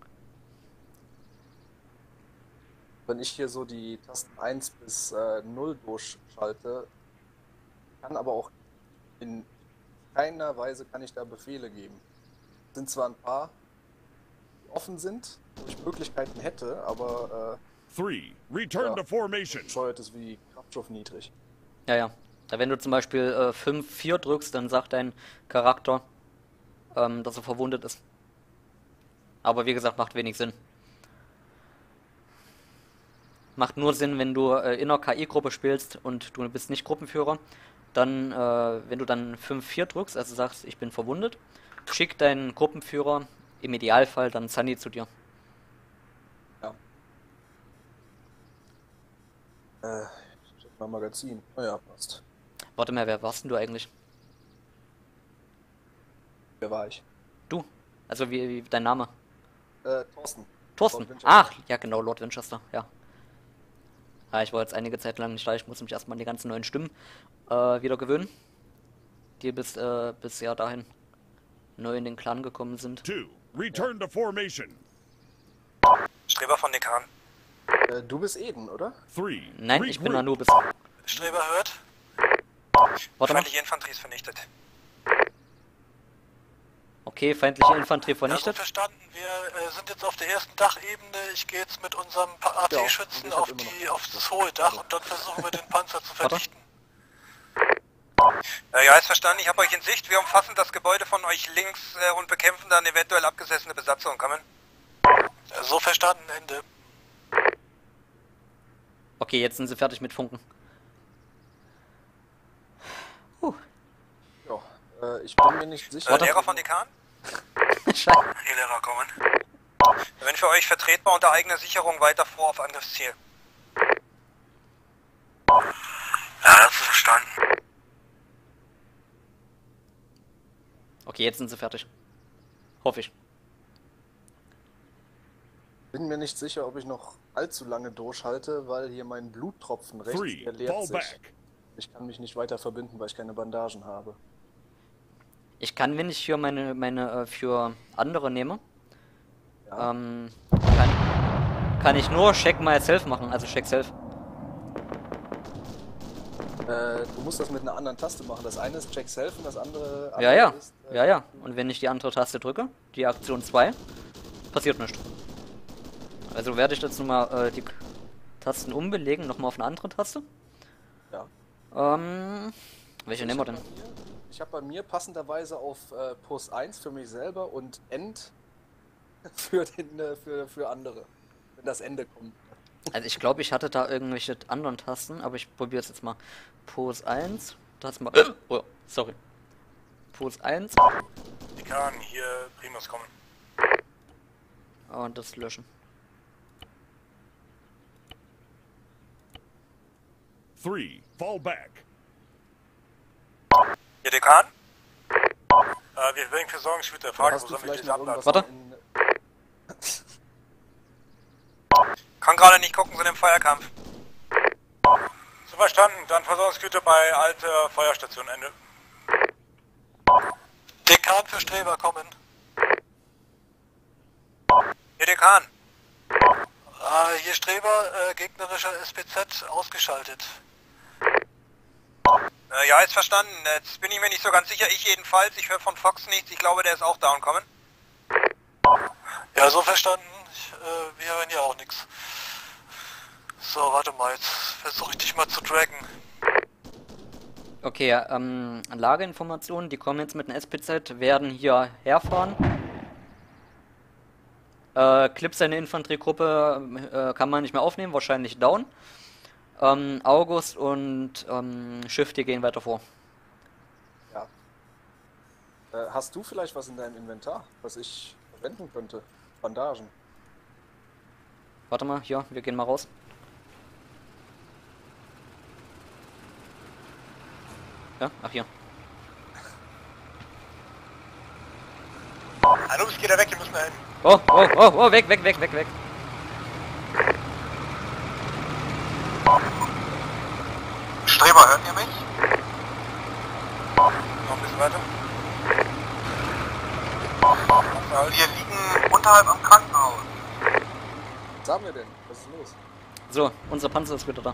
Wenn ich hier so die Tasten eins bis äh, null durchschalte, kann aber auch in keiner Weise kann ich da Befehle geben. Es sind zwar ein paar, die offen sind, wo ich Möglichkeiten hätte, aber Three. Return Ja. to formation. äh, steuert es wie Kraftstoff niedrig. Ja, ja. Da, wenn du zum Beispiel äh, fünf vier drückst, dann sagt dein Charakter, ähm, dass er verwundet ist. Aber wie gesagt, macht wenig Sinn. macht nur Sinn, wenn du äh, in einer K I-Gruppe spielst und du bist nicht Gruppenführer. Dann, äh, wenn du dann fünf vier drückst, also sagst, ich bin verwundet, schick deinen Gruppenführer, im Idealfall dann Sunny zu dir. Ja. Äh, ich check mal Magazin. Oh ja, passt. Warte mal, wer warst denn du eigentlich? Wer war ich? Du. Also wie, wie dein Name? Äh, Thorsten. Thorsten. Ach, ja genau, Lord Winchester, ja. Ja, ich war jetzt einige Zeit lang nicht da, ich muss mich erstmal an die ganzen neuen Stimmen äh, wieder gewöhnen, die bis, äh, bisher dahin neu in den Clan gekommen sind. Two, return to formation. Streber von Dekan. Äh, du bist Eden, oder? Three, Nein, ich bin regroup. Anubis. Streber hört. Warte mal. Feindliche Infanterie ist vernichtet. Okay, feindliche Infanterie Ja, vernichtet. verstanden. Wir äh, sind jetzt auf der ersten Dachebene. Ich gehe jetzt mit unserem A T-Schützen Ja, auf, die, auf das hohe Dach und dann versuchen wir den Panzer zu Warte. vernichten. Äh, ja, ist verstanden. Ich habe euch in Sicht. Wir umfassen das Gebäude von euch links äh, und bekämpfen dann eventuell abgesessene Besatzung. Kommen. Äh, so verstanden. Ende. Okay, jetzt sind sie fertig mit Funken. Huh. Ja, äh, ich bin mir nicht sicher. Äh, Lehrer von Dekan? Scheiße. Die Lehrer kommen. Wenn für euch vertretbar unter eigener Sicherung weiter vor auf Angriffsziel. Ja, das ist verstanden. Okay, jetzt sind sie fertig. Hoffe ich. Bin mir nicht sicher, ob ich noch allzu lange durchhalte, weil hier mein Bluttropfen rechts, Three, der leert fall sich. back. Ich kann mich nicht weiter verbinden, weil ich keine Bandagen habe. Ich kann, wenn ich für meine, meine, äh, für andere nehme, Ja. ähm, kann, kann ich nur Check Myself machen, also Check Self. Äh, du musst das mit einer anderen Taste machen. Das eine ist Check Self und das andere, Ja, andere ja, ist... Äh, ja, ja. Und wenn ich die andere Taste drücke, die Aktion zwei, passiert nichts. Also werde ich jetzt nochmal äh, die Tasten umbelegen, nochmal auf eine andere Taste. Ja. Ähm, welche Ich nehmen wir hab denn? bei mir- Ich habe bei mir passenderweise auf äh, Post eins für mich selber und End für, den, äh, für, für andere. Wenn das Ende kommt. Also ich glaube, ich hatte da irgendwelche anderen Tasten, aber ich probiere es jetzt mal. Pose eins, Tasten mal. Oh, sorry. Pose eins Dekan, hier Primus kommen. und das löschen. Three, fall back. Hier Dekan? Äh, wir werden Versorgungsgüter. Frage, Hast wo du sollen wir vielleicht diese noch irgendwas abladen? Warte. in, Kann gerade nicht gucken, sind im Feuerkampf. So verstanden, dann Versorgungsgüter bei alter Feuerstation Ende. Dekan für Streber kommen. Hier Dekan. Äh, hier Streber, äh, gegnerischer S P Z ausgeschaltet. Äh, ja, ist verstanden. Jetzt bin ich mir nicht so ganz sicher. Ich jedenfalls. Ich höre von Fox nichts. Ich glaube, der ist auch down. Kommen. Ja, so verstanden. Ich, äh, wir hören ja auch nichts. So, warte mal. Jetzt versuche ich dich mal zu draggen. Okay, ähm, Lageinformationen, die kommen jetzt mit dem S P Z, werden hier herfahren. Äh, Clip seine Infanteriegruppe äh, kann man nicht mehr aufnehmen, wahrscheinlich down. Ähm, August und ähm, Schiff, die gehen weiter vor. ja. Äh, hast du vielleicht was in deinem Inventar, was ich verwenden könnte? Bandagen. Warte mal, hier, wir gehen mal raus. Ja, ach hier. Hallo, ich geh da weg, wir müssen da hin. Oh, oh, oh, oh, weg, weg, weg, weg, weg. Streber, hört ihr mich? Noch ein bisschen weiter. Wir liegen unterhalb am Krankenhaus. Was haben wir denn? Was ist los? So, unser Panzer ist wieder da.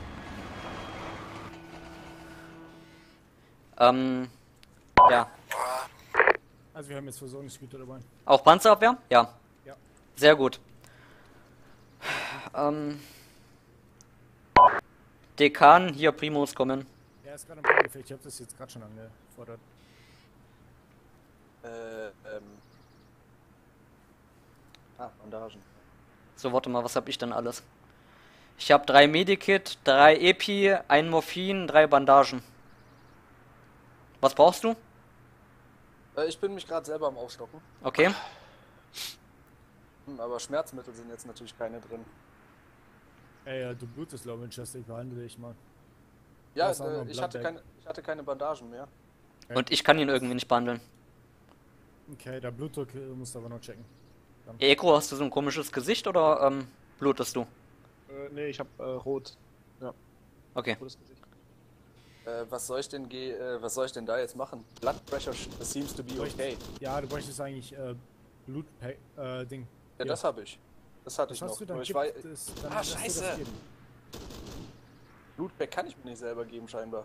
Ähm, ja. Also wir haben jetzt Versorgungsgüter dabei. Auch Panzerabwehr? Ja. Ja. Sehr gut. Ähm, Dekan, hier Primus kommen. Er ist gerade im Planeffekt, ich habe das jetzt gerade schon angefordert. Äh, ähm. Ah, Bandagen. So, warte mal, was hab ich denn alles? Ich habe drei Medikit, drei Epi, ein Morphin, drei Bandagen. Was brauchst du? Äh, ich bin mich gerade selber am Aufstocken. Okay. Hm, aber Schmerzmittel sind jetzt natürlich keine drin. Ey, ja, du blutest, glaube ich, Winchester, ich behandle dich mal. Ja, hast auch noch äh, ein ich, hatte Bloodbag. keine, ich hatte keine Bandagen mehr. Und ich kann ihn irgendwie nicht behandeln. Okay, der Blutdruck äh, musst du aber noch checken. Eko, hast du so ein komisches Gesicht oder ähm, blutest du? Äh, nee, ich hab äh, rot. Ja. Okay. Rotes Gesicht. Äh, was soll ich denn ge äh, was soll ich denn da jetzt machen? Blood pressure seems to be okay. Ja, du bräuchtest eigentlich äh, Blutpack, äh, Ding. Ja, das habe ich. Das hatte Das ich hast noch. du, dann Nur ich gibt war, es, dann ah, lass dir das scheiße! geben. Blutpack kann ich mir nicht selber geben, scheinbar.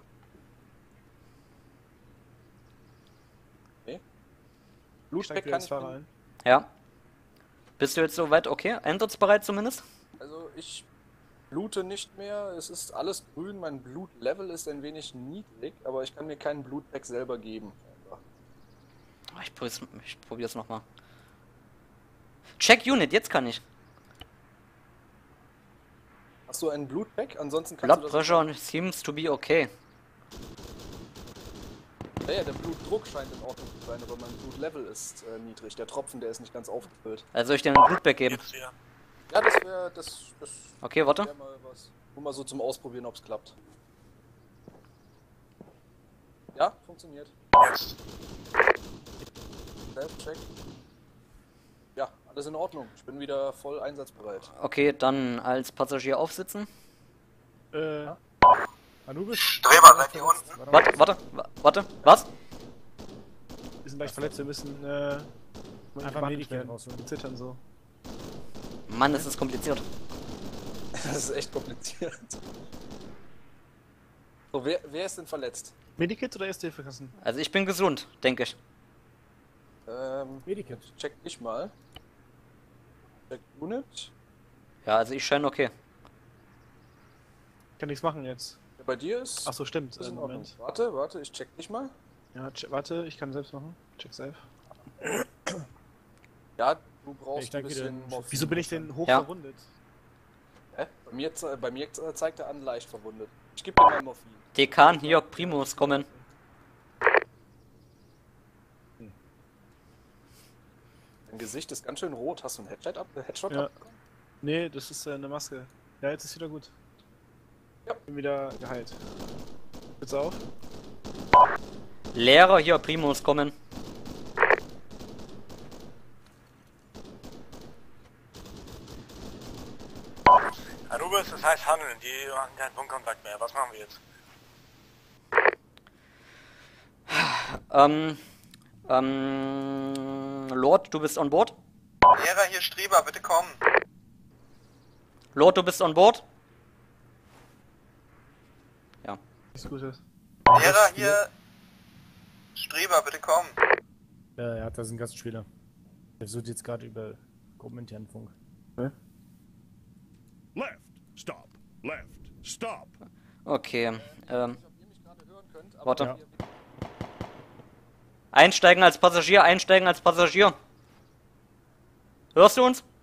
Nee? Blutpack Steig dir kann ins ich Fahrer mir... ein. Ja. Bist du jetzt soweit okay? Einsatzbereit zumindest? Also ich blute nicht mehr, es ist alles grün, mein Blutlevel ist ein wenig niedrig, aber ich kann mir keinen Blutpack selber geben. Ich probier's, ich probier's nochmal. Check Unit, jetzt kann ich. Hast du einen Blutpack? Ansonsten kannst Blood du das... pressure seems to be okay. Ja, ja, der Blutdruck scheint in Ordnung zu sein, aber mein Blutlevel ist äh, niedrig. Der Tropfen, der ist nicht ganz aufgefüllt. Also soll ich dir einen Blutback geben? Ja, das wäre... Das, das Okay, warte. wär mal was. Nur mal so zum Ausprobieren, ob es klappt. Ja, funktioniert. Jetzt. Self-check. Ja, alles in Ordnung. Ich bin wieder voll einsatzbereit. Okay, dann als Passagier aufsitzen. Äh, Anubis? Streber, seid ihr unten? Warte, warte, wa- warte, was? wir sind gleich verletzt, wir müssen äh, Einfach behandelt Medikit werden. rausholen. Wir zittern so. Mann, das ist kompliziert. Das ist echt kompliziert. So, wer, wer ist denn verletzt? Medikit oder Erste Hilfe Kassen? Also ich bin gesund, denke ich. Ähm, Medikit. check dich mal. Check Unit. Ja, also ich scheine okay. Kann nichts machen jetzt. Ja, bei dir ist... Ach so, stimmt. ist Äh, in Ordnung. Moment. Warte, warte, ich check dich mal. Ja, che- warte, ich kann selbst machen. Check safe. Ja, du brauchst Ich denke, ein bisschen den- Morphin. Wieso bin ich denn hoch Ja. verwundet? Hä? Bei mir, ze- bei mir ze- zeigt er an leicht verwundet. Ich geb dir mal Morphin. Dekan, hier, Primus, kommen. Dein Gesicht ist ganz schön rot. Hast du einen Headshot ab? äh, Headshot Ja. ab? Nee, das ist äh, eine Maske. Ja, jetzt ist wieder gut. Ja. Bin wieder geheilt. Jetzt auf. Lehrer, hier, Primus, kommen. Anubis, das heißt handeln, die machen keinen Punktkontakt mehr. Was machen wir jetzt? Ähm, ähm, Lord, du bist on board? Lehrer hier, Streber, bitte kommen. Lord, du bist on board? Ja. Nichts Gutes. Lehrer hier, Streber, bitte kommen. Ja, er hat da sind Gastspieler. Der versucht jetzt gerade über gruppeninternen Funk. Left. Stop. Left. Stop. Okay, ähm, Aber warte. Ja. Einsteigen als Passagier, einsteigen als Passagier. Hörst du uns?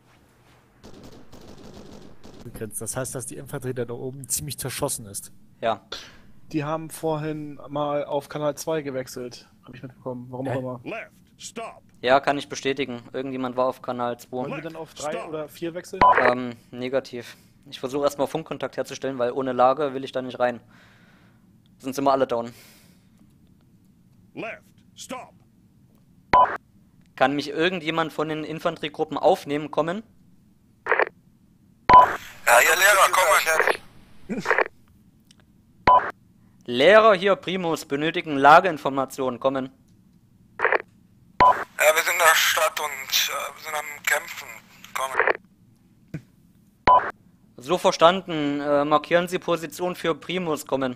Begrenzt. Das heißt, dass die Infanterie da oben ziemlich zerschossen ist. Ja. Die haben vorhin mal auf Kanal zwei gewechselt. Habe ich mitbekommen. Warum auch Hä? immer. Left. Stop. Ja, kann ich bestätigen. Irgendjemand war auf Kanal Wollen zwei. wir dann auf drei Stop. oder vier wechseln? Ähm, negativ. Ich versuche erstmal Funkkontakt herzustellen, weil ohne Lager will ich da nicht rein. Sind immer alle down. Left. Stop. Kann mich irgendjemand von den Infanteriegruppen aufnehmen kommen? Ja, ihr Lehrer, kommen. Lehrer hier, Primus, benötigen Lageinformationen, kommen. Ja, wir sind in der Stadt und äh, wir sind am Kämpfen. Kommen. So verstanden. Äh, markieren Sie Position für Primus, kommen.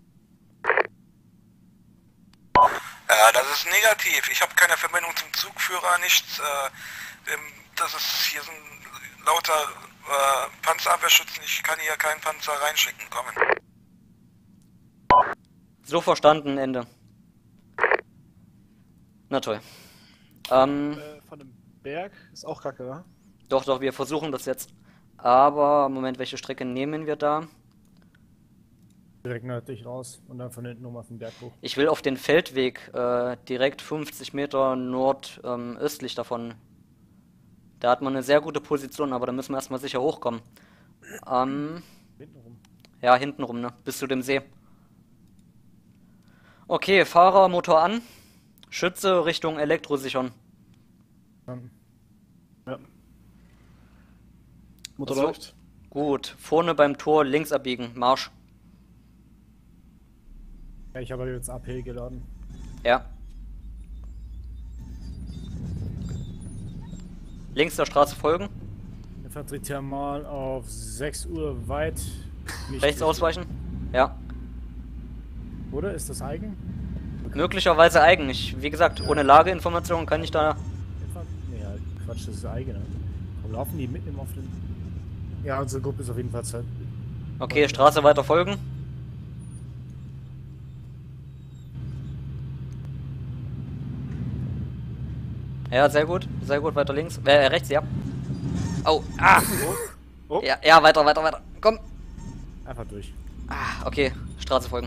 Ja, das ist negativ. Ich habe keine Verbindung zum Zugführer, nichts. Äh, ähm, das ist hier sind lauter äh, Panzerabwehrschützen. Ich kann hier keinen Panzer reinschicken. Kommen. So verstanden, Ende. Na toll. Ähm, Äh, von dem Berg ist auch kacke, wa? doch, doch, wir versuchen das jetzt. Aber, Moment, welche Strecke nehmen wir da? Direkt nördlich raus und dann von hinten um auf den Berg hoch. Ich will auf den Feldweg, äh, direkt fünfzig Meter nordöstlich ähm, davon. Da hat man eine sehr gute Position, aber da müssen wir erstmal sicher hochkommen. Ähm, Hintenrum. Ja, hintenrum, ne? Bis zu dem See. Okay, Fahrer, Motor an. Schütze Richtung Elektro sichern. Ja. Motor So. läuft. Gut, vorne beim Tor links abbiegen. Marsch. Ja, ich habe jetzt A P geladen. Ja. Links der Straße folgen. Infanteriethermal auf sechs Uhr weit. Nicht Rechts richtig. ausweichen. Ja. Oder ist das eigen? Möglicherweise eigen. Ich, wie gesagt, ohne Lageinformationen kann ich da... Infant nee, halt, Quatsch, das ist eigen. Warum laufen die mitten im offenen? Ja, unsere Gruppe ist auf jeden Fall Zeit. Okay, Straße weiter folgen. Ja, sehr gut. Sehr gut, weiter links. Äh, rechts, ja. Oh, ah! Oh. Ja, ja, weiter, weiter, weiter. Komm. Einfach durch. Ah, okay, Straße folgen.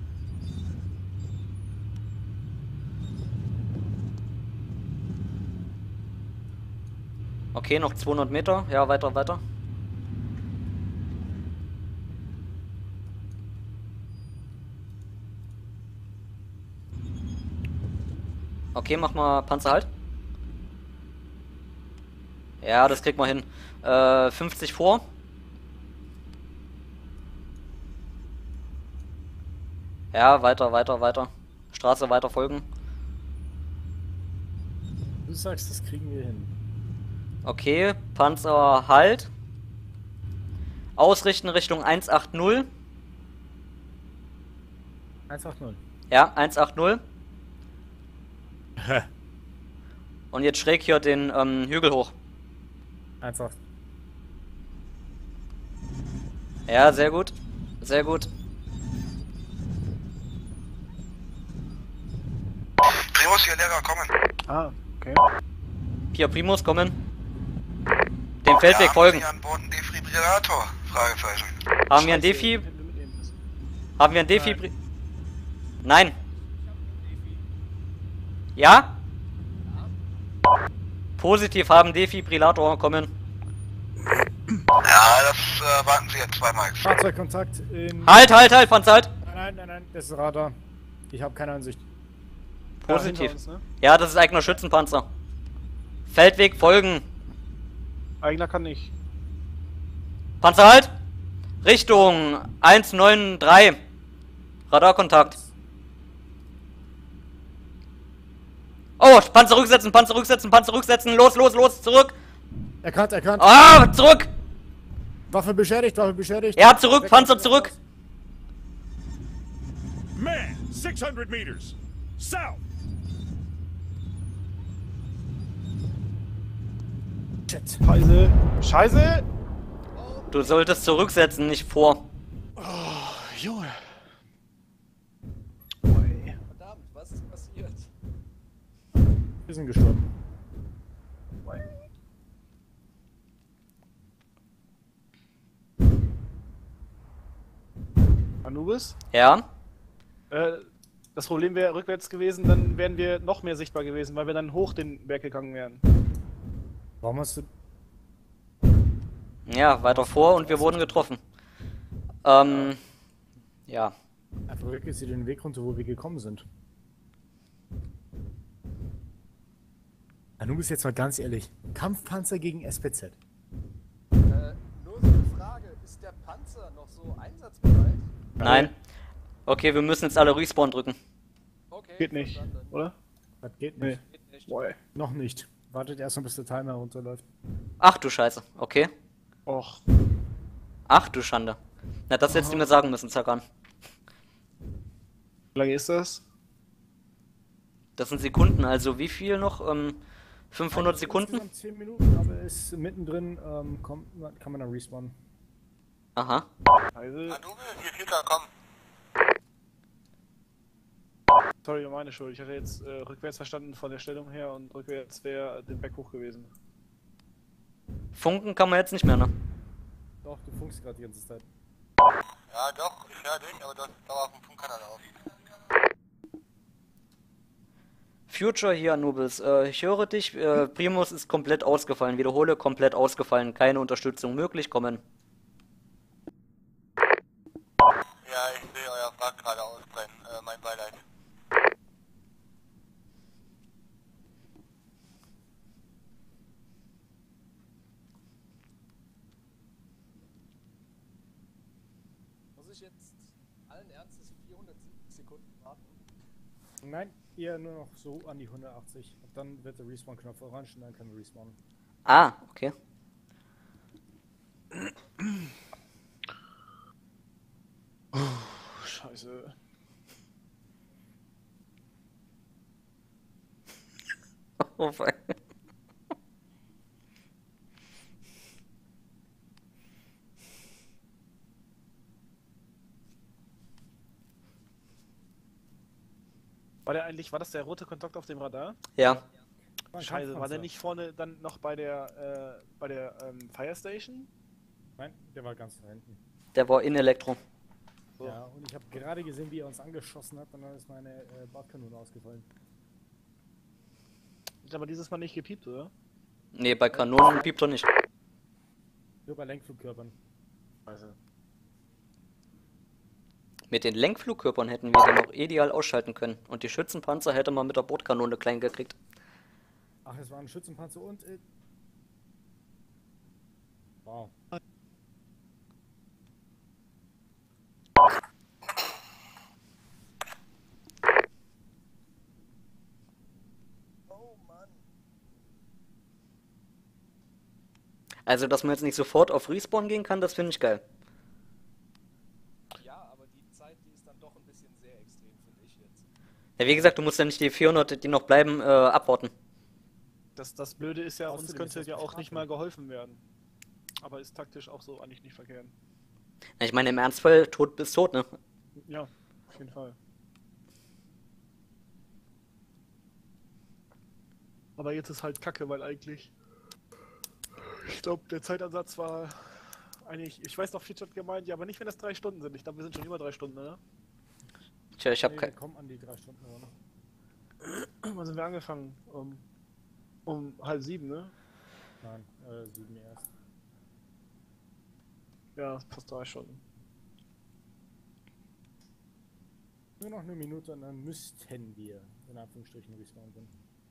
Okay, noch zweihundert Meter. Ja, weiter, weiter. Okay, mach mal Panzer halt. Ja, das kriegt man hin. Äh, fünfzig vor. Ja, weiter, weiter, weiter. Straße weiter folgen. Du sagst, das kriegen wir hin. Okay, Panzer halt. Ausrichten Richtung eins acht null. eins acht null. Ja, eins acht null. Und jetzt schräg hier den ähm, Hügel hoch. eins acht. Ja, sehr gut. Sehr gut. Primus, hier Lehrer, kommen. Ah, okay. Vier Primus kommen. Dem Feldweg ja, folgen. Haben Sie an Bord einen Defibrillator? Fragezeichen. Haben wir einen Defi? Haben wir einen Defi? Nein. Ja? Positiv, haben Defibrillator kommen. Ja, das äh, warten Sie jetzt zweimal. Fahrzeugkontakt in... Halt, halt, halt, Panzer halt! Nein, nein, nein, nein, das ist Radar. Ich habe keine Ansicht. Positiv. hinter uns, ne? Ja, das ist eigener Schützenpanzer. Feldweg folgen. Eigener kann nicht. Panzer halt! Richtung eins neun drei. Radarkontakt. Oh, Panzer rücksetzen, Panzer rücksetzen, Panzer rücksetzen. Los, los, los, zurück. Erkannt, erkannt. Ah, zurück. Waffe beschädigt, Waffe beschädigt. Ja, zurück, Panzer zurück. Man, six hundred meters. South. Shit. Scheiße. Scheiße. Du solltest zurücksetzen, nicht vor. Oh, Junge. Verdammt, was ist passiert? Wir sind gestorben. Anubis? Ja? Äh, das Problem wäre rückwärts gewesen, dann wären wir noch mehr sichtbar gewesen, weil wir dann hoch den Berg gegangen wären. Warum hast du... Ja, weiter vor und wir wurden getroffen. Ähm, ja. Einfach wirklich sie den Weg runter, wo wir gekommen sind. Anubis, jetzt mal ganz ehrlich. Kampfpanzer gegen S P Z. Äh, nur so eine Frage, ist der Panzer noch so einsatzbereit? Nein. Okay, wir müssen jetzt alle Respawn drücken. Okay, Geht nicht, verstanden. oder? Das geht Nee. nicht. Geht nicht. Boah. Noch nicht. Wartet erst mal, bis der Timer runterläuft. Ach du Scheiße, okay. Och. Ach du Schande. Na, das hättest du mir sagen müssen, Zagan. Wie lange ist das? Das sind Sekunden, also wie viel noch? Ähm, fünfhundert Sekunden? Insgesamt zehn Minuten, aber ist mittendrin, ähm, kommt, kann man dann respawnen. Aha. Scheiße. Anubis, hier Peter, komm. Sorry, meine Schuld. Ich hatte jetzt äh, rückwärts verstanden von der Stellung her und rückwärts wäre den Berg hoch gewesen. Funken kann man jetzt nicht mehr, ne? Doch, du funkst gerade die ganze Zeit. Ja, doch, ich höre dich, aber du hast dauerhaft einen Funkkanal auf. Future hier, Anubis. Äh, ich höre dich. Äh, Primus ist komplett ausgefallen. Wiederhole, komplett ausgefallen. Keine Unterstützung möglich. Kommen. Ja, ich sehe euer Wrack gerade ausbrennen. Äh, mein Beileid. Muss ich jetzt allen Ernstes vierhundertsiebzig Sekunden warten? Nein, eher nur noch so an die hundertachtzig. Und dann wird der Respawn-Knopf orange und dann können wir respawnen. Ah, okay. Oh, scheiße. Oh, fuck. War der eigentlich, war das der rote Kontakt auf dem Radar? Ja. Scheiße, war der nicht vorne dann noch bei der, äh, bei der ähm, Fire Station? Nein, der war ganz da hinten. Der war in Elektro. So. Ja, und ich habe gerade gesehen, wie er uns angeschossen hat, und dann ist meine äh, Bordkanone ausgefallen. Ist aber dieses Mal nicht gepiept, oder? Nee, bei Kanonen piept er nicht. Nur bei Lenkflugkörpern. Scheiße. Mit den Lenkflugkörpern hätten wir den auch ideal ausschalten können. Und die Schützenpanzer hätte man mit der Bordkanone klein gekriegt. Ach, es war ein Schützenpanzer und... Äh... Wow. Oh Mann. Also, dass man jetzt nicht sofort auf Respawn gehen kann, das finde ich geil. Ja, aber die Zeit, die ist dann doch ein bisschen sehr extrem, finde ich jetzt. Ja, wie gesagt, du musst ja nicht die vierhundert, die noch bleiben, äh, abwarten. Das, das Blöde ist ja, uns Außerdem könnte ist das ja auch bestraft, nicht mal geholfen werden. Aber ist taktisch auch so eigentlich nicht verkehrt. Ja, ich meine, im Ernstfall, tot bis tot, ne? Ja, auf jeden Fall. Aber jetzt ist halt Kacke, weil eigentlich... Ich glaube, der Zeitansatz war eigentlich... Ich weiß noch, Fitch hat gemeint, ja, aber nicht, wenn das drei Stunden sind. Ich glaube, wir sind schon über drei Stunden, oder? Tja, ich hab Nee, kein... wir kommen an die drei Stunden ran. Wann sind wir angefangen? Um, um halb sieben, ne? Nein, äh, sieben erst. Ja, fast drei Stunden. Nur noch eine Minute und dann müssten wir in Anführungsstrichen respawnen können.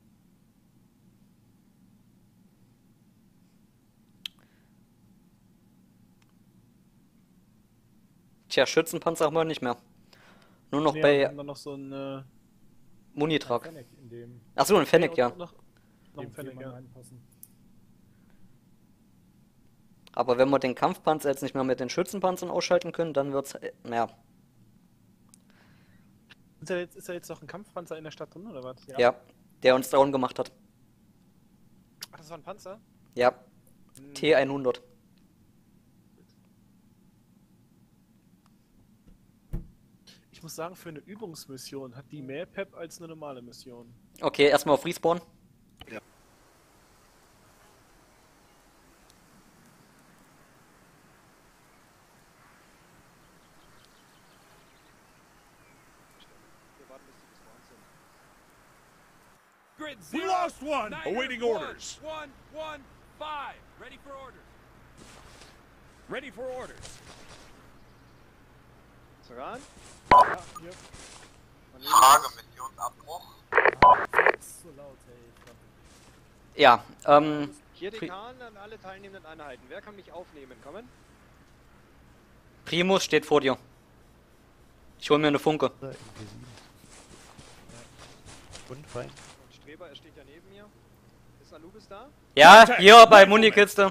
Tja, Schützenpanzer haben wir nicht mehr. Nur noch Nee, bei wir haben dann noch so ein... Äh, Munitrag. Fennec, in dem, Achso, ein Fennec, ja. Noch, noch in ein dem Fennec, vier Mann ja. reinpassen. Aber wenn wir den Kampfpanzer jetzt nicht mehr mit den Schützenpanzern ausschalten können, dann wird's, äh, naja. Ist da, jetzt, ist da jetzt noch ein Kampfpanzer in der Stadt drin, oder was? Ja. Der uns down gemacht hat. Ach, das war ein Panzer? Ja. Hm. T hundert. Ich muss sagen, für eine Übungsmission hat die mehr Pep als eine normale Mission. Okay, erstmal auf Respawn. Ja. Grid zero. We lost one. Awaiting orders. One, one, five. Ready for orders. Ready for orders. Saran? Ja, hier. Frage, Missionsabbruch. So laut, ey. Ja, ähm... Hier Pri Dekan an alle teilnehmenden Einheiten. Wer kann mich aufnehmen? Kommen? Primus steht vor dir. Ich hol mir eine Funke. Und fein. Und Streber, er steht ja neben mir. Ist Anubis da? Ja, hier bei Munikiste.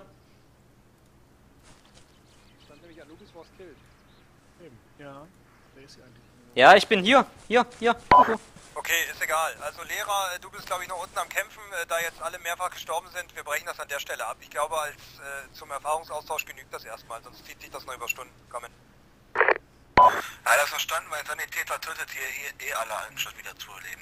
Stand nämlich Anubis was killed. Eben. Ja, der ist ja eigentlich. Ja, ich bin hier. Hier, hier. Okay, ist egal. Also Lehrer, du bist glaube ich noch unten am Kämpfen, äh, da jetzt alle mehrfach gestorben sind. Wir brechen das an der Stelle ab. Ich glaube, als äh, zum Erfahrungsaustausch genügt das erstmal, sonst zieht sich das noch über Stunden. Kommen. Ja, das verstanden, weil Sanitäter tötet hier eh, eh alle anstatt wieder zu erleben.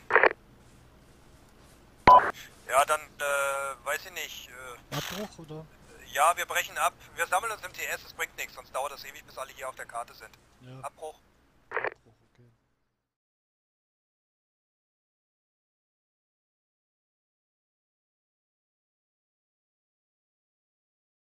Ja, dann, äh, weiß ich nicht. Äh, Abbruch, oder? ja, wir brechen ab. wir sammeln uns im T S, es bringt nichts, sonst dauert das ewig, bis alle hier auf der Karte sind. Ja. Abbruch.